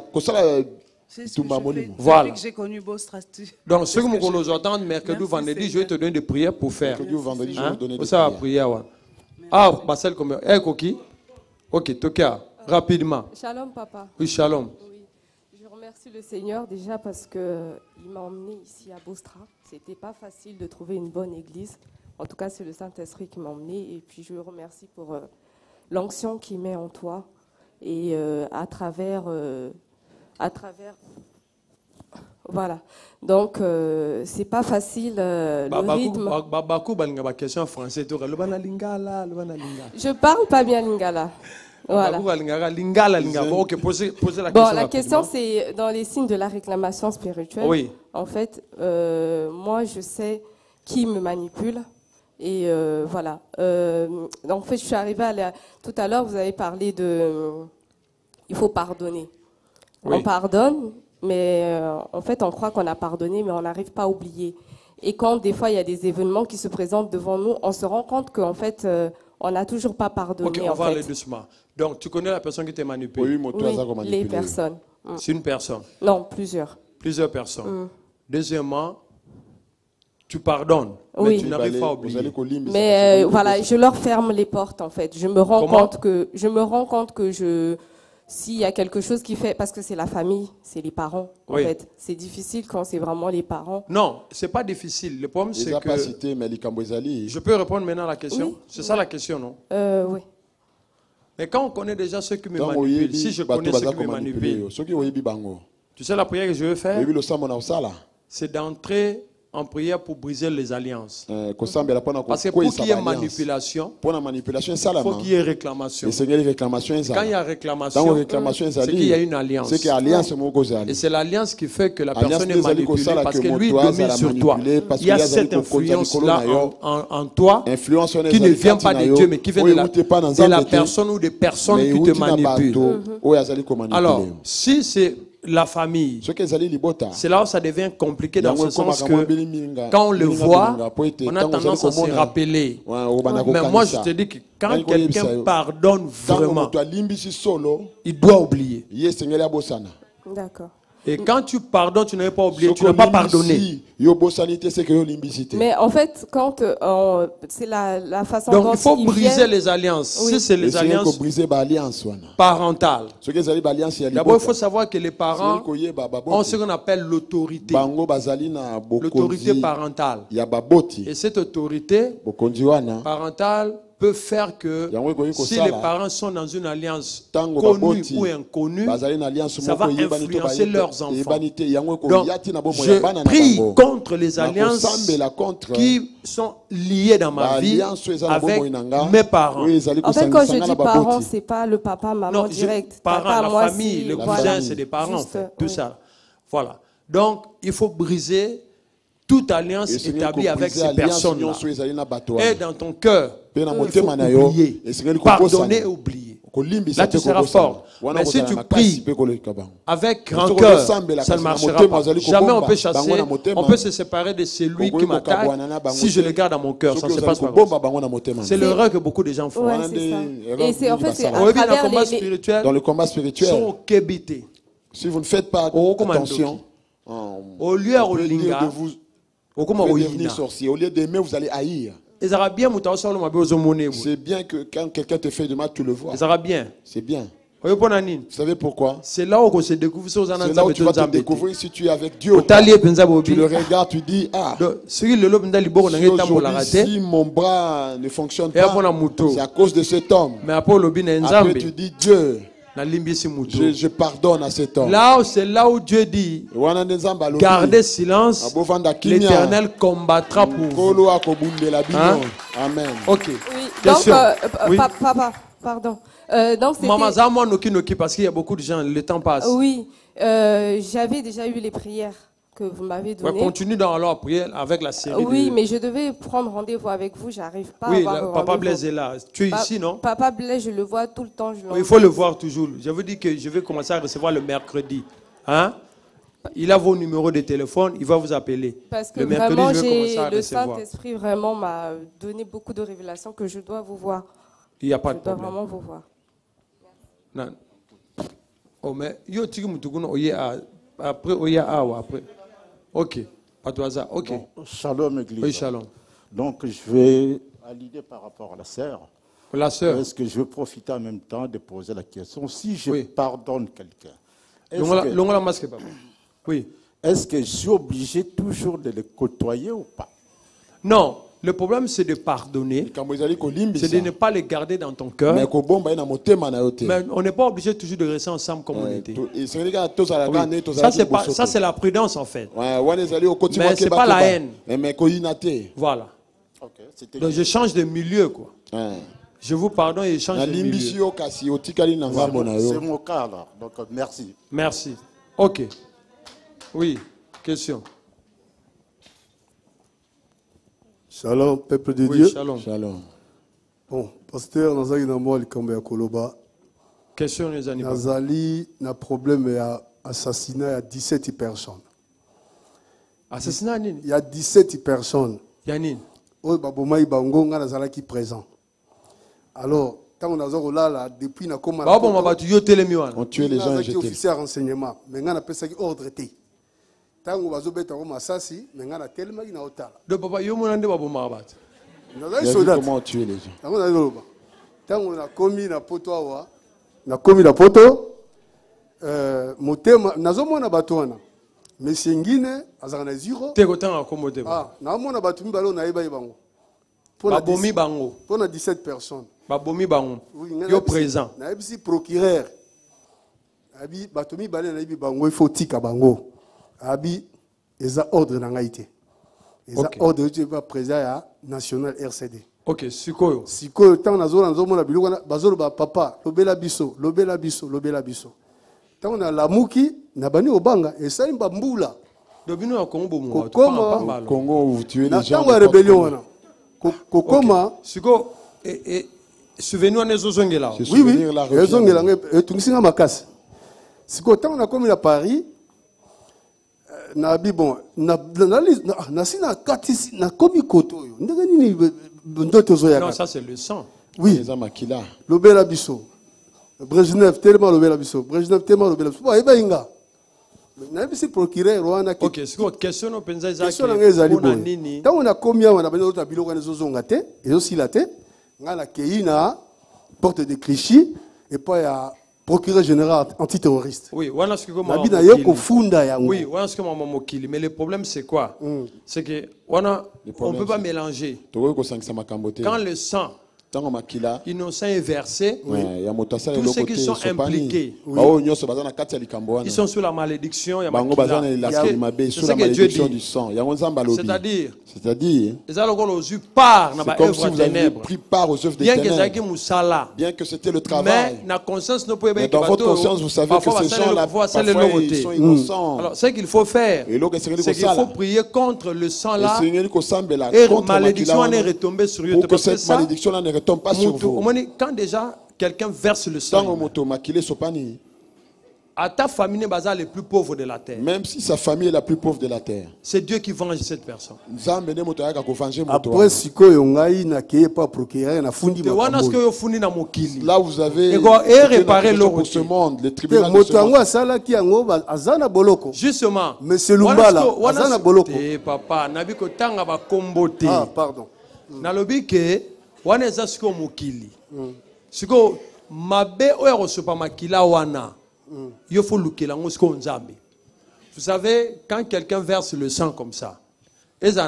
[SPEAKER 5] Voilà. Donc, ce que nous attendons mercredi ou vendredi, je vais te donner des prières pour faire. Ça va prier. Ah, Marcel, comme. Eh, Koki. Ok, Tokia, rapidement.
[SPEAKER 14] Shalom, papa.
[SPEAKER 5] Oui, shalom.
[SPEAKER 14] Je remercie le Seigneur déjà parce qu'il m'a emmené ici à Bostra. C'était pas facile de trouver une bonne église. En tout cas, c'est le Saint-Esprit qui m'a emmené. Et puis, je le remercie pour l'onction qu'il met en toi. Et à travers. Voilà. Donc, c'est pas facile le rythme. Je parle pas bien lingala. Voilà. Bon, la question c'est dans les signes de la réclamation spirituelle.
[SPEAKER 5] Oui.
[SPEAKER 14] En fait, moi je sais qui me manipule. Et voilà. En fait, je suis arrivée tout à l'heure, vous avez parlé de... Il faut pardonner. Oui. On pardonne, mais en fait, on croit qu'on a pardonné, mais on n'arrive pas à oublier. Et quand des fois, il y a des événements qui se présentent devant nous, on se rend compte qu'en fait, on n'a toujours pas pardonné.
[SPEAKER 5] Ok, on va aller doucement. Donc, tu connais la personne qui t'a manipulé?
[SPEAKER 14] Oui, les personnes.
[SPEAKER 5] C'est une personne?
[SPEAKER 14] Non, plusieurs.
[SPEAKER 5] Plusieurs personnes. Deuxièmement, tu pardonnes, mais tu n'arrives pas à oublier.
[SPEAKER 14] Mais voilà, je leur ferme les portes, en fait. Je me rends compte que s'il y a quelque chose qui fait... Parce que c'est la famille, c'est les parents, en fait. C'est difficile quand c'est vraiment les parents.
[SPEAKER 5] Non, c'est pas difficile. Le problème, c'est que... Je peux répondre maintenant à la question? Oui. C'est ça la question, non?
[SPEAKER 14] Oui.
[SPEAKER 5] Mais quand on connaît déjà ceux qui me manipulent, si je connais ceux qui me manipulent, tu sais la prière que je veux faire? C'est d'entrer en prière pour briser les alliances. Parce que pour qu'il y ait manipulation, il faut qu'il y ait réclamation. Quand il y a réclamation, c'est qu'il y a une alliance. Et c'est l'alliance qui fait que la personne est manipulée parce que lui domine sur toi. Il y a cette influence-là en toi qui ne vient pas de Dieu, mais qui vient de la personne ou des personnes qui te manipulent. Alors, si c'est la famille, c'est là où ça devient compliqué dans ce sens que quand on le voit, on a tendance à se rappeler. Mais moi je te dis que quand quelqu'un pardonne vraiment, il doit oublier.
[SPEAKER 14] D'accord.
[SPEAKER 5] Et quand tu pardonnes, tu n'avais pas oublié, tu n'as pas pardonné.
[SPEAKER 14] Mais en fait, quand c'est la façon
[SPEAKER 5] dont il faut briser les alliances. Oui. Si c'est les alliances parentales. D'abord, il faut savoir que les parents ont ce qu'on appelle l'autorité. L'autorité parentale. Et cette autorité parentale peut faire que si les parents sont dans une alliance connue ou inconnue, ça va influencer leurs enfants. Donc, je prie contre les alliances qui sont liées dans ma vie avec mes parents.
[SPEAKER 14] En fait, quand je dis parents, ce n'est pas le papa, maman direct.
[SPEAKER 5] Parents, la famille, le cousin, c'est des parents, en fait, tout ça. Voilà. Donc, il faut briser toute alliance établie avec ces personnes-là. Et dans ton cœur, il faut oublier. Pardonner et oublier. là tu seras fort. Mais si tu pries avec rancœur, ça ne marchera pas. Jamais on peut chasser, on peut se séparer de celui qui m'attaque si je le garde dans mon cœur. Ça ne se passe pas. C'est l'erreur que beaucoup de gens font.
[SPEAKER 14] Ouais, et c'est en fait, c'est
[SPEAKER 6] dans le combat spirituel, si vous ne faites pas attention, au lieu de vous devenir sorcier, au lieu d'aimer, vous allez haïr. C'est bien que quand quelqu'un te fait de mal, tu le vois. C'est bien. Vous savez pourquoi? C'est là où tu vas te découvrir si tu es avec Dieu. Tu le regardes, tu dis, ah, si mon bras ne fonctionne pas, c'est à cause de cet homme. Après tu dis, Dieu, je pardonne à cet homme.
[SPEAKER 5] C'est là où Dieu dit, gardez silence, l'Éternel combattra pour vous.
[SPEAKER 6] Hein? Amen.
[SPEAKER 5] Ok.
[SPEAKER 14] Oui. Donc, papa, pardon. Donc
[SPEAKER 5] Maman, parce qu'il y a beaucoup de gens, le temps passe.
[SPEAKER 14] Oui, j'avais déjà eu les prières que vous m'avez données.
[SPEAKER 5] Ouais, continue dans la prière avec la série.
[SPEAKER 14] Oui, mais je devais prendre rendez-vous avec vous, j'arrive pas à avoir
[SPEAKER 5] Papa Blaise est là. Tu es ici, non?
[SPEAKER 14] Papa Blaise, je le vois tout le temps.
[SPEAKER 5] Il faut le voir toujours. Je vous dis que je vais commencer à recevoir le mercredi. Hein? Il a vos numéros de téléphone, il va vous appeler.
[SPEAKER 14] Parce que le mercredi, vraiment, je vais commencer à recevoir. Le Saint-Esprit vraiment m'a donné beaucoup de révélations que je dois vous voir.
[SPEAKER 5] Il n'y a pas de problème.
[SPEAKER 14] Je dois vraiment vous voir.
[SPEAKER 5] Non. Oh, mais yo tiki mutukuno oye après oye awa après. Ok. Pas de hasard. Ok.
[SPEAKER 15] Bon, shalom église.
[SPEAKER 5] Oui, shalom.
[SPEAKER 15] Donc je vais à l'idée par rapport à la sœur.
[SPEAKER 5] La sœur.
[SPEAKER 15] Est-ce que je veux profiter en même temps de poser la question si je pardonne quelqu'un?
[SPEAKER 5] Oui.
[SPEAKER 15] Est-ce que je suis obligé toujours de le côtoyer ou pas?
[SPEAKER 5] Non. Le problème, c'est de pardonner, c'est de ne pas les garder dans ton cœur. Mais on n'est pas obligé toujours de rester ensemble comme on était. Oui. Ça, c'est la prudence, en fait. Mais ce n'est pas la haine. Voilà. Okay, donc, je change de milieu, quoi. Je vous pardonne et je change de milieu.
[SPEAKER 15] C'est mon cas, là. Donc, merci.
[SPEAKER 5] Merci. OK. Oui, question.
[SPEAKER 16] Shalom, peuple de Dieu.
[SPEAKER 5] Shalom.
[SPEAKER 6] Shalom.
[SPEAKER 16] Bon, pasteur, Nazali na moi likambo ya koloba.
[SPEAKER 5] Question les animaux.
[SPEAKER 16] Nazali na problème ya assassinat ya 17 personnes.
[SPEAKER 5] Assassinat nini?
[SPEAKER 16] Il y a 17 personnes.
[SPEAKER 5] Ya nini?
[SPEAKER 16] Oyo babomai bango nga nazalaki présent. Alors, tant on a là depuis na koma.
[SPEAKER 5] Ba bomba batu yo telemi wana.
[SPEAKER 6] On tuait les gens et
[SPEAKER 16] jeté. Officier à renseignement, mais nga na pesaki ordre té. Tango bazobeta ko masasi menga na telema na otala.
[SPEAKER 5] De papa yo monande baboma bat.
[SPEAKER 6] Comment tuer les gens?
[SPEAKER 16] Tango na komi na poto awa, na komi na poto motema nazomona bato wana. Monsieur ngine azaka na zero.
[SPEAKER 5] Te ko tanga ko motema.
[SPEAKER 16] Ah, na mona bato mibalo na yeba bango.
[SPEAKER 5] Babomi bango.
[SPEAKER 16] Pour na 17 personnes.
[SPEAKER 5] Babomi bango. Yo présent.
[SPEAKER 16] Na yebisi procureur. Abi bato mibalo na yebi bango il faut tika bango. Abi, ils ont ordre dans l'Haïti. Ils ont ordre de président à National RCD.
[SPEAKER 5] Ok, Sikoyo.
[SPEAKER 16] Sikoyo, tant na zone na biloko na bazolo ba papa, lobela biso. Tant na la muki na bani obanga et ça imba mbula.
[SPEAKER 5] Dobino ya Congo bomo.
[SPEAKER 6] Congo vous tuez les gens.
[SPEAKER 16] Tant la rébellion wana. Kokoma.
[SPEAKER 5] Siko et souvenir na zozongela.
[SPEAKER 16] Oui, zozongela et tungisinga makasi. Siko tant na comme la Paris. Bon, non,
[SPEAKER 5] ça c'est le sang.
[SPEAKER 16] Oui. Lobela biso. Brezhnev tellement lobela biso. Brezhnev tellement lobela biso. Ba eba na bisi procureur wana
[SPEAKER 5] ke. OK, c'est question no penza ezaki.
[SPEAKER 16] Ona nini? Tant on a combien on a besoin de biloko na zozonga te, ezosila te. Ngala keina porte de Clichy et pas ya procureur général antiterroriste.
[SPEAKER 5] Oui,
[SPEAKER 16] oui, mais
[SPEAKER 5] le problème c'est quoi? C'est que on ne peut pas mélanger. Quand le sang innocent est versé, tous ceux qui sont impliqués, ils sont sous la malédiction. C'est ce que Dieu dit. C'est-à-dire, ils ont part
[SPEAKER 6] comme si vous aviez pris part aux œuvres des ténèbres. Bien que c'était le travail. Mais dans votre conscience, vous savez que ces gens-là, parfois, ils sont innocents.
[SPEAKER 5] Alors, ce qu'il faut faire, c'est qu'il faut prier contre le sang-là et la malédiction est retombée sur eux.
[SPEAKER 6] Pour que cette malédiction-là ne retombe pas sur vous.
[SPEAKER 5] Quand déjà quelqu'un verse le sang, à ta famille est les plus pauvres de la terre.
[SPEAKER 4] Même si sa famille est la plus pauvre de la terre.
[SPEAKER 5] C'est Dieu qui venge cette personne.
[SPEAKER 16] Après, si pas procurer na fundi
[SPEAKER 4] là vous avez
[SPEAKER 5] réparer
[SPEAKER 4] pour ce monde, les tribunaux de ce monde.
[SPEAKER 5] Justement.
[SPEAKER 16] Monsieur Lumbala, azana boloko.
[SPEAKER 5] Papa, nabiko tanga ba kombote.
[SPEAKER 16] Ah, pardon.
[SPEAKER 5] Nalobi ke wana eza siko mokili. Siko mabe oya kosopa makila wana. Il faut vous savez, quand quelqu'un verse le sang comme ça, il y a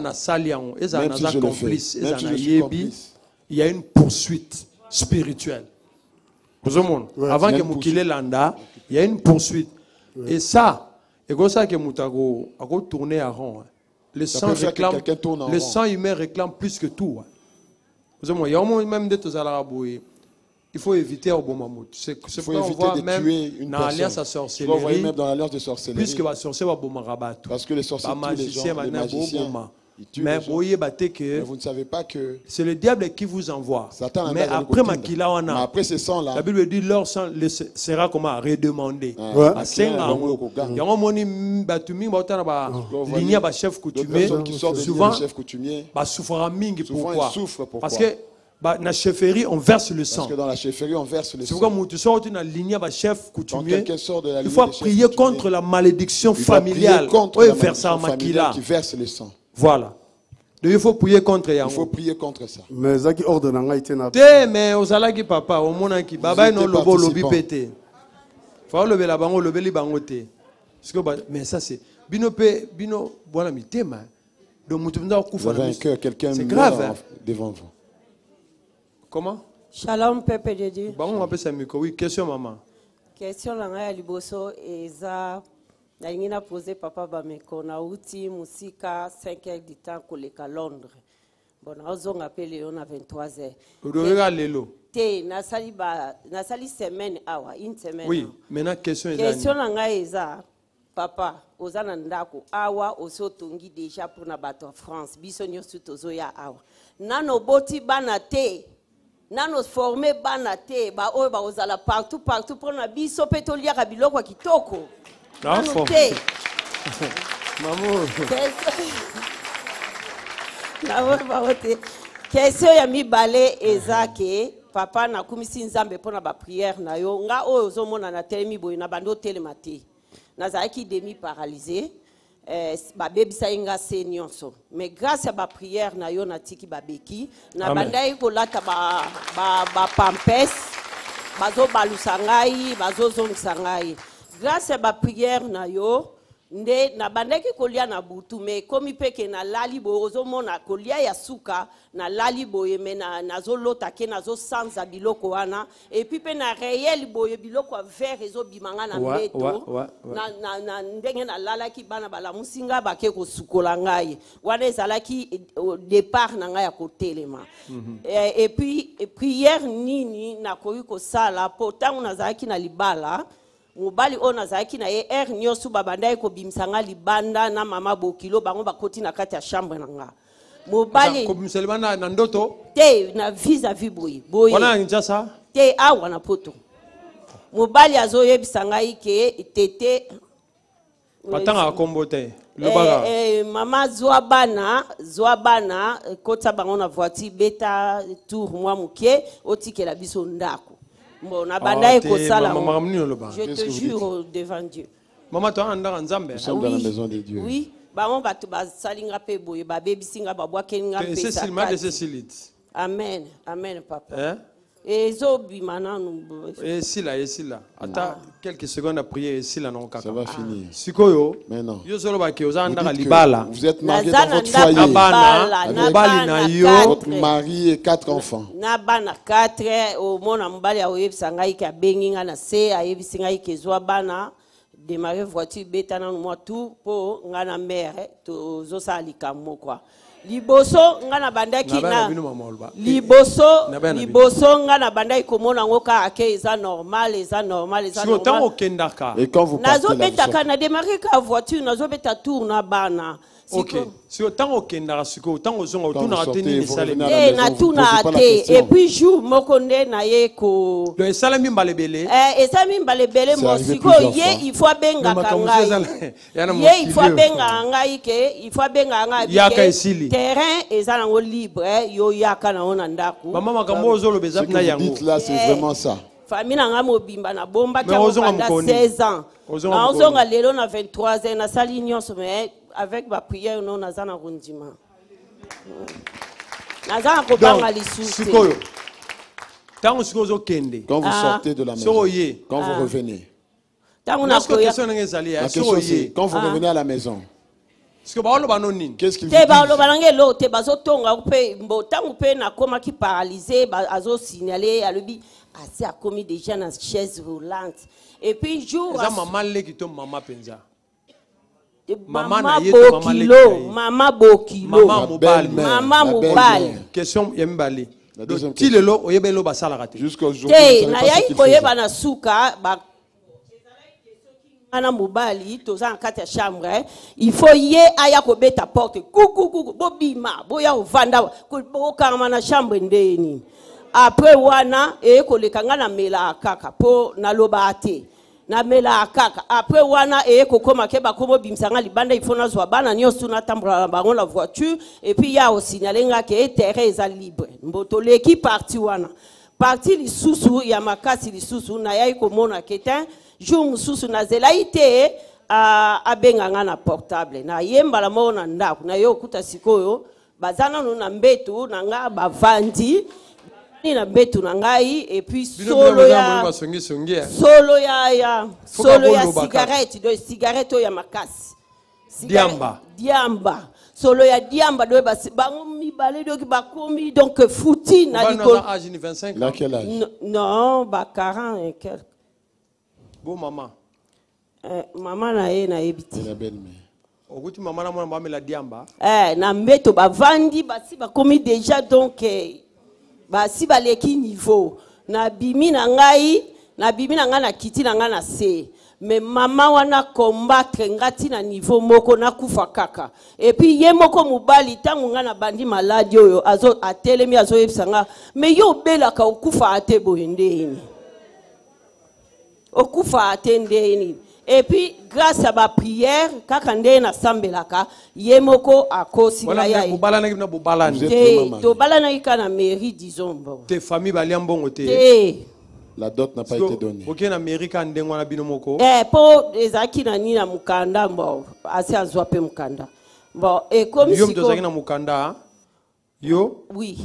[SPEAKER 5] une poursuite spirituelle. Avant que Moukile Landa, il y a une poursuite. Et ça, c'est ça que Moutago a tourné à rond. Le sang humain réclame plus que tout. Il y a même des choses. Il faut éviter au bon moment. C'est pourquoi on voit même dans l'alliance à sorcellerie, puisque les sorciers vont rabattre.
[SPEAKER 4] Parce que les sorciers, les magiciens,
[SPEAKER 5] mais vous ne savez pas que c'est le diable qui vous envoie. Mais après
[SPEAKER 4] après ce sang-là,
[SPEAKER 5] la Bible dit leur sang sera comment redemandé. Souvent, pourquoi? Parce que dans la chefferie, on verse le sang.
[SPEAKER 4] Parce que dans la chefferie, on verse le sang.
[SPEAKER 5] Il faut prier contre la malédiction familiale.
[SPEAKER 4] Qui verse le sang.
[SPEAKER 5] Voilà. Il faut prier contre
[SPEAKER 4] ça. Il faut prier contre ça.
[SPEAKER 16] Mais ça qui ordonne
[SPEAKER 5] mais aux alaki papa, au monde qui baba no lobo lobi pété. Faut lever la bango, lever les bangoté. Mais ça c'est bino voilà mi tema. Donc
[SPEAKER 4] vous avez un cœur, quelqu'un
[SPEAKER 5] c'est grave
[SPEAKER 4] devant vous.
[SPEAKER 5] Comment?
[SPEAKER 17] Shalom, peuple de Dieu.
[SPEAKER 5] Bon, on appelle ça micro. Oui, question, maman.
[SPEAKER 17] Question, la liboso, eza, na ingina posé papa bameko, na uti musika 5 heures du temps koleka Londres. Bon, na ozong appelé on a 23 heures.
[SPEAKER 5] Regarde lelo.
[SPEAKER 17] Te, na sali semaine awa, une semaine.
[SPEAKER 5] Oui, maintenant question est
[SPEAKER 17] question la eza, papa, ozana ndako awa oso tongi déjà pour na bato France. Biso nyosu tozoya awa. Nano boti bana te. Nano formé banate ba oyo ba ozala partout pour na biso petolia ka biloko kitoko.
[SPEAKER 5] Nano te. Maman.
[SPEAKER 17] Na ba ote. Question ya mibale ezake papa na kumisi nzambe pona ba prière na yo nga oyo ozomona na telemi boy na bando telemati. Nazaki demi paralysé. Ba bebisa inga se nyonso mais grâce à ba prière na yo na tiki babeki na bandai ko lata ba pampes bazo balusangai bazo zongsangai grâce à ba prière na yo nde na bandaki kolia na butu mais komi peke na lali bozo mona kolia ya suka na lali boye mena nazo lota ke nazo sanza biloko wana et puis pe na réel boye biloko vert ezo bimanga na meto na ndenge na lala ki bana bala musinga bake ko sukola ngai wana ezalaki départ na ngai ya kotelema et puis prière nini na koyi ko sala pourtant nazaki na libala mobali ona zaki na ye nyosu babandai ko bimsanga libanda na mama bokilo bango bakoti na kati ya chambre nanga mobali
[SPEAKER 5] ko bimselibana na ndoto
[SPEAKER 17] te na vis-à-vis boye
[SPEAKER 5] wana njasa
[SPEAKER 17] te awa na poto mobali azoyebisanga ike tete
[SPEAKER 5] patanga kombote le baga
[SPEAKER 17] mama zwa bana kota bango na voiture beta tour moi muke otikela biso ndako. Bon, je te jure devant Dieu.
[SPEAKER 5] Maman, tu es dans la
[SPEAKER 4] maison de Dieu.
[SPEAKER 17] Oui. Amen. Amen, papa. Et
[SPEAKER 5] si là. Attends quelques secondes à prier ici là non.
[SPEAKER 4] Ça va finir.
[SPEAKER 5] Sikoyo.
[SPEAKER 4] Mais non.
[SPEAKER 5] Vous êtes
[SPEAKER 4] marié dans votre foyer. Votre mari et 4 enfants.
[SPEAKER 17] Nabana 4 au mona mbali ya oyebisanga ika benginga na se ayebisinga ikezwa bana démarrer voiture beta na moi tout po ngana mère to zosa likamo quoi. Liboso ngana bandaki na liboso ngana bandai komona ngoka ake eza normal.
[SPEAKER 4] Et quand vous partez
[SPEAKER 17] nazo betaka na démarrer ka voiture nazo beta tour na bana
[SPEAKER 5] Ok. Si autant aucun narasiko, autant aux gens autour n'a tenu les salés.
[SPEAKER 17] Na tout n'a été. Et puis jour mokonde na yeko.
[SPEAKER 5] Le salami balebele.
[SPEAKER 17] Et salami balebele mosiko ye il faut benga kangai. Ye il faut benga ngai ke il faut benga ngai.
[SPEAKER 5] Yaka esili.
[SPEAKER 17] Terrain ezana libre yo yaka na ona ndaku.
[SPEAKER 5] Maman makambo ozolo bezap na yango.
[SPEAKER 4] Dites là c'est vraiment ça.
[SPEAKER 17] Famille na mobimba na bomba qui a 16 ans. Na ozonga lelo na 23 ans na sali nyonso mais avec ma prière non nazana rondima. Nazana ko banga lisusu.
[SPEAKER 4] Quand vous sortez de la maison, quand vous revenez. La question c'est quand vous revenez à la maison.
[SPEAKER 5] Qu'est-ce qu'il
[SPEAKER 17] dit? Te bazotonga pe mbotangu pe na koma ki paralysé azo signaler alobi assez a commis déjà dans chaise roulante et puis jour
[SPEAKER 5] ça maman le qui tombe maman penza
[SPEAKER 17] maman bokilo maman bokilo maman mobali
[SPEAKER 5] question yembali ti lelo oyebelo basala raté
[SPEAKER 4] jusqu'au jour
[SPEAKER 17] na yai koyeba na suka ba ana mobali toza en kati ya chambre il faut ye aya ko beta porte kuku bobima boya ovanda ko karama na chambre ndeni après wana ko lekanga na mela kaka po na loba ate na mela kaka après wana ko koma ke ba komo bimsanga libanda il faut na zwa bana nyosu na tambra bango la voiture et puis ya o signaler nga ke terrain eza libre mboto leki parti wana parti lisusu ya makasi lisusu na yai ko mona ketin jour mususu na zelaite abenganga na portable na yemba la mona ndako na yo kuta sikoyo bazana no na mbetu na nga bavandi ni na mbetu na ngai et puis solo ya cigarette de cigarette ya makasi diamba solo ya diamba do bango mibale do ki bakomi donc fouti na
[SPEAKER 5] likolo âge ni 25
[SPEAKER 4] ans quel âge
[SPEAKER 17] non ba 40 et quelques.
[SPEAKER 5] Bon maman.
[SPEAKER 17] Maman na ye na ebiti.
[SPEAKER 4] La belle-mère.
[SPEAKER 5] Oguti maman na mwana bamela diamba.
[SPEAKER 17] Na mbeto bavandi basi bakomi déjà donc basi baleki niveau. Na bimi na ngai na kiti na ngai na se. Mais maman wana combattre ngati na niveau moko na kufa kaka. Et puis ye moko mobali tangu nga na bandi maladi oyo azo atelemi azo yebisanga mais yo belaka okufa ate boyendeni. Okufa atendeni et puis grâce à ma prière kaka nde na sambelaka yemoko akosi
[SPEAKER 5] la ya bubalana na bubalana
[SPEAKER 17] to balana ikana mairie disons bon
[SPEAKER 5] te famille baliambongo te
[SPEAKER 4] la dot n'a pas été donnée
[SPEAKER 5] OK na mairie ka ndengwa na binomoko
[SPEAKER 17] po ezaki na nina mukanda bon asi azwa pe mukanda bon et comme
[SPEAKER 5] yo mtozaki na mukanda yo
[SPEAKER 17] oui.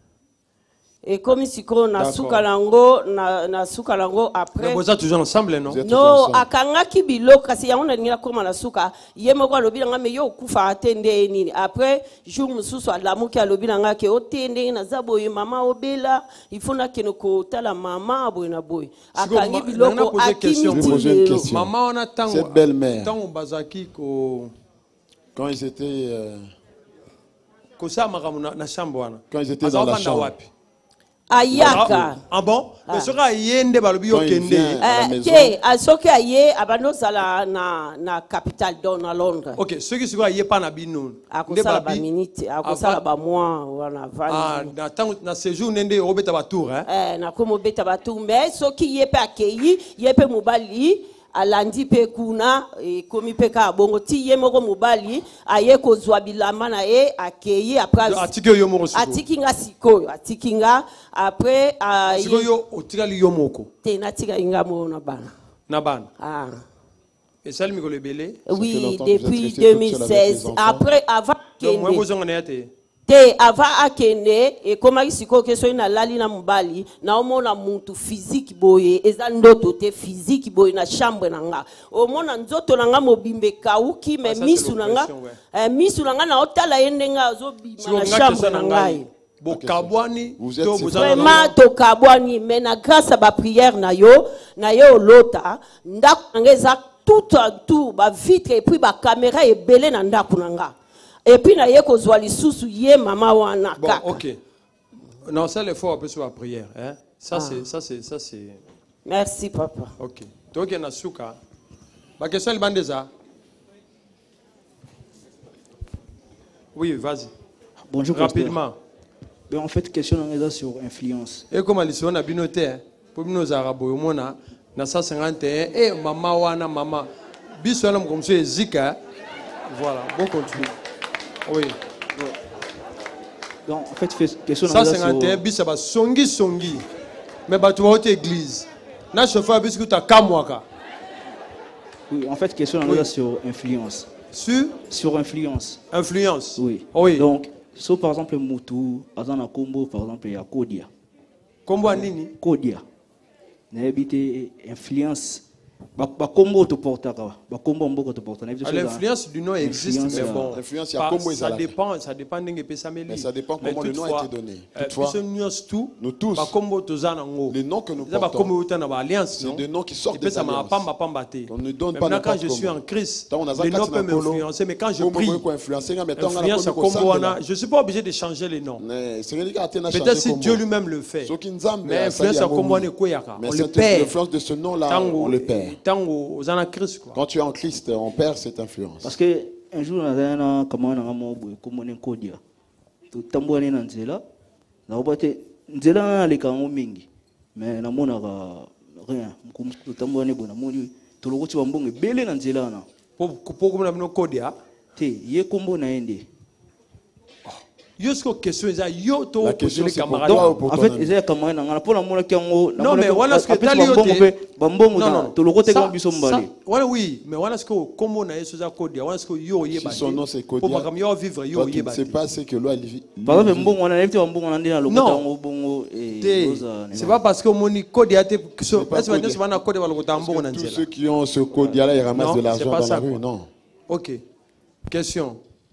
[SPEAKER 17] Et comme si on a soukalango na soukalango après.
[SPEAKER 5] Vous êtes toujours ensemble non?
[SPEAKER 17] Non, akanga kibilo kasi ya ona ngira koma na suka yemo kwa lobi nga me yo kufa atende nini. Après jour mususu alamuki alobi nga ke otende na zabo ye mama obela ifuna keno ko tala mama boy na boy. Akangi biloko akimi
[SPEAKER 5] maman on attend
[SPEAKER 4] cette belle-mère.
[SPEAKER 5] Tant bazaki ko
[SPEAKER 4] quand ils étaient
[SPEAKER 5] ko sa makamuna na chambre wana.
[SPEAKER 4] Quand ils étaient dans la chambre.
[SPEAKER 17] Ayaka.
[SPEAKER 5] Ah bon? Mais sera yende balobi okende.
[SPEAKER 17] Ke asoki aye abano sala na capitale don à Londres.
[SPEAKER 5] OK, ceux qui sera aye pa na bino.
[SPEAKER 17] Akosala ba minute, akosala ba mois wana vandi.
[SPEAKER 5] Na tango na séjour nende obeta ba tour hein.
[SPEAKER 17] Na komo beta ba tour mais soki yepe akeyi, yepe mobali alandi pe kuna komi pe ka bongo ti ye moko mobali aye ko zwa bilamba na ye akeyi après
[SPEAKER 5] atiki yo moko siko
[SPEAKER 17] atikinga sikoyo atikinga après
[SPEAKER 5] siko yo otikali yo moko
[SPEAKER 17] te natika inga mo na bana
[SPEAKER 5] et ça mi ko lebele
[SPEAKER 17] oui depuis 2016 après avant
[SPEAKER 5] que moi vous en êtes
[SPEAKER 17] te ava akene et comme isiko ke so ina lali na mobali na omona muntu physique boye eza ndoto te physique boye na chambre nanga omona nzoto nanga mobimbe kauki me misu nanga misu nanga na otala yendenga azobima na chambre nanga
[SPEAKER 5] bokabwani
[SPEAKER 17] vraiment to kabwani mais na grâce à ba prière na yo lota ndako nanga eza tout ba vitre et puis ba caméra et belé na ndako nanga. Et puis, na ye ko zwali susu ye mama wana kaka.
[SPEAKER 5] Bon, OK. Non, ça l'effort un peu sur la prière, hein. Ça c'est
[SPEAKER 17] Merci papa.
[SPEAKER 5] OK. Donc na suka. Ba question le bandeza. Oui, vas-y.
[SPEAKER 18] Bonjour.
[SPEAKER 5] Rapidement.
[SPEAKER 18] Ben, en fait, question sur influence.
[SPEAKER 5] Et comme on a bien noté, pour nous arabes, on a 151. Et maman wana maman. Bisouana comme ça Zika. Voilà, bon continue. Oui.
[SPEAKER 18] Donc, en fait, question
[SPEAKER 5] 151 bis ça va songi. Mais bah tu vas à église. Na chauffeur bis que tu as kamwaka.
[SPEAKER 18] Oui, en fait, question sur influence. Sur influence.
[SPEAKER 5] Influence.
[SPEAKER 18] Oui.
[SPEAKER 5] Oui.
[SPEAKER 18] Donc, so par exemple Moutou, Azana Kombo, par exemple, il y a Kodia.
[SPEAKER 5] Kombo nini?
[SPEAKER 18] Kodia. N'habite influence. Bakombo te porte
[SPEAKER 5] l'influence du nom existe, mais bon, ça dépend de
[SPEAKER 4] mais ça dépend comment le nom a été donné. Toutefois, nous tous, les noms que nous portons, c'est des noms qui sortent des alliances. On ne donne pas
[SPEAKER 5] quand je suis en Christ, les noms peuvent m'influencer, mais quand je prie, je ne suis pas obligé de changer les noms. Peut-être si Dieu lui-même le fait, mais influence à Kombo, on le perd.
[SPEAKER 4] L'influence de ce nom-là, on le perd. Quand tu es en Christ, on perd cette influence.
[SPEAKER 18] Parce que un jour, on a comment on a Kodia. Tout tambour est dans Zela. On a été Zela les camons mingi, mais on a rien. Tout tambour est bon. Tout le monde est bon. Belé dans Zela na.
[SPEAKER 5] Pourquoi on a Kodia?
[SPEAKER 18] Te, yé combo na ende.
[SPEAKER 5] Yosko question est yo to
[SPEAKER 4] question les
[SPEAKER 5] camarades.
[SPEAKER 18] En fait, ils ont camarades na pour la mona kiango.
[SPEAKER 5] Non mais voilà ce que tali yote.
[SPEAKER 18] Bambo muta. Tout le côté comme biso mbali.
[SPEAKER 5] Voilà oui, mais voilà ce que combo na yeso za Kodia. Voilà ce que yo yeba.
[SPEAKER 4] Son nom c'est Kodia.
[SPEAKER 5] Pour comme yo vivre yo yeba.
[SPEAKER 4] C'est pas ce que loi vit.
[SPEAKER 18] Par exemple mbongo on a invité mbongo on a dit na le côté bongo et
[SPEAKER 5] c'est pas parce que moni Kodia te est-ce que va na Kodia va le côté mbongo na nzela.
[SPEAKER 4] Tous ceux qui ont ce Kodia là ils ramassent de l'argent dans la rue, non.
[SPEAKER 5] OK. Question.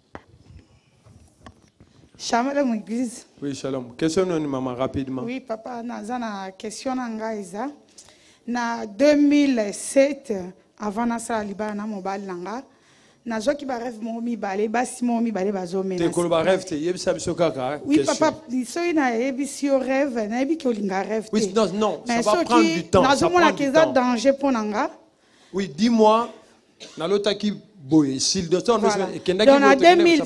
[SPEAKER 19] Shalom église.
[SPEAKER 5] Oui, shalom. Question non maman rapidement.
[SPEAKER 19] Oui, papa, na question nanga eza. Na 2007 avant na sala libana mobile nanga. Na zo ki ba rêve mo mi balé, ba si mo mi balé bazo menacer.
[SPEAKER 5] Te ko ba rêve te yebisa biso kaka.
[SPEAKER 19] Oui, papa, so ina yebisi yo rêve, na yebi ki olinga rêve te.
[SPEAKER 5] Oui, non, ça va prendre du temps.
[SPEAKER 19] Na zo mona keza danger pour nanga.
[SPEAKER 5] Oui, dis-moi na lota ki boy, s'il de temps,
[SPEAKER 19] voilà. Donc en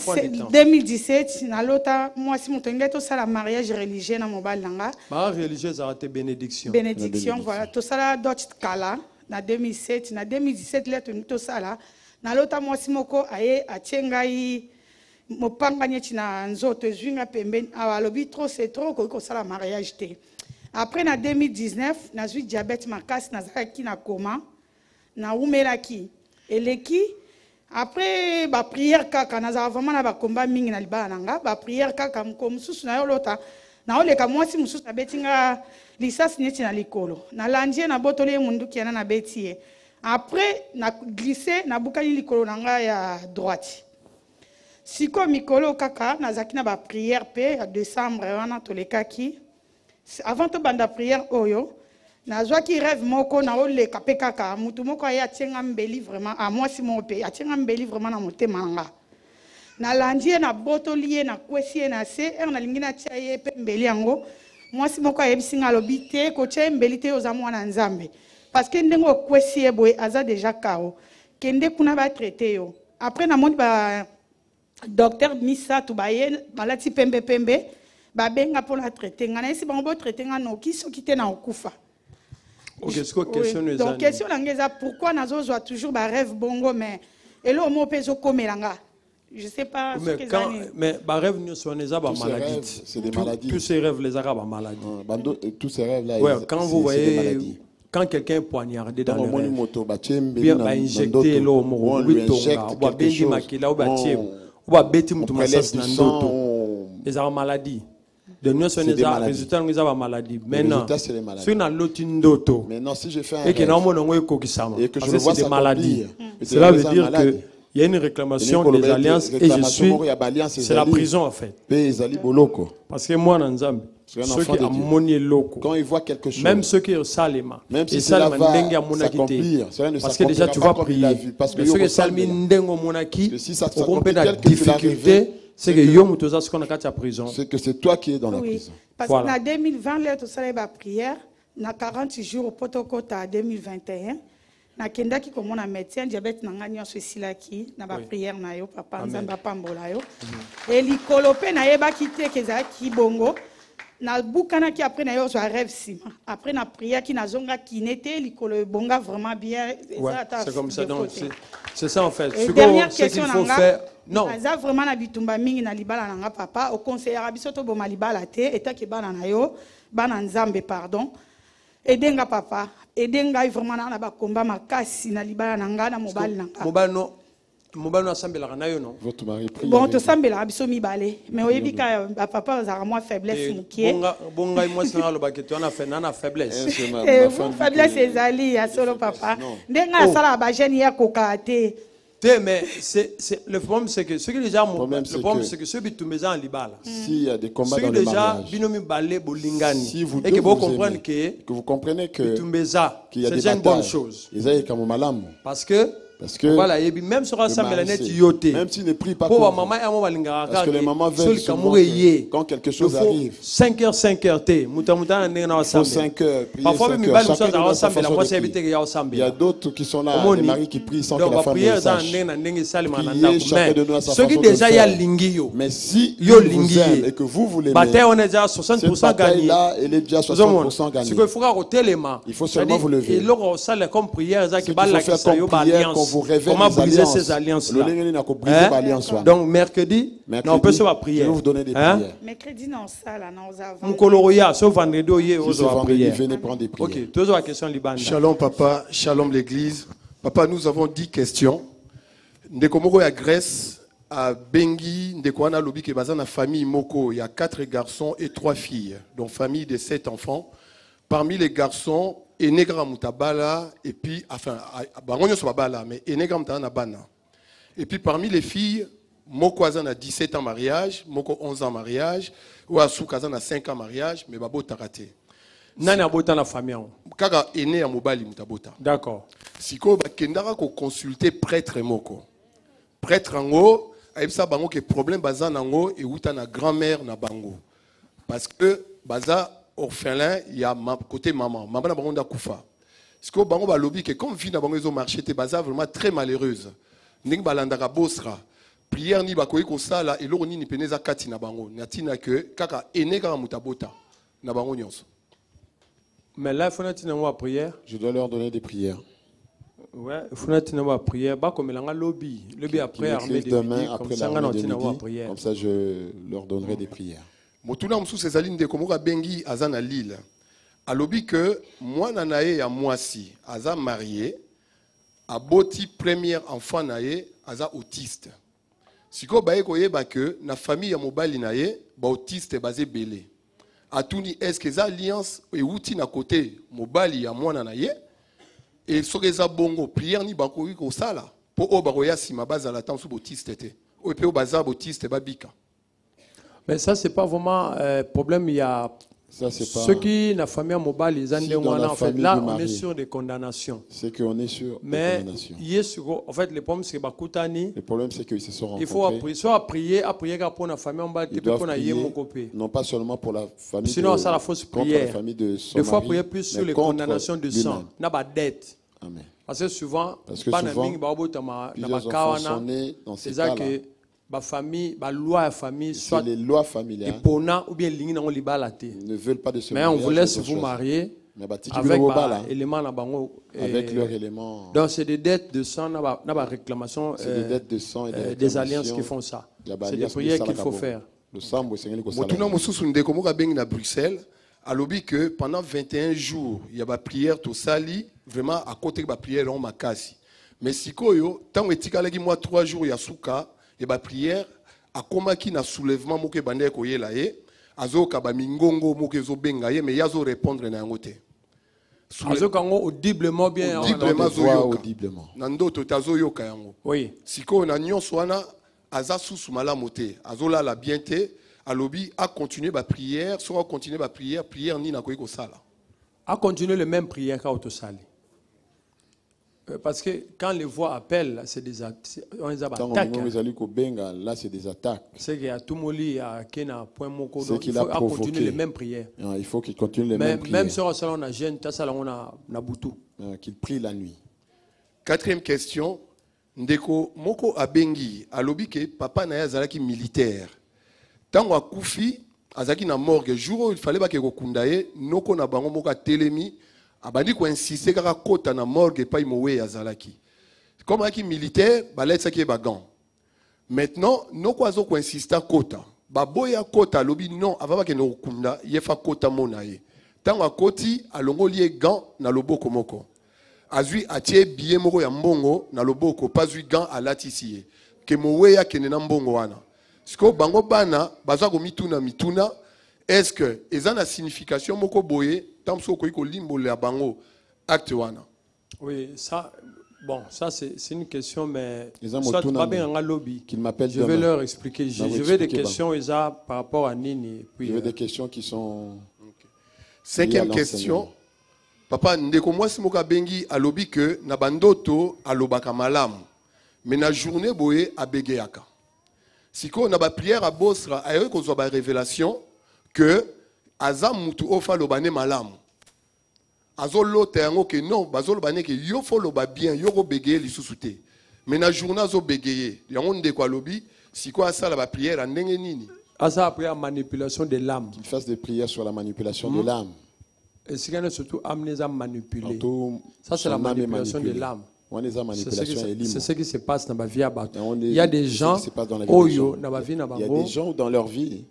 [SPEAKER 19] 2017, moi si mon tengue tout ça la mariage religieux dans mon balanga.
[SPEAKER 5] Mariage religieux ça a été bénédiction.
[SPEAKER 19] Bénédiction, voilà. Tout ça là d'autres kala. Na 2007, na 2017 là tout ça là. Na lota moi si moko aye atiengai mopanga nyeti na nzoto zwinga pembeni. Ah lobi trop c'est trop ko ça la mariage té. Après na 2019, na zui diabète makasi na zaki na coma. Na umelaki. Eleki après ba prière kaka naza vraiment na ba combat mingi na libana nanga ba prière kaka mko mususu na yolota na oleka mwasi mususu na betinga lisasi neti na likolo na landie na botole mundu kiana na betie après na glisser na bukali likolo nanga ya droite siko mikolo kaka nazaki na ba prière pe ya décembre wana tolekaki avant to banda prière oyo nazwa ki rêve moko na oleka pe kaka mutu moko ya tienga mbeli vraiment a moi si mon pe tienga mbeli vraiment na motema nga na landie na botolier na kwesi na se na lingina tia ye pe mbeli yango moi si moko yebisinga lobite ko tia mbeli te oza mwana nzambe parce que ndengo kwesi e boy aza déjà kao kende kuna ba traiter yo après na moni ba docteur misa tu baye malati pembe ba benga pour la traiter ngana esi bango traiter ngano kiso kite na okufa.
[SPEAKER 5] Okay, question
[SPEAKER 19] oui. Donc, question là, pourquoi nous avons toujours des rêves bongo, mais et là, on peut comme là. Je ne sais pas.
[SPEAKER 5] Mais les rêves ne sont pas maladies.
[SPEAKER 4] C'est des maladies.
[SPEAKER 5] Tous ces rêves, les arabes, maladies.
[SPEAKER 4] Tous ces rêves-là,
[SPEAKER 5] ouais, quand vous voyez, quand quelqu'un est poignardé dans le rêve, bien injecté l'eau, on lui injecte quelque chose. On va bêter mon massage dans le les arabes maladies. De nous, c'est des résultats, nous avons maladie. Maintenant,
[SPEAKER 4] si je fais un rêve
[SPEAKER 5] et que je vois des maladies, cela veut dire qu'il y a une réclamation des alliances et je suis. C'est la prison en fait. Parce que moi, dans Zambie, ceux qui ont
[SPEAKER 4] quand ils voient quelque chose,
[SPEAKER 5] même ceux qui ont salima,
[SPEAKER 4] même si cela va s'accomplir,
[SPEAKER 5] parce que déjà tu vas prier. Parce que ceux qui ont salima, si ça te compte la difficulté. C'est que Yom Toza ce qu'on a qu'à la prison.
[SPEAKER 4] C'est que c'est toi qui es dans la prison.
[SPEAKER 19] Parce que en 2020, là, tout ça, la prière, na 40 jours au protocole à 2021, nakendaki komona médecin diabète na nga nyonso esilaki na baprière na yo papa nzambe apambola yo e likolo mpe nayebaki te ke ezalaki bongo nabukanaki après na yo ozwa rêve nsima après na priaki nazongaki ne te likolo ebonga vraiment bien.
[SPEAKER 5] C'est comme ça, donc c'est ça en fait.
[SPEAKER 19] Et dernière question nanga aza vraiment na bitumba mingi na libala nanga papa oconseillera biso toboma libala te etaki bana na yo bana nzambe pardon edenga papa edenga vraiment na bakomba makasi na libala nanga na mobali nanga
[SPEAKER 5] mobali no asambelaka na yo non
[SPEAKER 4] votre mari prie
[SPEAKER 19] bon tosambelaka biso mibale mais oyebi ka papa ozalaka mwa faiblesse mokie
[SPEAKER 5] bongai mwasi nanga alobaki to ana faiblesse
[SPEAKER 19] faiblesse ezali ya solo papa ndenge asalaka bagene ya kokaa te.
[SPEAKER 5] Mais le problème, c'est que ceux qui déjà le problème, c'est que ceux qui tombent en libala.
[SPEAKER 4] S'il y a des combats dans le mariage, si vous deux vous comprenez que qu'il y a des batailles,
[SPEAKER 5] parce que voilà, même sur même
[SPEAKER 4] s'il ne prie pas pour parce que les mamans veulent quand quelque chose arrive.
[SPEAKER 5] 5h, 5h,
[SPEAKER 4] il faut 5 heures. Parfois, il y a d'autres qui sont là, les maris qui prient sans que la femme ne sache.
[SPEAKER 5] Ceux qui déjà y a lingio,
[SPEAKER 4] mais si il vous aime et que vous l'aimez, cette bataille-là, elle est déjà 60% gagnée. Il faut seulement vous lever. Il faut faire comme prière vous révèle
[SPEAKER 5] ces alliances là. Donc mercredi, on peut se faire prier.
[SPEAKER 4] Je vais vous donner des prières.
[SPEAKER 19] Mercredi non ça là non
[SPEAKER 5] sauf vendredi
[SPEAKER 4] venez prendre des prières.
[SPEAKER 5] OK, toujours la question Liban.
[SPEAKER 6] Shalom papa, shalom l'église. Papa, nous avons 10 questions. Ndekomoko ya Grèce à Bengi, ndekwana lobi ke bazana famille moko, il y a 4 garçons et 3 filles, donc famille de 7 enfants. Parmi les garçons, Enegra Mutabala, et puis, enfin, Bangonyo Sobabala, mais Enegra Mutabala Bana. Et puis parmi les filles, Moko Azan a 17 ans mariage, Moko 11 ans mariage, ou Asuka Azan a 5 ans mariage, mais Babo Tarate.
[SPEAKER 5] Nani abota la famille?
[SPEAKER 6] Kaka Ene à Mobali Mutabota.
[SPEAKER 5] D'accord.
[SPEAKER 6] Siko Bakendara ko consulter prêtre Moko. Prêtre Ango, Aïbsa Bango que problème Bazan Ango et Outa na grand-mère na Bango. Parce que Baza orphelin, il y a côté maman. Maman n'a pas de koufa. Ce que bango ba lobby que comme vie na bango ils ont marché te baza vraiment très malheureuse. Ning balandaka bosra. Prière ni bakoyi ko sala et loro ni peneza kati na bango. Natina que kaka eneka mutabota na bango nyonso.
[SPEAKER 5] Mais là il faut natina wa prière.
[SPEAKER 4] Je dois leur donner des prières.
[SPEAKER 5] Ouais, il faut natina wa prière ba comme langa lobby après armée de
[SPEAKER 4] demain après l'armée de midi. Comme ça je leur donnerai des prières.
[SPEAKER 6] Motuna msou sezaline de komoka bengi azana Lille. Alobi que moi nanae ya mwasi aza marié aboti premier enfant nae aza autiste. Siko baye koyeba que na famille ya mobali nae ba autiste bazé belé. Atuni est-ce que za alliance e outi na côté mobali ya mwana nae et sokeza bongo prière ni bakoyi ko sala po o bakoya sima bazala tan sou autiste té. O pe o baza autiste babika.
[SPEAKER 5] Mais ça, c'est pas vraiment problème. Il y a
[SPEAKER 4] ça, c'est pas...
[SPEAKER 5] ceux qui, la famille mobile, ils ont en fait, là, on est sur des condamnations.
[SPEAKER 4] C'est qu'on est sur
[SPEAKER 5] des condamnations. En fait, le problème, c'est que
[SPEAKER 4] le problème, c'est qu'ils se sont rencontrés.
[SPEAKER 5] Il faut soit prier pour la famille mobile,
[SPEAKER 4] ils doivent prier, non pas seulement pour la famille.
[SPEAKER 5] Sinon, ça la fausse prière.
[SPEAKER 4] La famille de son
[SPEAKER 5] mari, fois prier plus sur les condamnations de sang. N'a pas dette.
[SPEAKER 4] Amen.
[SPEAKER 5] Parce que souvent,
[SPEAKER 4] plusieurs enfants sont nés dans ces cas-là.
[SPEAKER 5] Ba famille, ba loi famille, soit
[SPEAKER 4] les lois familiales,
[SPEAKER 5] ou bien
[SPEAKER 4] ne veulent pas de se
[SPEAKER 5] marier. Mais on vous laisse vous marier
[SPEAKER 4] avec leurs éléments.
[SPEAKER 5] Donc c'est des dettes de sang, n'a réclamation,
[SPEAKER 4] des dettes de sang et
[SPEAKER 5] des alliances qui font ça. C'est des prières qu'il faut faire.
[SPEAKER 6] Bruxelles, à l'objet que pendant 21 jours, il y a des prières tout sali, vraiment à côté de la prière on m'a cassé. Mais si koyo, tant que moi 3 jours il y a souka. Et la prière, à komaki na soulèvement moke bande ko yela ye, azo ka ba mingongo moke zo benga ye, mais yazo répondre na ngote.
[SPEAKER 5] Azo kango audiblement bien,
[SPEAKER 6] audiblement. Nando to tazo yoka yango.
[SPEAKER 5] Oui.
[SPEAKER 6] Siko na nyonso wana aza susu malamu te, azo la bien te, alobi a continuer ba prière, soit continuer ba prière ni na ko ko sala.
[SPEAKER 5] A continuer le même prière ka autosali. Parce que quand les voix appellent, c'est des attaques.
[SPEAKER 4] Là, c'est des attaques.
[SPEAKER 5] C'est qu'il y a tout moli à Kena point moko.
[SPEAKER 4] Donc il faut
[SPEAKER 5] continuer les mêmes prières.
[SPEAKER 4] Il faut qu'il continue les mêmes prières.
[SPEAKER 5] Même sur un salon, on a gêne, ta salon, on a boutou.
[SPEAKER 4] Qu'il prie la nuit. Quatrième question. Ndeko moko abengi alobi ke papa na yazalaki militaire. Tango akufi azaki na morgue jour il fallait ba ke kokunda ye noko na bango moko telemi abandi ko insister kaka kota na morgue pa imowe yazalaki. Comme aki militaire baletsa ki ba gant. Maintenant noko azo ko insister kota. Ba boya kota alobi non avaba ke no kunda yefa kota mona ye. Tango akoti alongo lié gant na loboko moko. Azui atie biye moko ya mbongo na loboko pazui gant alatisi ke moweya kene na mbongo wana. Siko bango bana bazwa ko mituna est-ce que eza na signification moko boye tamso ko iko limbo ya bango acte wana.
[SPEAKER 5] Oui, ça bon, ça c'est une question mais soit pas bien en lobby qu'il m'appelle. Je vais leur expliquer. Je vais des questions eza par rapport à Nini puis
[SPEAKER 4] je vais des questions qui sont Cinquième question. Papa, ndeko mwasi moka bengi alobi que na bandoto alobaka malamu. Mais na journée boye abegeyaka. Siko na ba prière a bosra ayo ko zo ba révélation que azam mutu ofa lobane malamu. Azolo tengo que non, bazolo bane que yo fo loba bien, yo ko begeye lisusu te. Mais na journée zo begeye. Yango ndeko alobi siko asala ba prière ndenge nini?
[SPEAKER 5] Asa a prière manipulation de l'âme.
[SPEAKER 4] Qu'il fasse des prières sur la manipulation de l'âme.
[SPEAKER 5] Et ce qui est surtout amené à manipuler. Ça, c'est la manipulation de l'âme. C'est ce qui se passe dans ma vie à Bato. Il y a des gens
[SPEAKER 4] dans leur vie.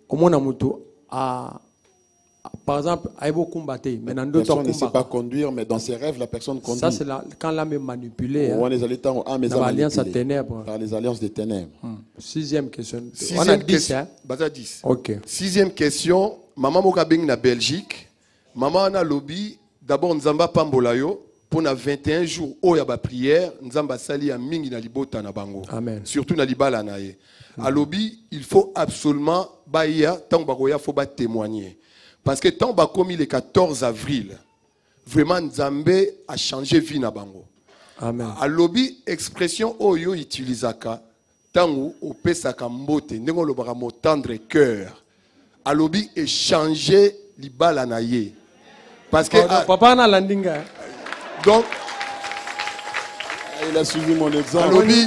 [SPEAKER 5] Par exemple,
[SPEAKER 4] personne ne sait pas conduire, mais dans ses rêves, la personne conduit.
[SPEAKER 5] Ça, c'est quand l'âme est manipulée. Dans l'alliance à ténèbres.
[SPEAKER 4] Par les alliances des ténèbres.
[SPEAKER 5] Sixième question.
[SPEAKER 4] On a 10. Baza 10.
[SPEAKER 5] Ok.
[SPEAKER 4] Sixième question. Maman Mokabeng na Belgique. Maman ana lobby. D'abord, Nzamba Pambolayo. Pour 21 jours, au yaba prière. Nzamba sali a mingi na libota na bango.
[SPEAKER 5] Amen.
[SPEAKER 4] Surtout na libala na ye. À lobby, il faut absolument baïa. Tant bagoya, faut témoigner. Parce que tant que commis le 14 avril, vraiment Nzambe a changé vie na bango.
[SPEAKER 5] Amen.
[SPEAKER 4] A lobby expression oyo utilisaka tangu opesaka mbote ndengo lobaka mo tendre cœur. A lobby échanger libala na ye. Parce que
[SPEAKER 5] papa na landinga.
[SPEAKER 4] Donc
[SPEAKER 16] il a suivi mon exemple.
[SPEAKER 4] A lobby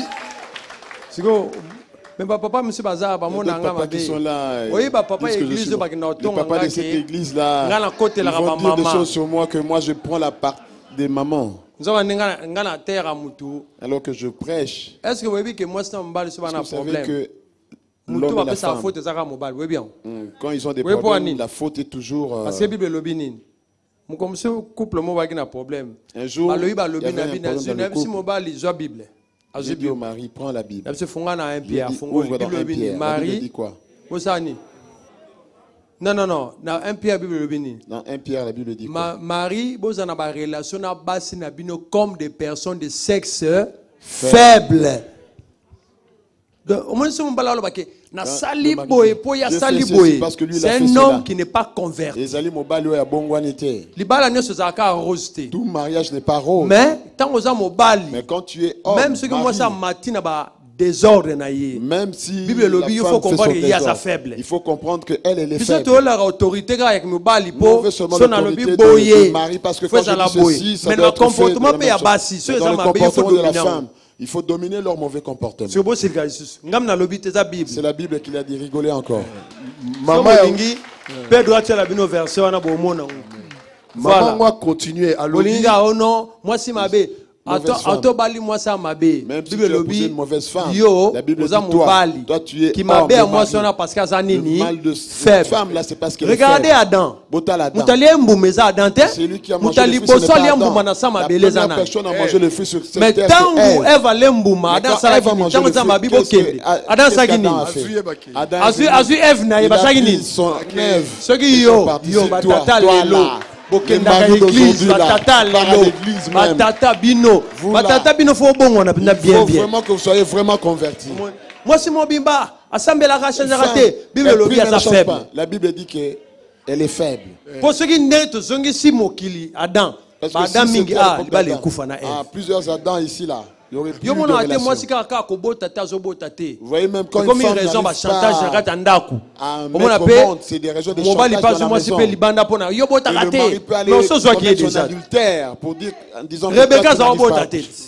[SPEAKER 5] mais papa monsieur Bazar ba mona nga mabe. Oui papa église ba kina otonga
[SPEAKER 16] papa de cette église là.
[SPEAKER 5] Nga na côté la
[SPEAKER 16] ba maman. Des choses sur moi que moi je prends la part des mamans.
[SPEAKER 5] Nga na terre mutu.
[SPEAKER 16] Alors que je prêche.
[SPEAKER 5] Est-ce que vous voyez que moi c'est un mbali sur un problème?
[SPEAKER 16] Que
[SPEAKER 5] mutu ba pesa faute ezaka mobile, oui bien.
[SPEAKER 16] Quand ils ont des problèmes, la faute est toujours
[SPEAKER 5] parce que Bible lobi nini. Mon comme ce couple mo ba kina problème.
[SPEAKER 16] Un jour,
[SPEAKER 5] ba lobi ba lobi na bina, si mobile ils Bible.
[SPEAKER 16] J'ai dit au mari, prends la Bible.
[SPEAKER 5] Ouvre dans 1 Pierre.
[SPEAKER 16] La Bible dit quoi?
[SPEAKER 5] Non, dans 1 Pierre, la Bible dit.
[SPEAKER 16] Dans 1 Pierre, la Bible dit quoi?
[SPEAKER 5] Marie, vous avez une relation comme des personnes de sexe faible. Au moins, si on parle de c'est un homme qui n'est pas converti.
[SPEAKER 16] Tout mariage n'est pas rose.
[SPEAKER 5] Mais
[SPEAKER 16] quand tu es homme,
[SPEAKER 5] même ce que moi ça matin désordre
[SPEAKER 16] même si
[SPEAKER 5] Bible le il faut comprendre qu'il y a sa faible.
[SPEAKER 16] Il faut comprendre que elle est faible.
[SPEAKER 5] Puisque leur autorité avec nous bali po
[SPEAKER 16] son le mari parce que quand je dis ceci,
[SPEAKER 5] mais le comportement peut y avoir si ceux
[SPEAKER 16] dans le comportement de la femme. Il faut dominer leur mauvais comportement. C'est la Bible qui l'a dit, rigoler encore.
[SPEAKER 4] Maman moi continuer à
[SPEAKER 5] l'obéir. Moi si ma bé. Attends, bali moi ça ma bé.
[SPEAKER 16] Même si tu es une mauvaise femme, la Bible dit toi tu es
[SPEAKER 5] qui m'a bé moi ça parce que ça nini
[SPEAKER 16] faible. Femme là c'est parce que
[SPEAKER 5] regardez Adam. Mutali mbumeza Adam te. Mutali boso li mbuma na sama beleza na.
[SPEAKER 16] Personne a mangé le fruit sur cette terre.
[SPEAKER 5] Mais tangu Eva lembuma Adam sala ki tangu za mabibo kende. Adam sagini. Azu Eve na yeba sagini. Soki yo batata lelo. Bokenda l'église, batata l'église, batata bino, batata bino faut bon on a bien bien.
[SPEAKER 16] Il faut vraiment que vous soyez vraiment convertis.
[SPEAKER 5] Moi c'est mon bimba, assemblée la rachat raté, Bible le bien sa faible.
[SPEAKER 16] La Bible dit que elle est faible.
[SPEAKER 5] Pour ceux qui n'est zongi si mokili Adam, Adam mingi ba le kufa na
[SPEAKER 16] Eve. Plusieurs Adam ici là.
[SPEAKER 5] Yo mona ate moi si kaka ko bota ta zo bota te.
[SPEAKER 16] Vous voyez même quand une femme
[SPEAKER 5] raison ba chantage rata ndaku.
[SPEAKER 16] Mona pe c'est des raisons de chantage.
[SPEAKER 5] Mobali pas moi si pe libanda pona yo bota ka te.
[SPEAKER 16] Non so zo qui est déjà adultère pour dire en disant
[SPEAKER 5] Rebecca zo bota te.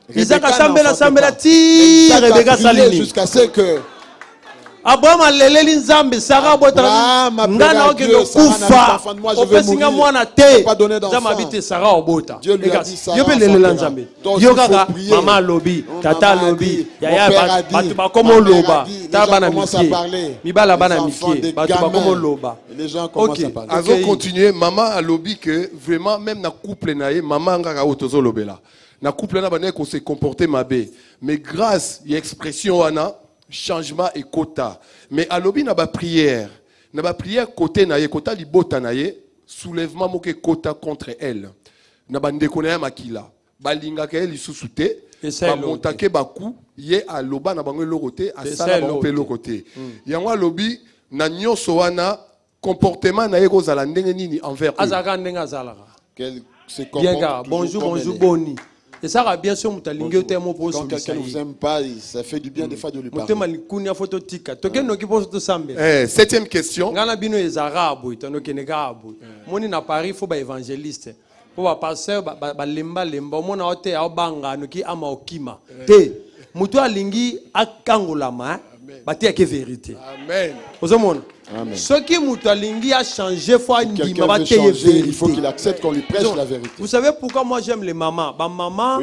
[SPEAKER 6] Isaac a sambela ti Rebecca salini
[SPEAKER 4] jusqu'à ce que
[SPEAKER 6] Abraham aleleli nzambe Sarah bota ngana okendo kufa opesinga mwana te nzambe abite Sarah obota yo pe lelela nzambe yo kaka mama lobi tata lobi yaya batu bakomo loba ta bana mikie mibala bana mikie batu bakomo loba
[SPEAKER 4] les gens commencent à parler.
[SPEAKER 20] Avant continuer maman a lobby que vraiment même na couple nae maman ngaka otozo lobela na couple na bana ko se comporter mabe mais grâce y expression wana changement et quota mais à lobby na ba prière côté na ye kota libota na ye soulèvement moke quota contre elle na ba ndeko na ya makila balinga ka eli susute ba montake ba ku ye a loba na bango lokote a sala ba pe lokote yango lobby na nyonso wana comportement na ye ko zala ndenge nini envers
[SPEAKER 6] azaka ndenge azalaka
[SPEAKER 4] quel se comporte
[SPEAKER 6] bonjour boni. Et ça va bien sûr, quand quelqu'un
[SPEAKER 4] ne vous aime pas, ça fait du bien des fois de lui parler.
[SPEAKER 20] Septième question.
[SPEAKER 6] Moni na Paris, il faut ba évangéliste. Pour ba pasteur, ba lemba. Mona ote aobanga noki ama okima. Te. Mutu alingi akangolama. Bati ake vérité.
[SPEAKER 20] Amen.
[SPEAKER 6] Ce qui mutalingi a changé,
[SPEAKER 4] il faut qu'il accepte qu'on lui prêche la vérité.
[SPEAKER 6] Vous savez pourquoi moi j'aime les mamans? Maman,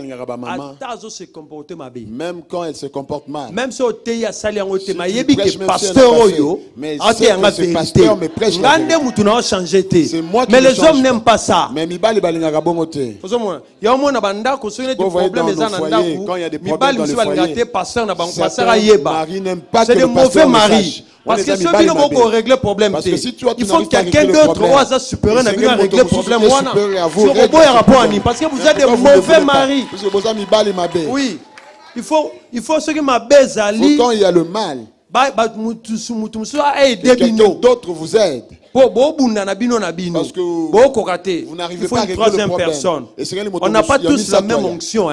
[SPEAKER 4] même quand elle se comporte mal.
[SPEAKER 6] Même si on te a sali en ote, mais pasteur oyo, mais c'est pasteur me prêche la vérité. C'est moi qui. Mais les hommes n'aiment pas ça.
[SPEAKER 4] Mais mibali balingaka bomote.
[SPEAKER 6] Il y a un monde banda ko soné du problème les anandaku.
[SPEAKER 4] Quand il y a des problèmes dans le foyer,
[SPEAKER 6] pasteur na bango pasteur ayeba.
[SPEAKER 4] C'est
[SPEAKER 6] des mauvais maris. Parce que ceux qui ne vont pas régler le problème, il faut que quelqu'un d'autre soit supérieur à régler le problème. Parce que vous êtes des mauvais maris. Oui. Il faut ceux qui m'abaissent à lui.
[SPEAKER 4] Quand il y a le mal, quelqu'un d'autre vous aide.
[SPEAKER 6] Parce que vous
[SPEAKER 4] n'arrivez pas à régler le problème.
[SPEAKER 6] On n'a pas tous la même onction.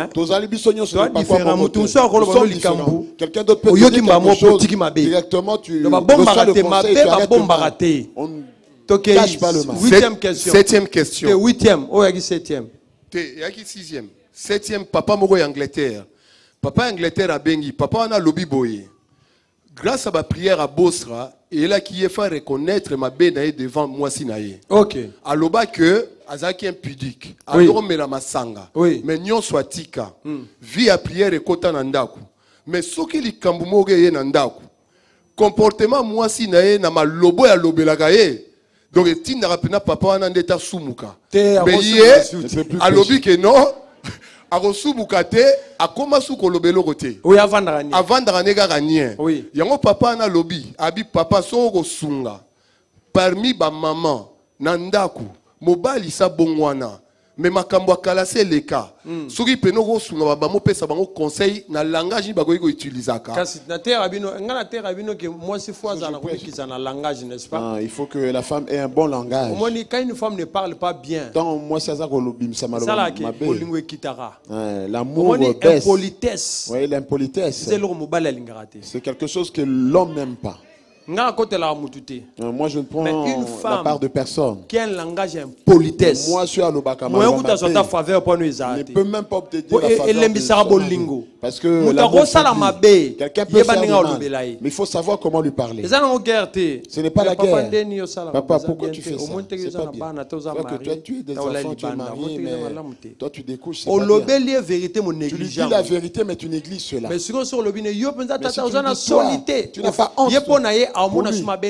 [SPEAKER 4] Quelqu'un d'autre peut dire quelque chose directement, tu reçois le conseil et tu arrêtes le mal. On ne cache pas le mal.
[SPEAKER 20] Septième question.
[SPEAKER 6] Huitième.
[SPEAKER 20] Sixième. Septième, papa moko Angleterre. Papa Angleterre a bengi. Papa on a lobby boye. Grâce à ma prière à Bosra, et là qui est fait reconnaître ma bénaïe devant moi sinaïe.
[SPEAKER 6] Ok.
[SPEAKER 20] Aloba que azaki impudique. Alors mais la masanga.
[SPEAKER 6] Oui.
[SPEAKER 20] Mais nyon soit tika. Vie à prière et kota nandaku. Mais ce qui li kambumoge ye nandaku. Comportement moi sinaïe na ma lobo ya lobelagaye. Donc et n'a rapena papa wanandeta sumuka. Mais hier alobi que non. Arosubukate akoma su kolobelo kote.
[SPEAKER 6] Oui, avandara
[SPEAKER 20] nega ganien.
[SPEAKER 6] Oui.
[SPEAKER 20] Yango papa na lobi, abi papa so ko sunga. Parmi ba maman nandaku, mobali sa bongwana. Mais makambo akala se leka. Soki peno ko sunga ba mo pesa bango conseil na langage ba ko utilisaka.
[SPEAKER 6] Kasi na terre abino, ngana terre abino que moi si fois za na ko kiza na langage, n'est-ce pas?
[SPEAKER 4] Il faut que la femme ait un bon langage.
[SPEAKER 6] Moni quand une femme ne parle pas bien.
[SPEAKER 4] Tant moi ça ko lobim sa malo ma
[SPEAKER 6] be. Olingo kitara.
[SPEAKER 4] L'amour baisse.
[SPEAKER 6] L'impolitesse.
[SPEAKER 4] Oui, l'impolitesse. C'est quelque chose que l'homme n'aime pas. Moi, je ne prends la part de personne.
[SPEAKER 6] Qui a un langage impolitesse.
[SPEAKER 4] Moi, je suis à l'Obakama. Il ne peut même pas obtenir la faveur de son. Parce que quelqu'un peut faire du mal. Mais il faut savoir comment lui parler. Ce n'est pas la guerre. Papa, pourquoi tu fais ça? C'est pas bien. Que toi, tu es des enfants, tu es marié, mais toi, tu découches. Tu lui dis la vérité, mais tu négliges cela.
[SPEAKER 6] Mais sur le bine,
[SPEAKER 4] tu n'as pas honte.
[SPEAKER 6] Il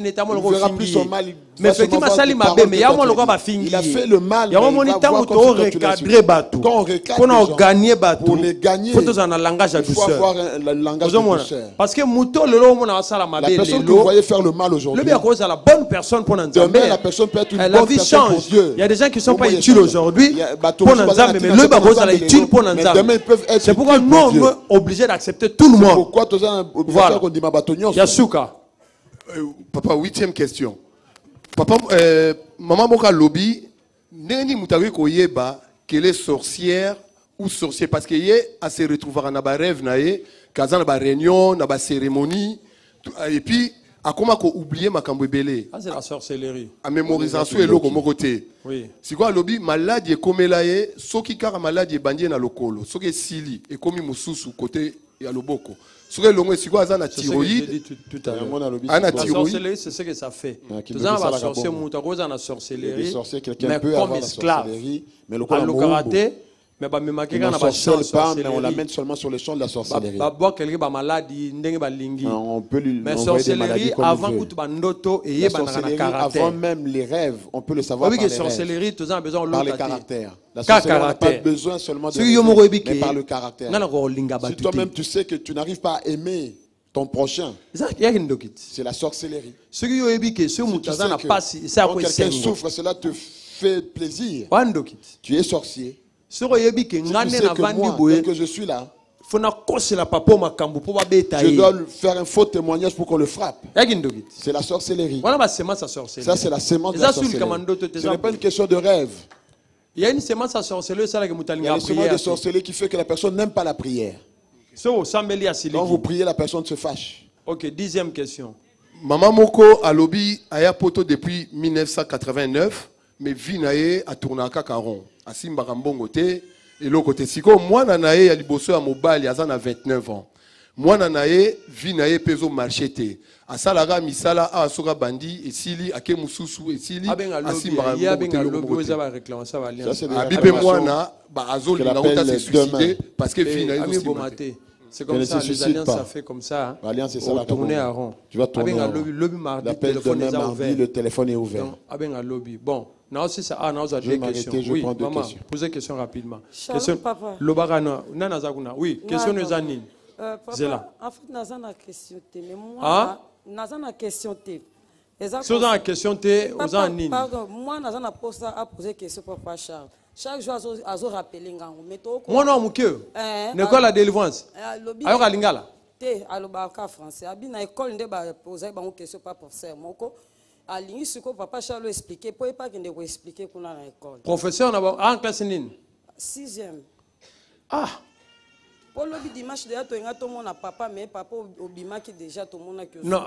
[SPEAKER 4] a fait le mal.
[SPEAKER 6] Quand on gagner
[SPEAKER 4] pour les gagner, il faut avoir un langage de douceur.
[SPEAKER 6] Parce que
[SPEAKER 4] la personne que vous voyez faire le mal aujourd'hui, demain la personne peut être une bonne personne pour Dieu.
[SPEAKER 6] Il y a des gens qui ne sont pas utiles aujourd'hui pour Nzambe, mais le Baroza est utile pour Nzambe. C'est pourquoi nous sommes obligés d'accepter tout le monde.
[SPEAKER 4] Voilà.
[SPEAKER 6] Yasuka.
[SPEAKER 20] Papa, huitième question. Papa, maman moka lobby, neni mutawi koyeba qu'elle est sorcière ou sorcier parce que yé a se retrouver na ba rêve na yé, kaza na ba réunion, na ba cérémonie et puis Akoma ko oublier makambo ebele.
[SPEAKER 5] Ah, c'est la sorcellerie.
[SPEAKER 20] A mémorisation eloko moko te.
[SPEAKER 5] Oui.
[SPEAKER 20] Sikoyo lobi maladie ekomela ye, soki kaka maladie ebandi na lokolo, soki esili ekomi mususu côté ya loboko. Soki longo sikoyo aza na thyroïde.
[SPEAKER 5] La sorcellerie, c'est ce que ça fait. Tout ça va sorcier muta ko na sorcellerie. Mais comme esclave. Mais le karaté. Mais on ne pas, mais on l'amène seulement sur le champ de la sorcellerie.
[SPEAKER 6] On peut lui
[SPEAKER 5] mais sorcellerie avant
[SPEAKER 6] la sorcellerie avant même les rêves, on peut le savoir par les rêves, par les caractères. La sorcellerie n'a pas besoin seulement de rêver, mais par le caractère. Si toi-même tu sais que tu n'arrives pas à aimer ton prochain, c'est la sorcellerie. Si tu sais que quand quelqu'un souffre, cela te fait plaisir, tu es sorcier. Si tu sais que moi, dès que je suis là, je dois faire un faux témoignage pour qu'on le frappe. C'est la sorcellerie. Ça, c'est la sémence de la sorcellerie. Ce n'est pas une question de rêve.
[SPEAKER 5] Il y a une sémence de sorcellerie
[SPEAKER 6] de sorcellerie qui fait que la personne n'aime pas la prière. Quand vous priez, la personne se fâche.
[SPEAKER 5] Ok, 10e question.
[SPEAKER 20] Maman Moko a lobby à poto depuis 1989, mais Vinaye a tourné à Kakaron. Asimba Rambongo te et l'autre côté siko moi nanae ya liboso ya mobali azana 29 ans moi nanae vinae peso marché te asalaga misala a soka bandi esili ake mususu esili asimba Rambongo te abibe mwana ba azoli na ota se suicider parce que vinae aussi
[SPEAKER 5] c'est comme ça, les alliances, ça fait comme ça.
[SPEAKER 6] L'alliance, c'est ça.
[SPEAKER 5] Tourner à rond.
[SPEAKER 6] Tu vas tourner à rond.
[SPEAKER 5] L'appel de mardi,
[SPEAKER 6] le téléphone est ouvert.
[SPEAKER 5] Bon, non, c'est ça. Ah, non, vous avez des questions.
[SPEAKER 6] Oui,
[SPEAKER 5] maman, posez une question rapidement.
[SPEAKER 14] Question, papa.
[SPEAKER 5] Oui, question de Zanine.
[SPEAKER 14] Papa, en fait, nous avons une question. Mais moi, nous avons une question.
[SPEAKER 5] Si vous avez une question, vous avez une
[SPEAKER 14] pardon, moi, nous avons une question pour Papa Charles. Chaque jour, je rappelle
[SPEAKER 5] moi non, mon cœur. L'école la délivrance. Alors, à Lingala.
[SPEAKER 14] À français. À l'école, on pose une question par professeur. À l'initie, Papa Charles a expliqué. Pour pas qu'il ait expliqué qu'on a l'école.
[SPEAKER 5] Professeur, en classe nine.
[SPEAKER 14] 6e.
[SPEAKER 5] Ah.
[SPEAKER 14] Pour le dimanche, déjà, tu as tout le monde à papa, mais papa au bima qui déjà tout le monde a que.
[SPEAKER 5] Non.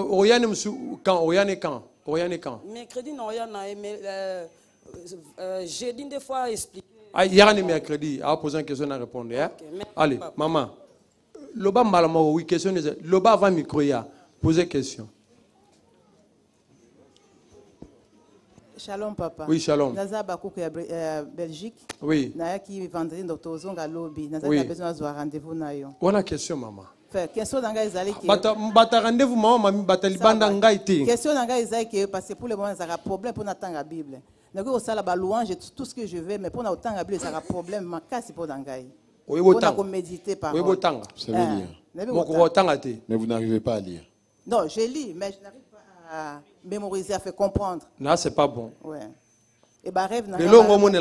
[SPEAKER 5] Oriane quand.
[SPEAKER 14] Mercredi, non, Oriane a aimé. J'ai dit des fois expliquer.
[SPEAKER 5] Hier, on est mercredi. À poser une question à répondre. Okay, allez, papa. Maman. Loba malamo, oui, question. Loba avant micro, posez question.
[SPEAKER 21] Shalom, papa.
[SPEAKER 5] Oui, shalom.
[SPEAKER 21] Naza Bakouk Belgique.
[SPEAKER 5] Oui.
[SPEAKER 21] Naya qui vendredi dans Tozonga lobby. Naza a besoin de rendez-vous na yo.
[SPEAKER 5] On a question, maman.
[SPEAKER 21] Question d'anga ezali ki.
[SPEAKER 5] Bata rendez-vous maman, mami bata libanda ngai te.
[SPEAKER 21] Question d'anga ezali ki parce que pour le moment ça a problème pour n'attendre la Bible. Donc au sala ba louange tout ce que je veux mais pour n'attendre la Bible ça a problème ma casse pour d'anga.
[SPEAKER 5] Oui, botanga.
[SPEAKER 21] Pour méditer par.
[SPEAKER 5] Oui, botanga.
[SPEAKER 6] C'est lire.
[SPEAKER 5] Mon botanga te.
[SPEAKER 6] Mais vous n'arrivez pas à lire.
[SPEAKER 21] Non, je lis mais je n'arrive pas à mémoriser, à faire comprendre.
[SPEAKER 5] Non, c'est pas bon.
[SPEAKER 21] Ouais. Et bah rêve n'a.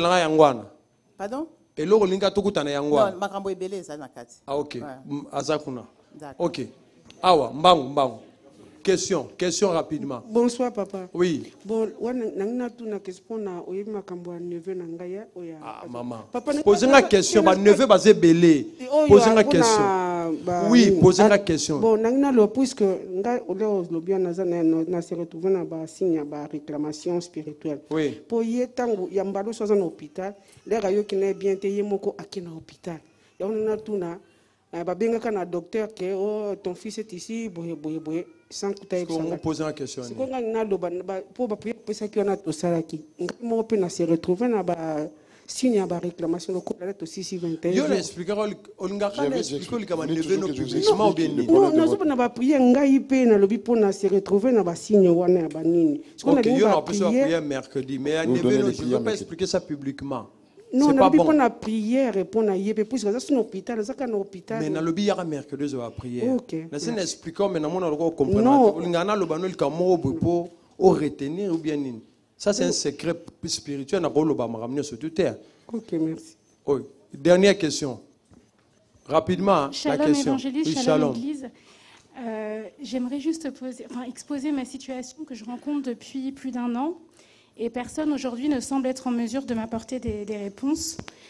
[SPEAKER 21] Pardon?
[SPEAKER 5] Et l'eau linga tukutana yangwana.
[SPEAKER 21] Non, makambo ebele ça na kati.
[SPEAKER 5] Ah OK. Azakuna. OK. Awa, mbangu. Question rapidement.
[SPEAKER 10] Bonsoir papa.
[SPEAKER 5] Oui.
[SPEAKER 10] Bon, nangina tu na question na oyebi makambo ya neveu na ngaya oya.
[SPEAKER 5] Ah maman. Posez une question, ba neveu bazé belé. Posez une question. Oui, posez une question.
[SPEAKER 10] Bon, nangina lo puisque nga ole lobia na se retrouver na ba signe ba réclamation spirituelle.
[SPEAKER 5] Oui.
[SPEAKER 10] Po yetango ya mbalo soza na hôpital, les rayo qui n'est bien te yemoko akina hôpital. Ya on a tout na babengaka na docteur que oh ton fils est ici boye sans que tu
[SPEAKER 5] aies posé une question.
[SPEAKER 10] C'est qu'on a pour ça qu'on a tout ça qui on peut se retrouver na ba signe ba réclamation le couple est aussi 21.
[SPEAKER 5] Yo expliquer on ngaka expliquer comme neveu no publiquement ou bien ni.
[SPEAKER 10] Non na ba prier ngai pe na lobi pour na se retrouver na ba signe wana ba nini.
[SPEAKER 5] C'est qu'on a dit on peut prier mercredi mais neveu no je peux pas expliquer ça publiquement.
[SPEAKER 10] Non, on a pas la prière répondre à yépe puisque ça c'est un hôpital, ça c'est un hôpital.
[SPEAKER 5] Mais na lobi ya mercredi je vais prier.
[SPEAKER 10] OK.
[SPEAKER 5] Na c'est expliquant mais na mona ko comprendre. On ngana lo banol ka mo pour au retenir ou bien nini. Ça c'est un secret spirituel na ko lo ba ma ramener sur toute terre.
[SPEAKER 10] OK, merci.
[SPEAKER 5] Oui, dernière question. Rapidement
[SPEAKER 22] Shalom,
[SPEAKER 5] la question.
[SPEAKER 22] Oui, Shalom Église. J'aimerais juste exposer ma situation que je rencontre depuis plus d'1 an. Et personne aujourd'hui ne semble être en mesure de m'apporter des réponses.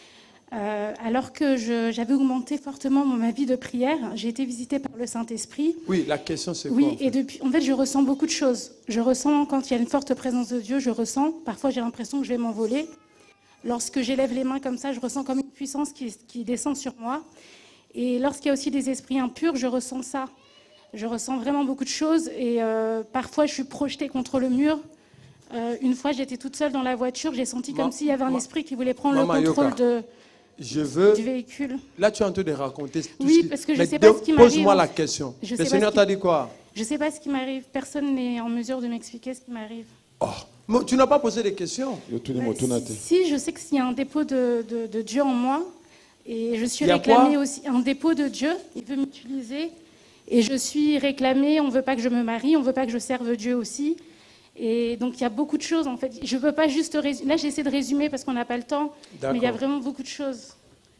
[SPEAKER 22] Alors que j'avais augmenté fortement ma vie de prière, j'ai été visitée par le Saint-Esprit.
[SPEAKER 5] Oui, la question c'est quoi?
[SPEAKER 22] Oui, et depuis, en fait, je ressens beaucoup de choses. Je ressens quand il y a une forte présence de Dieu, je ressens. Parfois, j'ai l'impression que je vais m'envoler. Lorsque j'élève les mains comme ça, je ressens comme une puissance qui descend sur moi. Et lorsqu'il y a aussi des esprits impurs, je ressens ça. Je ressens vraiment beaucoup de choses. Et parfois, je suis projetée contre le mur. Une fois, j'étais toute seule dans la voiture. J'ai senti comme s'il y avait un esprit qui voulait prendre le contrôle du véhicule.
[SPEAKER 5] Là, tu es en train de raconter tout
[SPEAKER 22] oui, parce que je ne sais pas ce qui m'arrive.
[SPEAKER 5] Pose-moi la question. Le Seigneur t'a dit quoi?
[SPEAKER 22] Je ne sais pas ce qui m'arrive. Personne n'est en mesure de m'expliquer ce qui m'arrive.
[SPEAKER 5] Oh. Mais tu n'as pas posé des questions.
[SPEAKER 22] Si, je sais qu'il y a un dépôt de Dieu en moi. Et je suis réclamée aussi. Un dépôt de Dieu. Il veut m'utiliser. Et je suis réclamée. On ne veut pas que je me marie. On ne veut pas que je serve Dieu aussi. Et donc, il y a beaucoup de choses, en fait. Je ne peux pas juste résumer. Là, j'essaie de résumer parce qu'on n'a pas le temps. Mais il y a vraiment beaucoup de choses.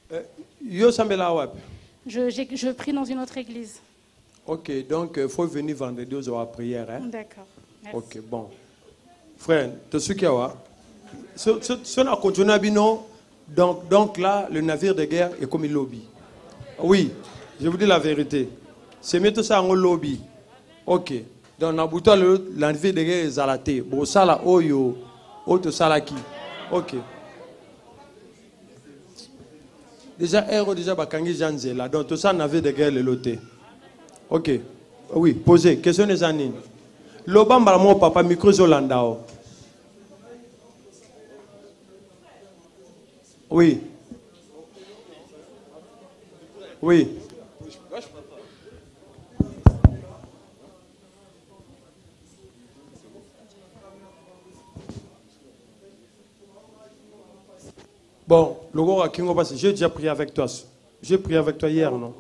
[SPEAKER 22] Je prie dans une autre église.
[SPEAKER 5] Ok, donc il faut venir vendredi aux heures à prière. Hein?
[SPEAKER 22] D'accord. Merci.
[SPEAKER 5] Ok, bon. Frère, tu sais quoi? Si on a continué à bino, donc là, le navire de guerre est comme il lobby. Oui, je vous dis la vérité. C'est mettre ça en lobby. Ok. Donc, on a le navire de guerre est zalaté. Bon, ça là, oyo, auto salaki. Ok. Déjà, héros, déjà, bakangi janze là. Donc, tout ça, navire de guerre, le loté. Ok. Oui, posez. Question des années. L'obamba, mon papa, micro Zolandao. Oui. Oui. Bon, le roi Kingo Bassi, j'ai déjà prié avec toi. J'ai prié avec toi hier, non?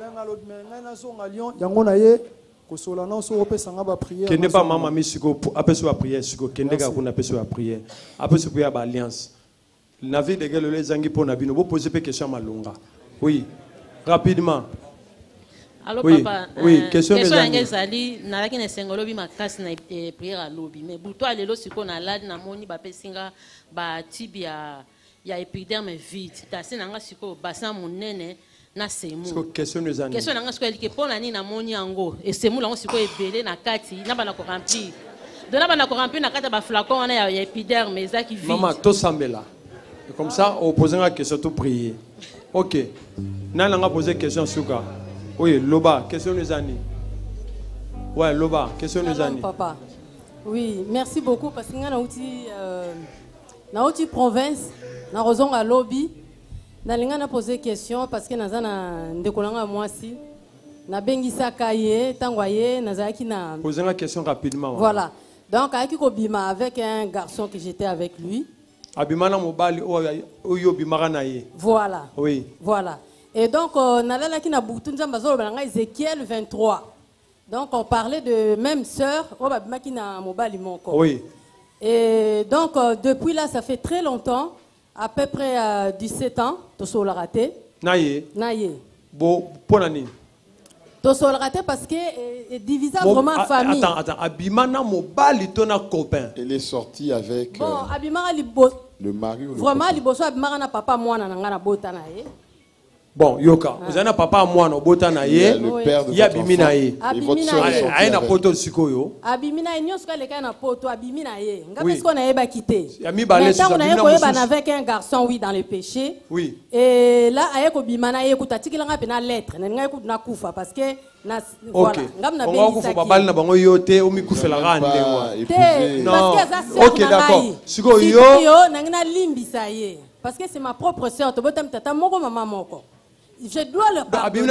[SPEAKER 5] Kende pas maman misiko apeso a prière siko kende ga kuna apeso a prière apeso prière ba alliance navi de gelo les zangi pour nabino bo poser pe question malonga. Oui, rapidement.
[SPEAKER 1] Allô
[SPEAKER 5] oui.
[SPEAKER 1] Papa,
[SPEAKER 5] oui, question
[SPEAKER 1] ezali nalaki na sengolo bi makasi na prière à lobi mais buto alelo siko na ladi na moni ba pesinga ba tibia ya épiderme vide tasi nanga siko bassin monene na semu.
[SPEAKER 5] Question
[SPEAKER 1] nanga siko elike pona ni na moni yango et semu lango siko ebele na kati na bana ko remplir. Dona bana ko remplir na kati ba flacon wana ya épiderme ezaki vide.
[SPEAKER 5] Maman to sambela. Comme ça on pose une question to prier. OK. Nana nga poser question suka. Oui, Loba, question des années. Ouais, Loba, question des années.
[SPEAKER 3] Papa. Oui, merci beaucoup parce que na outi province na raison à lobby na linga na poser question parce que naza na ndekolanga mwasi na bengisa kaye tangwaye nazaki na
[SPEAKER 5] poser une question rapidement.
[SPEAKER 3] Voilà. Donc ayaki ko bima avec un garçon que j'étais avec lui.
[SPEAKER 5] Abimana mobali oyo bimara na ye.
[SPEAKER 3] Voilà.
[SPEAKER 5] Oui.
[SPEAKER 3] Voilà. Et donc, on a là qui n'a pas Ézéchiel 23. Donc, on parlait de même sœur.
[SPEAKER 5] Oui.
[SPEAKER 3] Et donc, depuis là, ça fait très longtemps, à peu près 17 ans, tout ça, on l'a raté.
[SPEAKER 5] Naye. Bon, pour l'année.
[SPEAKER 3] Tout ça, on l'a raté parce que divisé vraiment en famille.
[SPEAKER 5] Attends. Abimana mobali tona copain.
[SPEAKER 4] Elle est sortie avec
[SPEAKER 3] bon, Abimana
[SPEAKER 4] le mari ou le
[SPEAKER 3] vraiment, Liboso Abimana papa moi na bota na ye.
[SPEAKER 5] Bon, Yoka, vous avez un papa à moi, no bota na ye,
[SPEAKER 4] le père de
[SPEAKER 5] votre
[SPEAKER 4] enfant,
[SPEAKER 5] et votre soeur est sortie avec.
[SPEAKER 3] Poto sikoyo. Abimina nyosko le kana poto abimina ye. Ngapi sko na yeba kité. Maintenant on a yeba avec un garçon oui dans le péché.
[SPEAKER 5] Oui.
[SPEAKER 3] Et là ayeko bimana ye kutatiki langa pe na lettre. Na ngai na kufa parce que na voilà. Ngam na
[SPEAKER 5] bengi saki. On va na bango yote o mi kufela rande
[SPEAKER 3] moi. Non.
[SPEAKER 5] OK, d'accord. Sikoyo
[SPEAKER 3] na ngina limbisa ye. Parce que c'est ma propre sœur. To botam tata moko maman moko. Je dois le pardonner.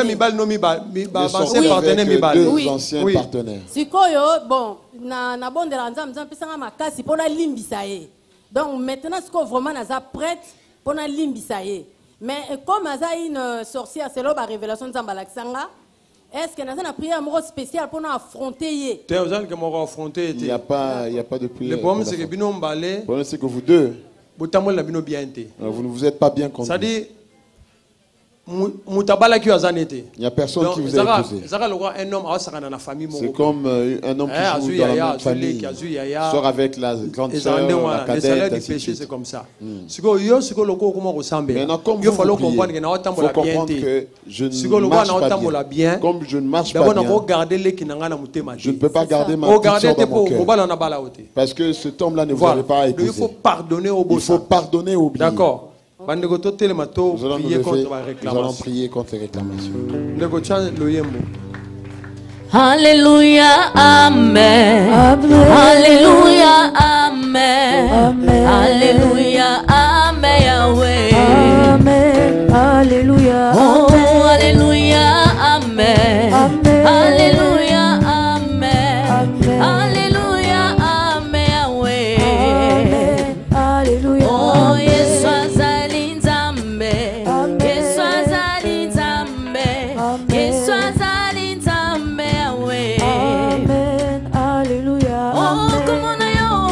[SPEAKER 4] Oui. Anciens partenaires.
[SPEAKER 3] Sikoyo, bon, na bon de la nzam pesanga makasi pour la limbisaye. Donc maintenant, ce qu'on vraiment naza prête pour la limbisaye. Mais comme naza une sorcière, c'est là la révélation nzamba laksanga. Est-ce que naza na prière amoureux spécial pour nous affronter?
[SPEAKER 4] Il n'y a pas de prière.
[SPEAKER 5] Le problème c'est que bino mbalé.
[SPEAKER 4] Le problème c'est que vous deux.
[SPEAKER 5] Vous
[SPEAKER 4] ne vous êtes pas bien compris.
[SPEAKER 5] Ça dit
[SPEAKER 4] Il n'y a personne qui vous a épousé. C'est comme un homme qui joue dans la même famille, sort avec la grande sœur, la cadette, ainsi de suite. C'est comme ça. Maintenant, comme il faut comprendre que je ne marche pas bien. Comme je ne marche pas bien, je ne peux pas garder ma pitié dans mon cœur. Parce que cet homme-là ne voulait pas épouser. Il faut pardonner au beau. Il faut pardonner au bien. D'accord. Nous allons prier contre les réclamations.
[SPEAKER 2] Alléluia, Amen. Alléluia, Amen. Alléluia, Amen, Yahweh. Amen. Alléluia. Oh, Alléluia, Amen. Alléluia, Amen. Alléluia, Amen, Yahweh. Alléluia. Oh, Yesu azali nzambe. Yesu azali nzambe. Yesu azali nzambe, Yahweh. Amen. Alléluia. Oh, comment na yo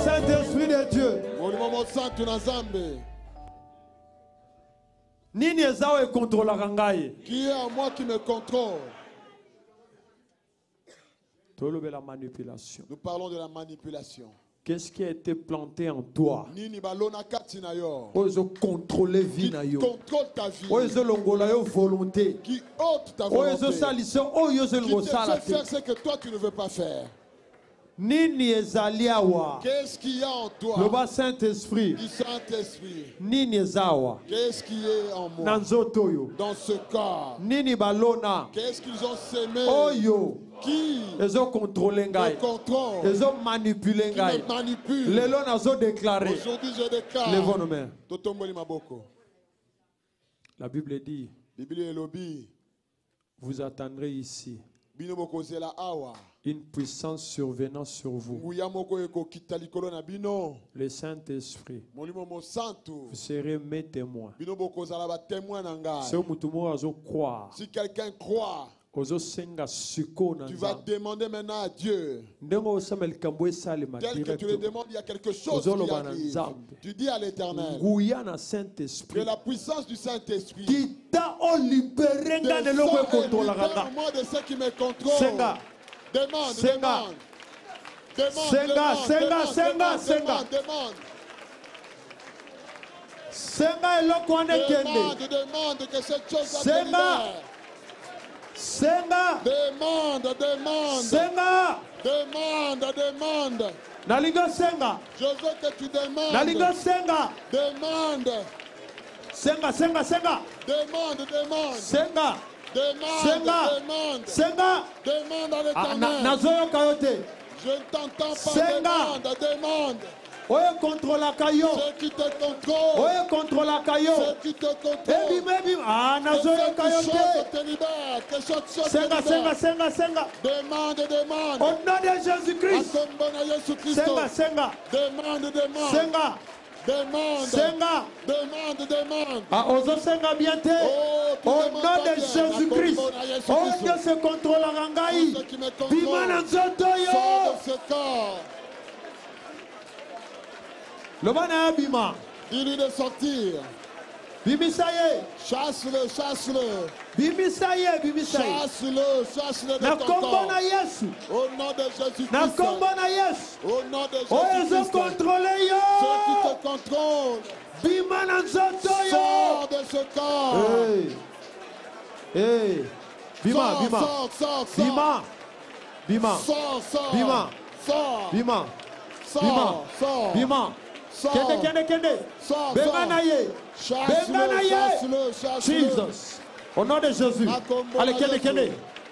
[SPEAKER 5] Saint-Esprit de Dieu. Nini ezawe contrôle rangaye.
[SPEAKER 4] Qui est à moi qui me contrôle?
[SPEAKER 5] La manipulation.
[SPEAKER 4] Nous parlons de la manipulation.
[SPEAKER 5] Qu'est-ce qui a été planté en toi?
[SPEAKER 4] Nini balona kati na yo.
[SPEAKER 5] Ozo contrôler vie na yo.
[SPEAKER 4] Contrôle ta vie.
[SPEAKER 5] Ozo longola yo volonté.
[SPEAKER 4] Qui ôte ta volonté.
[SPEAKER 5] Ozo salisa ozo
[SPEAKER 4] longo sala. Qui te fait faire ce que toi tu ne veux pas faire.
[SPEAKER 5] Nini ezaliawa.
[SPEAKER 4] Qu'est-ce qu'il y a en toi?
[SPEAKER 5] Le bas Saint-Esprit.
[SPEAKER 4] Du Saint-Esprit.
[SPEAKER 5] Nini ezawa.
[SPEAKER 4] Qu'est-ce qui est en moi?
[SPEAKER 5] Nanzotoyo.
[SPEAKER 4] Dans ce corps.
[SPEAKER 5] Nini balona.
[SPEAKER 4] Qu'est-ce qu'ils ont sémé?
[SPEAKER 5] Oyo.
[SPEAKER 4] Qui?
[SPEAKER 5] Ils ont contrôlé ngai. Ils ont manipulé ngai. Les lois ont déclaré.
[SPEAKER 4] Aujourd'hui je déclare.
[SPEAKER 5] Levons nos mains. La Bible dit. Vous attendrez ici. Une puissance survenant sur vous. Le Saint-Esprit. Vous serez mes témoins.
[SPEAKER 4] Si quelqu'un croit, tu vas demander maintenant à Dieu. Tel que tu le demandes, il y a quelque chose qui arrive. Tu dis à l'Éternel que la puissance du Saint-Esprit libère moi de ceux qui me contrôlent. Demande. Demande que cette chose soit libérée.
[SPEAKER 5] Senga.
[SPEAKER 4] Demande.
[SPEAKER 5] Senga.
[SPEAKER 4] Demande.
[SPEAKER 5] Nalingo senga.
[SPEAKER 4] Je veux que tu demandes.
[SPEAKER 5] Nalingo senga.
[SPEAKER 4] Demande.
[SPEAKER 5] Senga.
[SPEAKER 4] Demande.
[SPEAKER 5] Senga.
[SPEAKER 4] Demande à l'Éternel. Je ne t'entends pas. Demande.
[SPEAKER 5] Oye contre la caillou.
[SPEAKER 4] Ceux qui te contrôlent.
[SPEAKER 5] Oye contre la caillou.
[SPEAKER 4] Ceux qui te contrôlent.
[SPEAKER 5] Ah, nazoyo cailloté. Senga.
[SPEAKER 4] Demande.
[SPEAKER 5] Au nom de Jésus-Christ. Senga.
[SPEAKER 4] Demande.
[SPEAKER 5] Ah, ozo senga bienté. Au nom de Jésus-Christ. Oh Dieu se contrôle la rangaï. Bimana nzotoyo. Le bana bima.
[SPEAKER 4] Dis-lui de sortir.
[SPEAKER 5] Bimisaye.
[SPEAKER 4] Chasse-le.
[SPEAKER 5] Bimisaye.
[SPEAKER 4] Chasse-le de
[SPEAKER 5] ton
[SPEAKER 4] corps.
[SPEAKER 5] Au
[SPEAKER 4] nom de Jésus-Christ.
[SPEAKER 5] Au
[SPEAKER 4] nom de Jésus-Christ.
[SPEAKER 5] Oh, ils ont contrôlé yo.
[SPEAKER 4] Ceux qui te contrôlent.
[SPEAKER 5] Bimana nzoto yo.
[SPEAKER 4] Sors de ce corps.
[SPEAKER 5] Hey. Bima.
[SPEAKER 4] Sors.
[SPEAKER 5] Kende. Benganaye. Jesus. Au nom de Jésus. Allez, kende.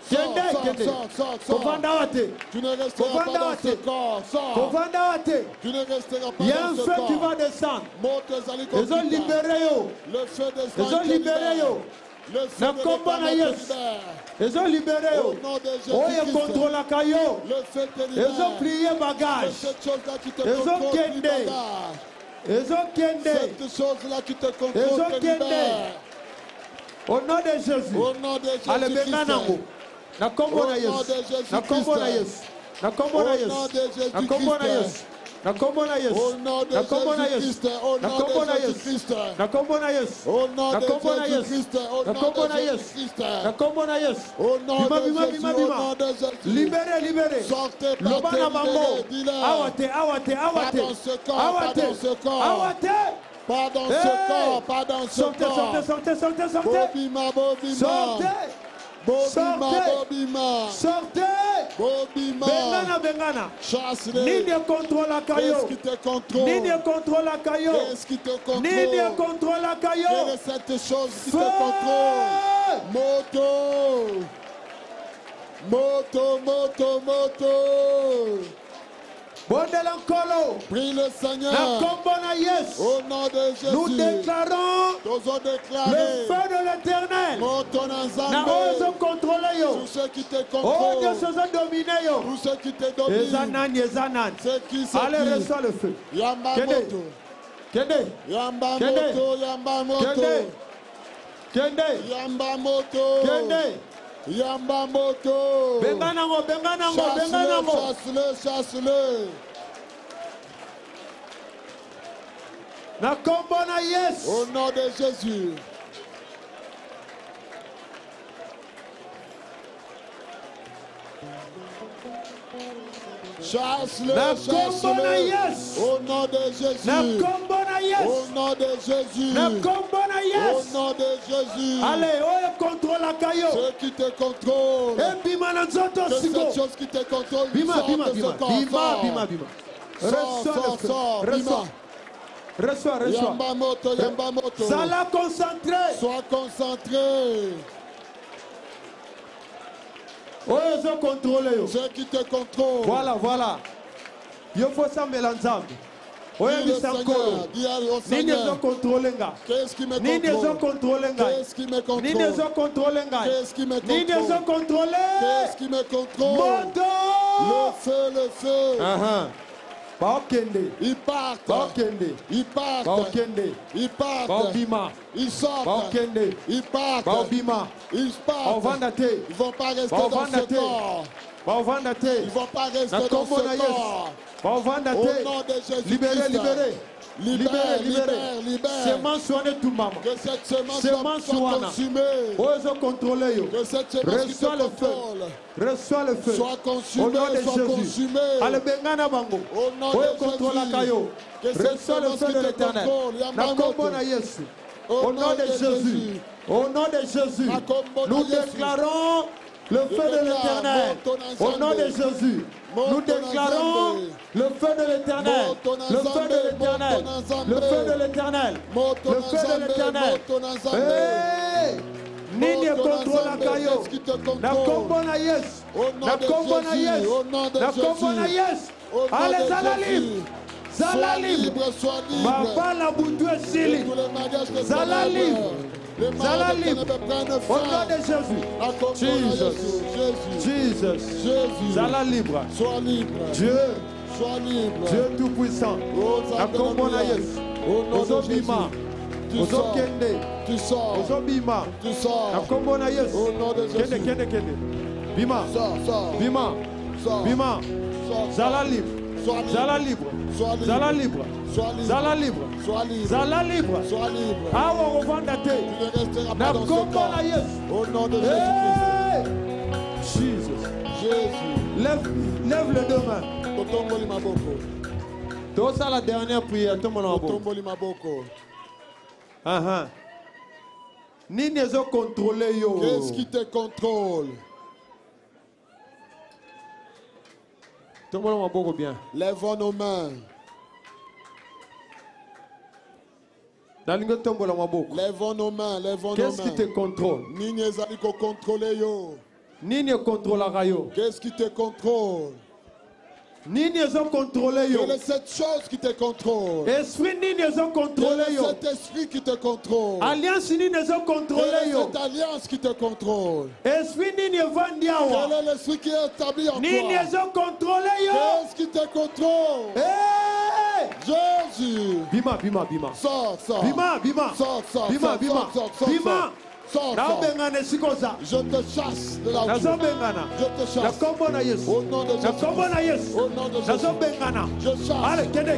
[SPEAKER 4] Tu ne resteras pas dans ce corps. Tu ne resteras pas
[SPEAKER 5] dans ce corps. Il y a un feu qui va descendre. Ils ont libéré yo.
[SPEAKER 4] Le feu de
[SPEAKER 5] Ils ont libéré yo.
[SPEAKER 4] Le feu de
[SPEAKER 5] ils ont libéré yo. Oh, ils contrôlent la caillou. Ils ont plié bagage. Ils ont kende.
[SPEAKER 4] Cette chose-là qui te contrôle te libère.
[SPEAKER 5] Au nom de Jésus. Allez, benganango. Na kombo na Yesu. Na kombo na Yesu. Na kombo na Yesu. Na kombo na Yesu. Na kombo na Yesu. Na kombo na Yesu. Na kombo na Yesu. Na kombo na Yesu. Na kombo na Yesu. Na kombo na Yesu. Na kombo na Yesu. Bima. Libérez. Lobana bango. Awate.
[SPEAKER 4] Pas dans ce corps.
[SPEAKER 5] Sortez.
[SPEAKER 4] Bobima.
[SPEAKER 5] Bengana.
[SPEAKER 4] Chasse-les.
[SPEAKER 5] Nini contrôle la caillou.
[SPEAKER 4] Qu'est-ce qui te contrôle?
[SPEAKER 5] Nini contrôle la caillou.
[SPEAKER 4] Qu'est-ce qui te contrôle?
[SPEAKER 5] Nini contrôle la caillou.
[SPEAKER 4] Quelle est cette chose qui te contrôle? Moto.
[SPEAKER 5] Bondelangolo.
[SPEAKER 4] Prie le Seigneur. Au nom de Jésus.
[SPEAKER 5] Nous déclarons le feu de l'Éternel. Nous contrôlons.
[SPEAKER 4] Tous ceux qui te contrôlent.
[SPEAKER 5] Tous
[SPEAKER 4] ceux qui te dominent.
[SPEAKER 5] C'est qui? Allez, reçois le feu. Kende.
[SPEAKER 4] Yambamoto.
[SPEAKER 5] Benganango.
[SPEAKER 4] Chasse-le. Au nom de Jésus. Chasse-le, chasse-le. Au nom de Jésus. Au nom de Jésus. Au nom de Jésus.
[SPEAKER 6] Allez, contrôle la caillou.
[SPEAKER 4] Ceux qui te contrôlent. Que cette chose qui te contrôle sorte de ce corps. Sors.
[SPEAKER 6] Reçois.
[SPEAKER 4] Yambamoto.
[SPEAKER 6] Sois concentré.
[SPEAKER 4] Sois concentré. Ceux qui te contrôlent.
[SPEAKER 6] Voilà. Il faut s'amener ensemble.
[SPEAKER 4] Qu'est-ce qui me contrôle? Qu'est-ce qui me contrôle? Le feu. Ils partent. Ils sortent. Ils partent. Ils vont pas rester dans ce corps. Ils vont pas rester dans ce corps. Au nom de Jésus-Christ. Libère. Que cette semence soit consumée. Que cette semence qui te contrôle.
[SPEAKER 6] Reçois le feu.
[SPEAKER 4] Sois consumé. Au nom de Jésus. Au nom de Jésus. Que cette semence qui te contrôle.
[SPEAKER 6] Au nom de Jésus. Au nom de Jésus. Nous déclarons le feu de l'Éternel. Au nom de Jésus. Nous déclarons le feu de l'Éternel. Le feu de l'Éternel. Le feu de l'Éternel. Le feu de l'Éternel. Nini contrôle la caillou. Na kombo na yes. Allez, Zala libre. Ma la boutou est sili. Zala libre. Au nom de Jésus. Zala libre.
[SPEAKER 4] Sois libre.
[SPEAKER 6] Dieu tout puissant. Na kombo na yes. Ozobima. Tu sors. Ozobima. Na kombo na yes.
[SPEAKER 4] Au nom de Jésus.
[SPEAKER 6] Kende. Bima. Zala libre. Awa ovanda te. Na kombo na yes.
[SPEAKER 4] Au nom de Jésus.
[SPEAKER 6] Lève les deux mains. C'est la dernière prière. Nini ezo contrôler yo.
[SPEAKER 4] Qu'est-ce qui te contrôle? Lèvons nos mains. Lèvons nos mains.
[SPEAKER 6] Qu'est-ce qui te contrôle?
[SPEAKER 4] Nini ezali ko contrôler yo.
[SPEAKER 6] Nini contrôle yo.
[SPEAKER 4] Qu'est-ce qui te contrôle?
[SPEAKER 6] Nini ezo contrôler yo.
[SPEAKER 4] Quelle est cette chose qui te contrôle?
[SPEAKER 6] Esprit nini ezo contrôler yo.
[SPEAKER 4] Quel est cet esprit qui te contrôle?
[SPEAKER 6] Alliance nini ezo contrôler yo.
[SPEAKER 4] Quelle est cette alliance qui te contrôle?
[SPEAKER 6] Esprit nini evandi awa.
[SPEAKER 4] Quel est l'esprit qui est établi en toi?
[SPEAKER 6] Nini ezo contrôler yo.
[SPEAKER 4] Qu'est-ce qui te contrôle? Jésus.
[SPEAKER 6] Bima.
[SPEAKER 4] Sors.
[SPEAKER 6] Bima.
[SPEAKER 4] Sors. Je te chasse de la vie. Je te chasse. Au nom de Jésus. Au nom de Jésus. Je chasse.
[SPEAKER 6] Allez, kende.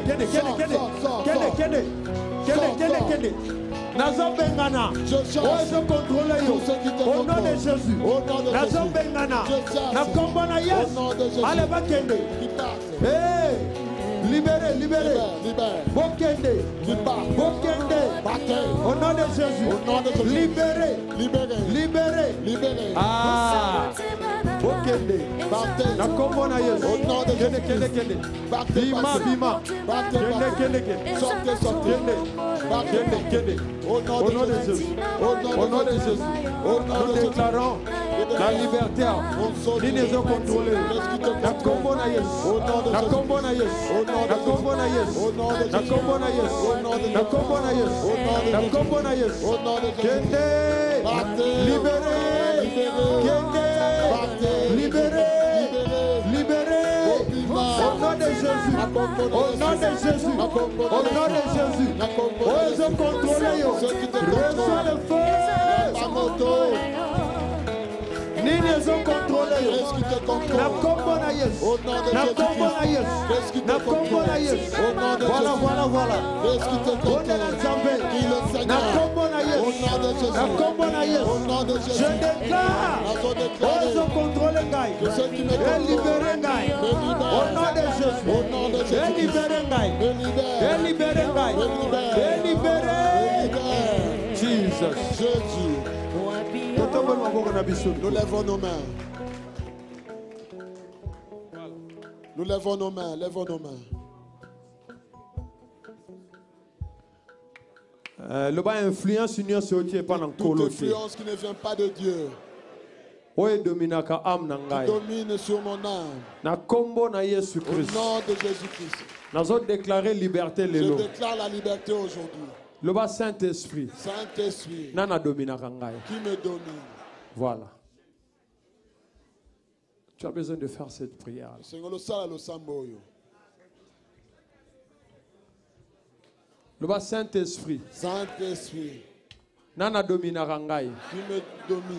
[SPEAKER 6] Nazobengana.
[SPEAKER 4] Je chasse.
[SPEAKER 6] Au nom de Jésus. Nazobengana. Na kombo na yes. Allez, va kende. Libérez. Bokende. Au nom de Jésus. Libérez. Bokende. Na kombo na yes.
[SPEAKER 4] Au nom de Jésus.
[SPEAKER 6] Bima. Kende. Au nom de Jésus. Nous déclarons la liberté. Nini ezo contrôlé. Na kombo na yes. Na kombo na yes. Kende. Libérez. Au nom de Jésus. Ils ont contrôlé. Reçois le feu. Nini ils ont contrôlé.
[SPEAKER 16] contrôler.
[SPEAKER 4] Qu'est-ce qui te contrôle?
[SPEAKER 16] Na kombo na Yesu.
[SPEAKER 4] Au nom de
[SPEAKER 16] Na
[SPEAKER 4] Jésus-Christ.
[SPEAKER 16] kombo na Yesu.
[SPEAKER 4] Qu'est-ce qui te
[SPEAKER 16] Na kombo
[SPEAKER 4] contrôle?
[SPEAKER 16] na Yesu.
[SPEAKER 4] Au nom de
[SPEAKER 16] Voilà,
[SPEAKER 4] Jésus.
[SPEAKER 16] voilà, voilà.
[SPEAKER 4] Qu'est-ce qui te contrôle?
[SPEAKER 16] Bonne na Nzambe.
[SPEAKER 4] Qui le Seigneur?
[SPEAKER 16] Na kombo na Yesu.
[SPEAKER 4] Au nom de Jésus.
[SPEAKER 16] Na kombo na Yesu.
[SPEAKER 4] Au nom de Jésus.
[SPEAKER 16] Je déclare. Ozo contrôler ngai.
[SPEAKER 4] Que ceux qui me
[SPEAKER 16] Et libérer ngai. Au nom de Jésus.
[SPEAKER 4] Au nom de Jésus.
[SPEAKER 16] Et libérer ngai.
[SPEAKER 4] Me libère.
[SPEAKER 16] Et libérer ngai. Et libérer. Jesus.
[SPEAKER 4] Jésus. Nous lèvons nos mains. Nous lèvons nos mains. Lèvons nos mains.
[SPEAKER 5] Le bas influence union sur Dieu pendant
[SPEAKER 4] Toute influence qui ne vient pas de Dieu. Qui domine sur mon âme. Au nom de Jésus-Christ.
[SPEAKER 5] Je déclare liberté.
[SPEAKER 4] Je déclare la liberté aujourd'hui.
[SPEAKER 5] Le bas Saint-Esprit.
[SPEAKER 4] Saint-Esprit.
[SPEAKER 5] Qui
[SPEAKER 4] me domine.
[SPEAKER 5] Voilà. Tu as besoin de faire cette prière. Le bas Saint-Esprit.
[SPEAKER 4] Saint-Esprit.
[SPEAKER 5] Nana dominaka ngai.
[SPEAKER 4] Qui me domine.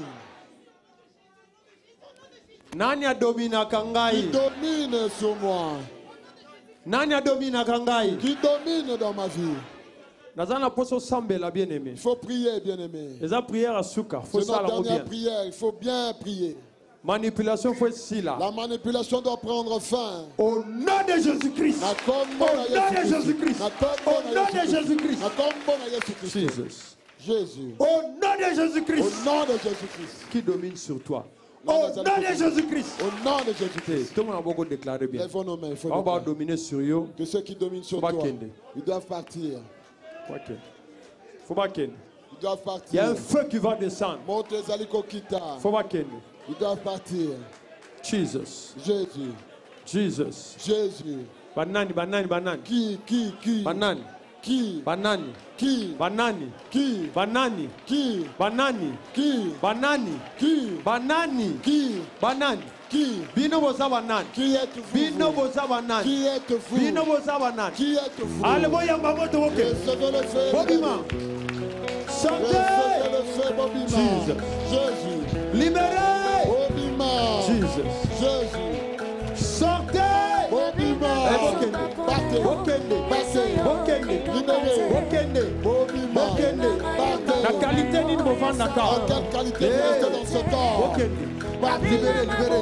[SPEAKER 5] Nani adominaka ngai.
[SPEAKER 4] Qui domine sur moi.
[SPEAKER 5] Nani adominaka ngai.
[SPEAKER 4] Qui domine dans ma vie.
[SPEAKER 5] Nazana poso sambela bien-aimé.
[SPEAKER 4] Il faut prier, bien-aimé.
[SPEAKER 5] Les prières à souka.
[SPEAKER 4] C'est notre dernière prière. Il faut bien prier.
[SPEAKER 5] Manipulation faut être là.
[SPEAKER 4] La manipulation doit prendre fin.
[SPEAKER 16] Au nom de Jésus-Christ. Au nom de Jésus-Christ. Au nom de Jésus-Christ.
[SPEAKER 5] Jésus.
[SPEAKER 16] Jésus. Au nom de Jésus-Christ.
[SPEAKER 4] Au nom de Jésus-Christ.
[SPEAKER 5] Qui domine sur toi.
[SPEAKER 16] Au nom de Jésus-Christ.
[SPEAKER 4] Au nom de Jésus-Christ.
[SPEAKER 5] Tout le monde a beaucoup déclaré bien.
[SPEAKER 4] Lèvons nos mains.
[SPEAKER 5] On va dominer sur eux.
[SPEAKER 4] Que ceux qui dominent sur toi, ils doivent partir.
[SPEAKER 5] Faut pas qu'il.
[SPEAKER 4] Ils doivent partir.
[SPEAKER 5] Il y a un feu qui va descendre.
[SPEAKER 4] Faut
[SPEAKER 5] pas qu'il.
[SPEAKER 4] Ils doivent partir.
[SPEAKER 5] Jesus.
[SPEAKER 4] Jésus.
[SPEAKER 5] Jesus.
[SPEAKER 4] Jésus.
[SPEAKER 5] Banani.
[SPEAKER 4] Qui?
[SPEAKER 5] Banani.
[SPEAKER 4] Qui?
[SPEAKER 5] Banani.
[SPEAKER 4] Qui?
[SPEAKER 5] Banani.
[SPEAKER 4] Qui?
[SPEAKER 5] Banani.
[SPEAKER 4] Qui?
[SPEAKER 5] Banani.
[SPEAKER 4] Qui?
[SPEAKER 5] Banani.
[SPEAKER 4] Qui?
[SPEAKER 5] Banani.
[SPEAKER 4] Qui?
[SPEAKER 5] Banani.
[SPEAKER 4] Qui?
[SPEAKER 5] Bino boza banani.
[SPEAKER 4] Qui êtes-vous?
[SPEAKER 5] Bino boza banani.
[SPEAKER 4] Qui êtes-vous?
[SPEAKER 5] Bino boza banani.
[SPEAKER 4] Qui êtes-vous?
[SPEAKER 5] Allez, voyons ma moto.
[SPEAKER 4] Recevez le feu.
[SPEAKER 5] Bobima.
[SPEAKER 4] Recevez le feu, Bobima. Jésus.
[SPEAKER 5] Libérez.
[SPEAKER 4] Bobima.
[SPEAKER 5] Jesus.
[SPEAKER 4] Jésus.
[SPEAKER 5] Sortez.
[SPEAKER 4] Bobima. Battez.
[SPEAKER 5] Bokende.
[SPEAKER 4] Libérez.
[SPEAKER 5] Bokende.
[SPEAKER 4] Bobima. Battez.
[SPEAKER 5] La qualité d'une mauvaise d'accord.
[SPEAKER 4] Quelle qualité reste dans ce corps?
[SPEAKER 5] Bokende.
[SPEAKER 4] Libérez.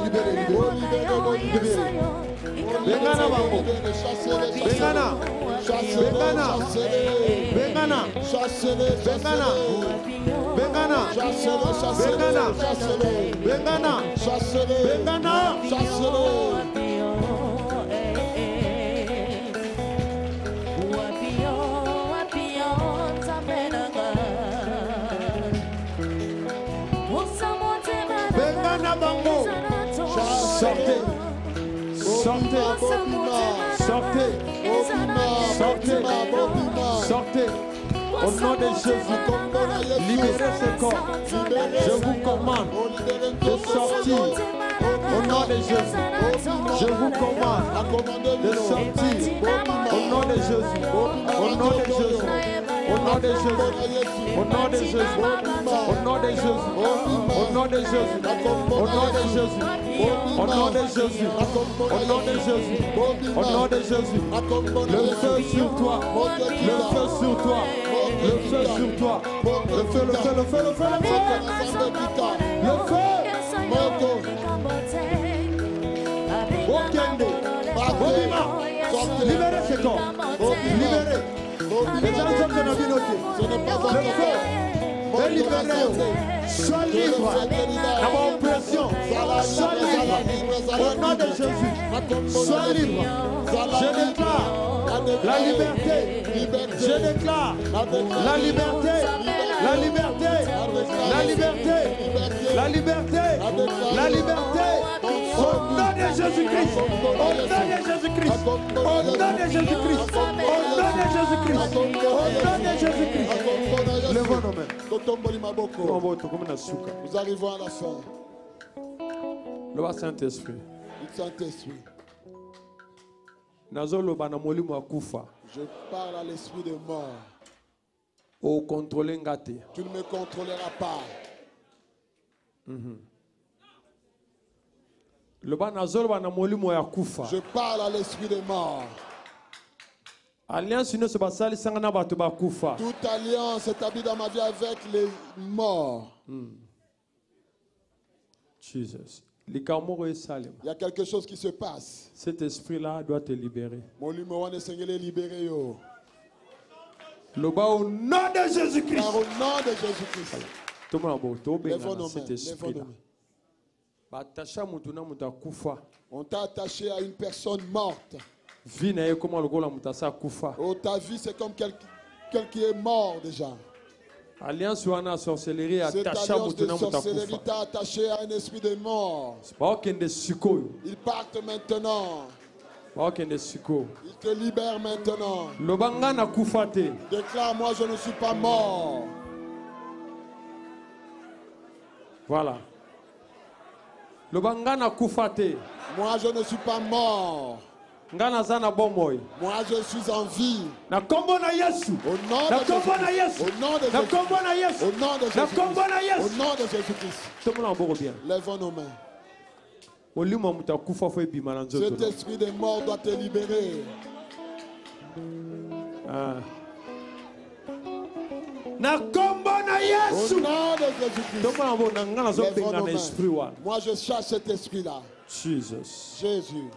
[SPEAKER 5] Bengana bango. Bengana. Sortez. Au nom de Jésus, libérez ce corps. Je vous commande de sortir. Au nom de Jésus, je vous commande de sortir. Au nom de Jésus, au nom de Jésus, au nom de Jésus, au nom de Jésus, au nom de Jésus, au nom de Jésus, au nom de Jésus, au nom de Jésus, au nom de Jésus, au nom de Jésus, le feu sur toi, le feu sur toi, le feu sur toi, le feu, le feu, le feu, le feu, le feu, le feu, Okende, Bobima, libérez ce corps, libérez. Les gens qu'on a vu noter, le feu est libéré. Sois libre d'avoir oppression. Sois libre au nom de Jésus. Sois libre. Je déclare la liberté. Je déclare la liberté. La liberté. La liberté. La liberté. La liberté. Au nom de Jésus-Christ. Au nom de Jésus-Christ. Au nom de Jésus-Christ. Au nom de Jésus-Christ. Au nom de Jésus-Christ. Levons nos mains.
[SPEAKER 4] Nous arrivons à la fin.
[SPEAKER 5] Le Saint-Esprit.
[SPEAKER 4] Saint-Esprit.
[SPEAKER 5] Je
[SPEAKER 4] parle à l'esprit de mort. Tu ne me contrôleras pas. Je parle à l'esprit des morts. Toute alliance établie dans ma vie avec les morts.
[SPEAKER 5] Jesus.
[SPEAKER 4] Il y a quelque chose qui se passe.
[SPEAKER 5] Cet esprit-là doit te libérer.
[SPEAKER 4] Au nom de
[SPEAKER 5] Jésus-Christ.
[SPEAKER 4] Au nom de Jésus-Christ.
[SPEAKER 5] Cet esprit-là.
[SPEAKER 4] On t'a attaché à une personne morte. Oh, ta vie, c'est comme quelqu'un qui est mort déjà.
[SPEAKER 5] Alliance wana sorcellerie
[SPEAKER 4] cette alliance de sorcellerie t'a attaché à un esprit de mort. Ils partent maintenant. Ils te libèrent maintenant. Déclare, moi je ne suis pas mort.
[SPEAKER 5] Voilà.
[SPEAKER 4] Moi je ne suis pas mort. Moi je suis en vie. Au nom de Jésus-Christ. Lèvons nos mains. Cet esprit de mort doit te libérer. Au nom de Jésus-Christ. Moi je chasse cet esprit-là. Jésus.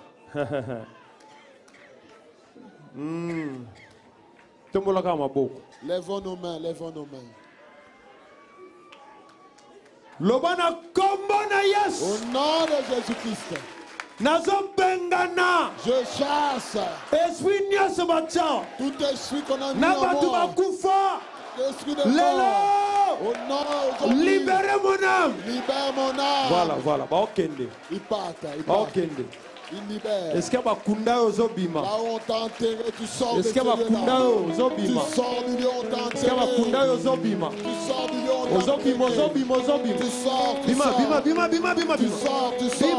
[SPEAKER 4] Lèvons nos mains, lèvons nos mains. Au nom de Jésus-Christ. Je chasse tout esprit qu'on a mis en mort. Esprit de mort. Au nom de
[SPEAKER 5] libérez mon âme.
[SPEAKER 4] Libère mon âme.
[SPEAKER 5] Voilà.
[SPEAKER 4] Il part. Il libère.
[SPEAKER 5] Est-ce qu'il y a bakunda ozobima?
[SPEAKER 4] Là où on t'a enterré, tu sors de
[SPEAKER 5] celui-là. Est-ce qu'il y a bakunda ozobima?
[SPEAKER 4] Tu sors du lieu où on t'a enterré.
[SPEAKER 5] Est-ce qu'il y a bakunda ozobima?
[SPEAKER 4] Tu sors du lieu où on t'a enterré.
[SPEAKER 5] Ozobima.
[SPEAKER 4] Tu sors.
[SPEAKER 5] Bima.
[SPEAKER 4] Tu sors.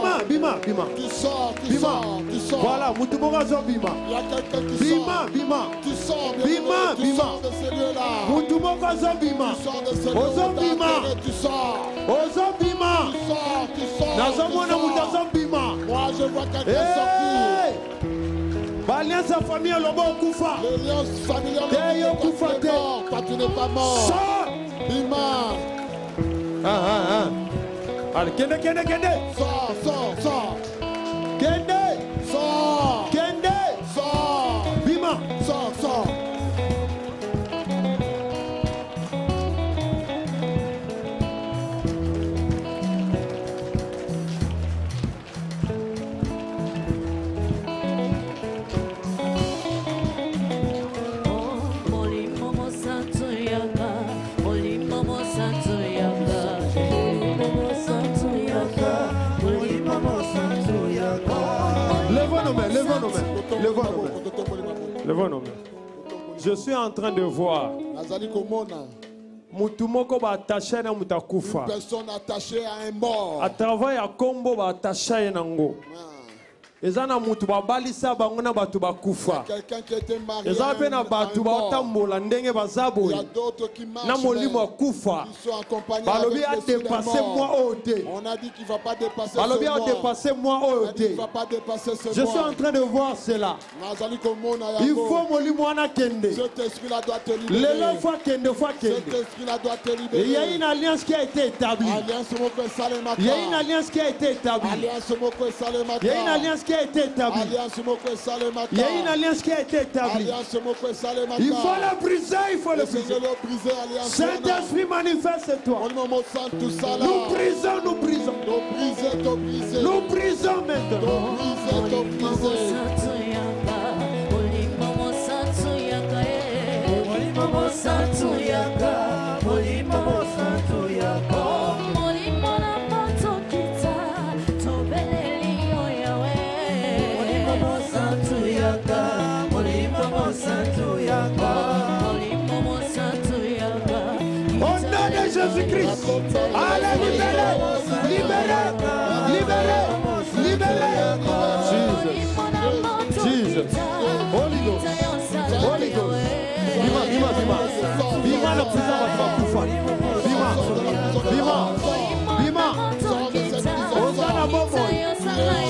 [SPEAKER 4] Tu sors.
[SPEAKER 5] Voilà, mutumoka ozobima.
[SPEAKER 4] Il y a quelqu'un qui sort.
[SPEAKER 5] Bima.
[SPEAKER 4] Tu sors.
[SPEAKER 5] Bima.
[SPEAKER 4] Tu sors de ce lieu-là.
[SPEAKER 5] Mutumoka ozobima.
[SPEAKER 4] Tu sors de ce lieu où on t'a enterré. Tu sors.
[SPEAKER 5] Ozobima.
[SPEAKER 4] Tu sors.
[SPEAKER 5] Nazomona mutazobima.
[SPEAKER 4] Moi je vois quelqu'un sortir.
[SPEAKER 5] L'alliance famille lobo kufa.
[SPEAKER 4] L'alliance familiale lobo kufa. Toi tu n'es pas mort.
[SPEAKER 5] Sors.
[SPEAKER 4] Bima.
[SPEAKER 5] Allez, kende.
[SPEAKER 4] Sors.
[SPEAKER 5] Kende.
[SPEAKER 4] Sors.
[SPEAKER 5] Bima.
[SPEAKER 4] Sors.
[SPEAKER 5] Levons nos mains. Je suis en train de voir. Une
[SPEAKER 4] personne attachée à un mort.
[SPEAKER 5] À travers ya kombo ba attaché à nango. Ezana mutu babalisa bango na batu bakufa.
[SPEAKER 4] Quelqu'un qui était marié.
[SPEAKER 5] Eza pe na batu batambola ndenge bazabo.
[SPEAKER 4] Il y a d'autres qui marchent.
[SPEAKER 5] Na molimo akufa.
[SPEAKER 4] Ils sont accompagnés
[SPEAKER 5] Balobi a dépassé moi ote.
[SPEAKER 4] On a dit qu'il va pas dépasser ce
[SPEAKER 5] Balobi a dépassé moi ote.
[SPEAKER 4] Il va pas dépasser ce
[SPEAKER 5] Je suis en train de voir cela. Il faut molimo ana kende.
[SPEAKER 4] Cet esprit-là doit te libérer.
[SPEAKER 5] Lelo fois kende.
[SPEAKER 4] Cet esprit-là doit te libérer.
[SPEAKER 5] Il y a une alliance qui a été établie. Il y a une alliance qui a été établie. Il y a une alliance qui a été établie. Il y a une alliance qui a été établie. Il faut le briser, il faut le briser. Saint-Esprit, manifeste-toi. Nous brisons. Nous brisons maintenant. Au nom de Jésus-Christ, allez libérer. Jesus. Holy Ghost. Bima le président va kufa. Bima. Osana bomo.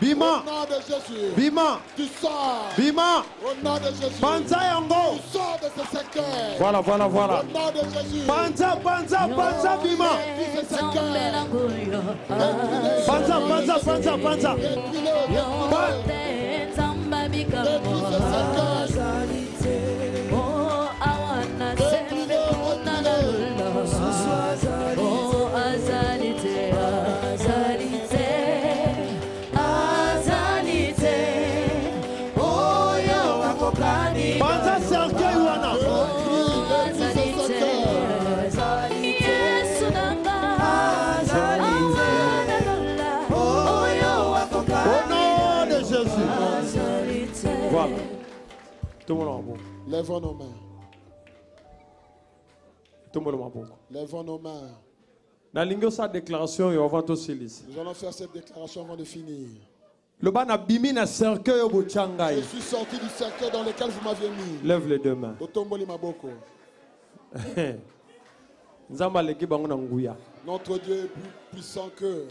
[SPEAKER 4] Bima.
[SPEAKER 6] Au nom de Jésus.
[SPEAKER 4] Bima.
[SPEAKER 6] Tu sors.
[SPEAKER 4] Bima.
[SPEAKER 6] Au nom de Jésus.
[SPEAKER 4] Panza yango.
[SPEAKER 6] Tu sors de ce secteur.
[SPEAKER 4] Voilà.
[SPEAKER 6] Au nom de Jésus.
[SPEAKER 4] Panza, Bima. Panza. Voilà. Tout le monde en bon.
[SPEAKER 6] Lèvons nos mains.
[SPEAKER 4] Tout le monde en bon.
[SPEAKER 6] Lèvons nos mains.
[SPEAKER 4] Nous allons faire cette déclaration et on va tout se laisser.
[SPEAKER 6] Nous allons faire cette déclaration avant de finir.
[SPEAKER 4] Le ban a bimi na cercueil au Changai.
[SPEAKER 6] Je suis sorti du cercueil dans lequel vous m'aviez mis.
[SPEAKER 4] Lève les deux mains.
[SPEAKER 6] Otomboli maboko. Notre Dieu est plus puissant que.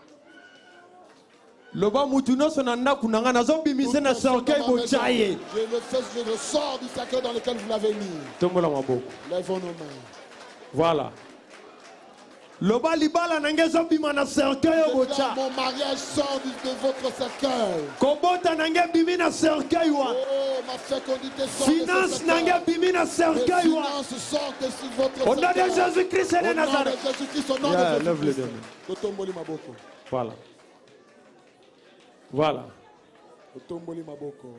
[SPEAKER 4] Le ban mutuno sonanda kunanga nazo bimise na cercueil au Chaye.
[SPEAKER 6] Je sors du cercueil dans lequel vous l'avez mis.
[SPEAKER 4] Tombola maboko.
[SPEAKER 6] Lèvons nos mains.
[SPEAKER 4] Voilà. Loba libala nangezo bima na cercueil au cha.
[SPEAKER 6] Mon mariage sort de votre cercueil.
[SPEAKER 4] Kobota nange bimi na cercueil wa.
[SPEAKER 6] Oh, ma fécondité sort
[SPEAKER 4] finance nange bimi na cercueil wa.
[SPEAKER 6] Finance sort de votre cercueil.
[SPEAKER 4] Au nom de Jésus-Christ de Nazareth.
[SPEAKER 6] Au nom de Jésus-Christ.
[SPEAKER 4] Lève les deux.
[SPEAKER 6] Otomboli maboko.
[SPEAKER 4] Voilà. Voilà.
[SPEAKER 6] Otomboli maboko.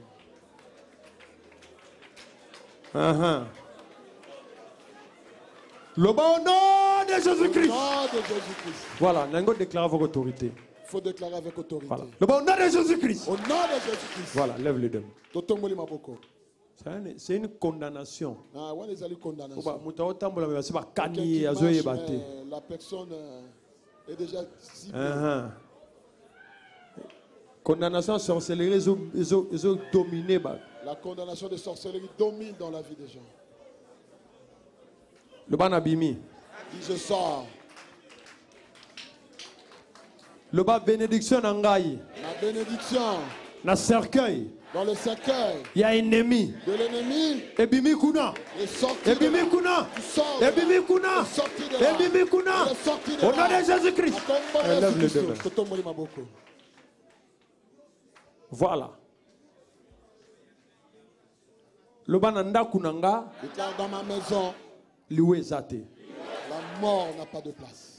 [SPEAKER 4] Le bon nom de Jésus-Christ.
[SPEAKER 6] Voilà,
[SPEAKER 4] nous allons déclarer avec autorité.
[SPEAKER 6] Il faut déclarer avec autorité.
[SPEAKER 4] Voilà. Le bon nom de Jésus-Christ.
[SPEAKER 6] Au nom de Jésus-Christ.
[SPEAKER 4] Voilà, lève les deux.
[SPEAKER 6] C'est
[SPEAKER 4] une condamnation.
[SPEAKER 6] Ah, ouais, les condamnation. La personne est déjà ciblée.
[SPEAKER 4] Condamnation à sorcellerie, ils ont dominé.
[SPEAKER 6] La condamnation de sorcellerie domine dans la vie des gens.
[SPEAKER 4] Le ban abimi.
[SPEAKER 6] Je sors.
[SPEAKER 4] Le ban bénédiction nangai.
[SPEAKER 6] La bénédiction.
[SPEAKER 4] Na cercueil.
[SPEAKER 6] Dans le cercueil.
[SPEAKER 4] Il y a ennemi.
[SPEAKER 6] De l'ennemi.
[SPEAKER 4] Et bimi kuna.
[SPEAKER 6] Et sorti.
[SPEAKER 4] Et bimi kuna. Et bimi kuna. Et bimi kuna. Au nom de Jésus-Christ. Lève les deux. Voilà. Le ban anda kunanga.
[SPEAKER 6] Déclare dans ma maison.
[SPEAKER 4] La
[SPEAKER 6] mort n'a pas de place.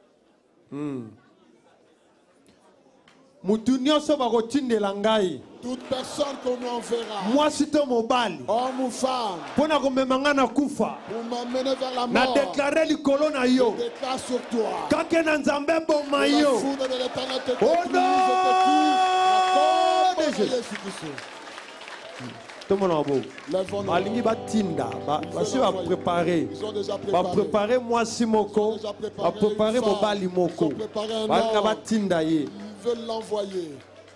[SPEAKER 6] Toute personne qu'on nous enverra.
[SPEAKER 4] Moi, c'est un mobile.
[SPEAKER 6] Homme ou femme.
[SPEAKER 4] Pour m'amener
[SPEAKER 6] vers la mort.
[SPEAKER 4] Na déclaré le colon à yo.
[SPEAKER 6] Je déclare sur toi.
[SPEAKER 4] Quand on a nzambe bon mayo.
[SPEAKER 6] Oh non.
[SPEAKER 4] Tout le monde Alingi batinda, va préparer. Va préparer moi Simoko, va préparer Mobali Moko. Va batinda ye.
[SPEAKER 6] Ils veulent l'envoyer.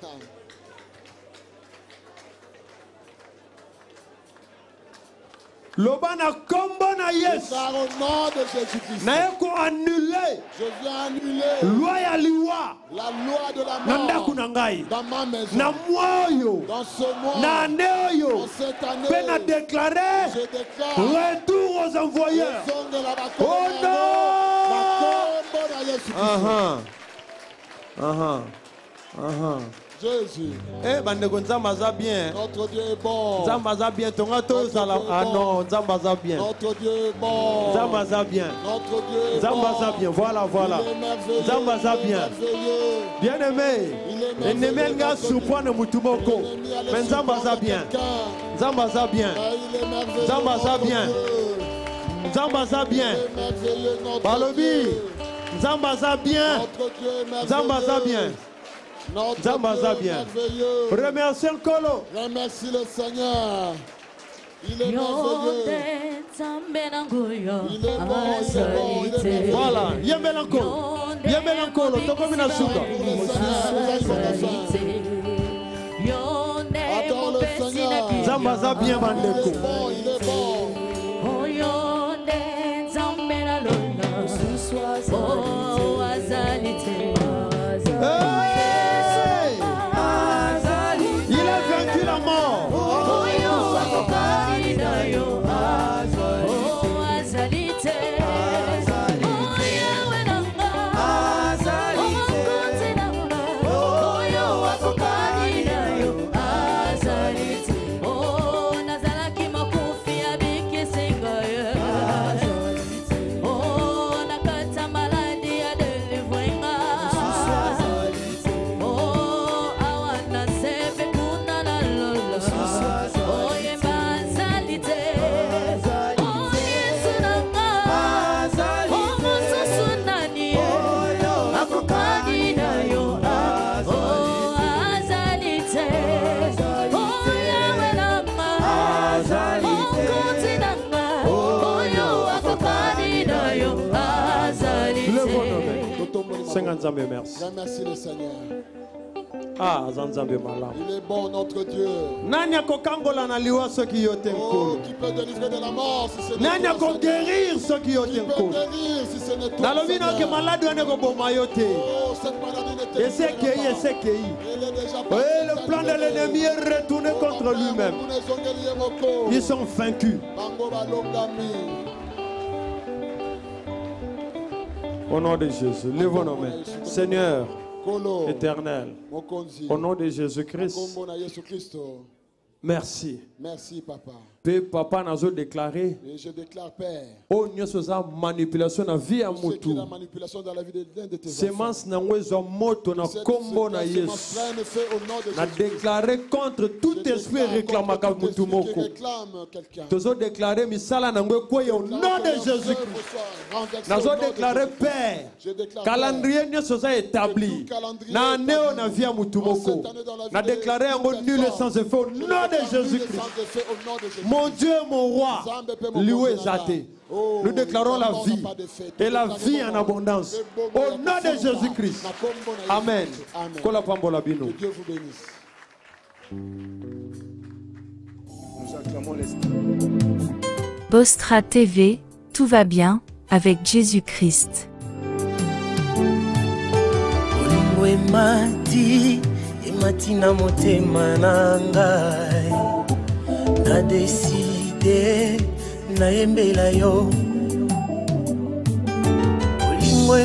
[SPEAKER 4] Lobana kombo na yes.
[SPEAKER 6] Au nom de Jésus-Christ.
[SPEAKER 4] Na yeko annuler.
[SPEAKER 6] Je viens annuler.
[SPEAKER 4] Loi ya liwa.
[SPEAKER 6] La loi de la mort.
[SPEAKER 4] Nanda kunangai.
[SPEAKER 6] Dans ma maison.
[SPEAKER 4] Na moyo.
[SPEAKER 6] Dans ce mois.
[SPEAKER 4] Na aneyo.
[SPEAKER 6] Dans cette année.
[SPEAKER 4] Pe na déclarer.
[SPEAKER 6] Je déclare.
[SPEAKER 4] Retour aux envoyeurs. Oh non.
[SPEAKER 6] Jésus.
[SPEAKER 4] Eh, bandeko nzambaza bien.
[SPEAKER 6] Notre Dieu est bon.
[SPEAKER 4] Nzambaza bien. Tonga to zala. Ah non, nzambaza bien.
[SPEAKER 6] Notre Dieu est bon.
[SPEAKER 4] Nzambaza bien.
[SPEAKER 6] Notre Dieu est bon.
[SPEAKER 4] Nzambaza bien. Voilà. Nzambaza bien. Bien aimé. Ennemi nga supone mutumoko. Mais nzambaza bien. Nzambaza bien. Nzambaza bien. Nzambaza bien. Balobi. Nzambaza bien. Nzambaza bien. Nzambaza bien. Remercie le Kolo.
[SPEAKER 6] Remercie le Seigneur. Il est merveilleux. Il est bon.
[SPEAKER 4] Voilà. Yembelankolo. Tokomina suka.
[SPEAKER 6] Adore le Seigneur.
[SPEAKER 4] Nzambaza bien bandeko.
[SPEAKER 6] Il est bon.
[SPEAKER 5] merci.
[SPEAKER 4] Remercie le Seigneur.
[SPEAKER 5] Ah, Zanzambe malam.
[SPEAKER 4] Il est bon notre Dieu.
[SPEAKER 5] Nanya kokangola na liwa ceux qui yote nkolo.
[SPEAKER 4] Qui peut délivrer de la mort si ce n'est
[SPEAKER 5] Nanya ko guérir ceux qui yote nkolo.
[SPEAKER 4] Si ce n'est toi.
[SPEAKER 5] Nalobi na ke malade wane ko boma yote.
[SPEAKER 4] Oh, cette maladie n'était
[SPEAKER 5] Ese le plan de l'ennemi est retourné contre lui-même. Ils sont vaincus. Au nom de Jésus, lève nos mains. Seigneur éternel, au nom de Jésus-Christ, merci.
[SPEAKER 4] Merci, papa.
[SPEAKER 5] Papa n'a pas déclaré.
[SPEAKER 4] Et je déclare, Père.
[SPEAKER 5] Oh, nous sommes manipulation dans la vie à
[SPEAKER 4] Moutou. La manipulation dans la vie de l'un de tes enfants.
[SPEAKER 5] Semence n'a pas moto na combo na Yesu. Na déclaré contre tout esprit réclamant Moutou moko. Nous avons déclaré misala na ngwe kwa au nom de Jésus-Christ. Nous avons déclaré Père. Calendrier nous sommes établi. Na néo na vie à Moutou moko. Na déclaré un nul sans effet au nom de Jésus-Christ. Mon Dieu, mon roi, lui est athée. Nous déclarons la vie et la vie en abondance au nom de Jésus-Christ. Amen.
[SPEAKER 4] Que Dieu vous bénisse.
[SPEAKER 7] Nous acclamons l'Esprit. Bostra TV, tout va bien avec Jésus-Christ.
[SPEAKER 2] Na décidé na yembela yo olingo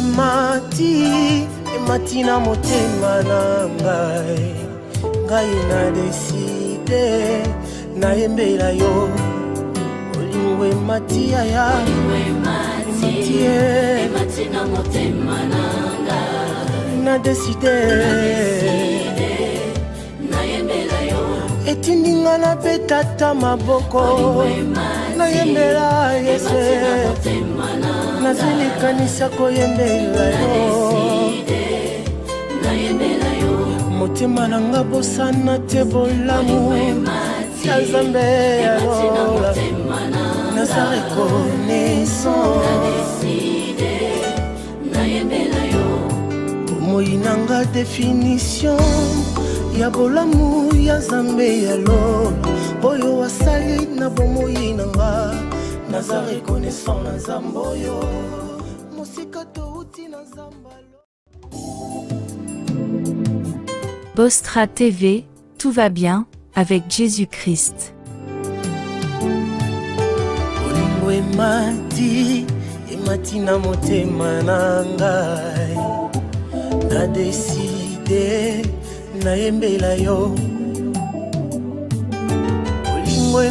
[SPEAKER 2] emati na motema na ngai na décidé na yembela yo olingo emati aya emati na motema na décidé etindinga na petata maboko nayembela Yesu nazilikanisa koyembela yo motema nanga bosana te bolamu ya Nzambe alola naza reconnaissant bomoi nanga définition ya bolamu ya Nzambe ya lo boyo wasali na bomoi nanga naza reconnaissant na Nzambe oyo mosika touti na Nzamba.
[SPEAKER 7] Bostra TV, tout va bien avec Jésus-Christ.
[SPEAKER 2] Olingo emati na motema na ngai na décidé na yembela yo olingo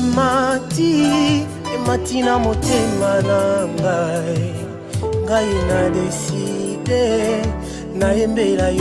[SPEAKER 2] emati na motema na ngai na décidé na yembela yo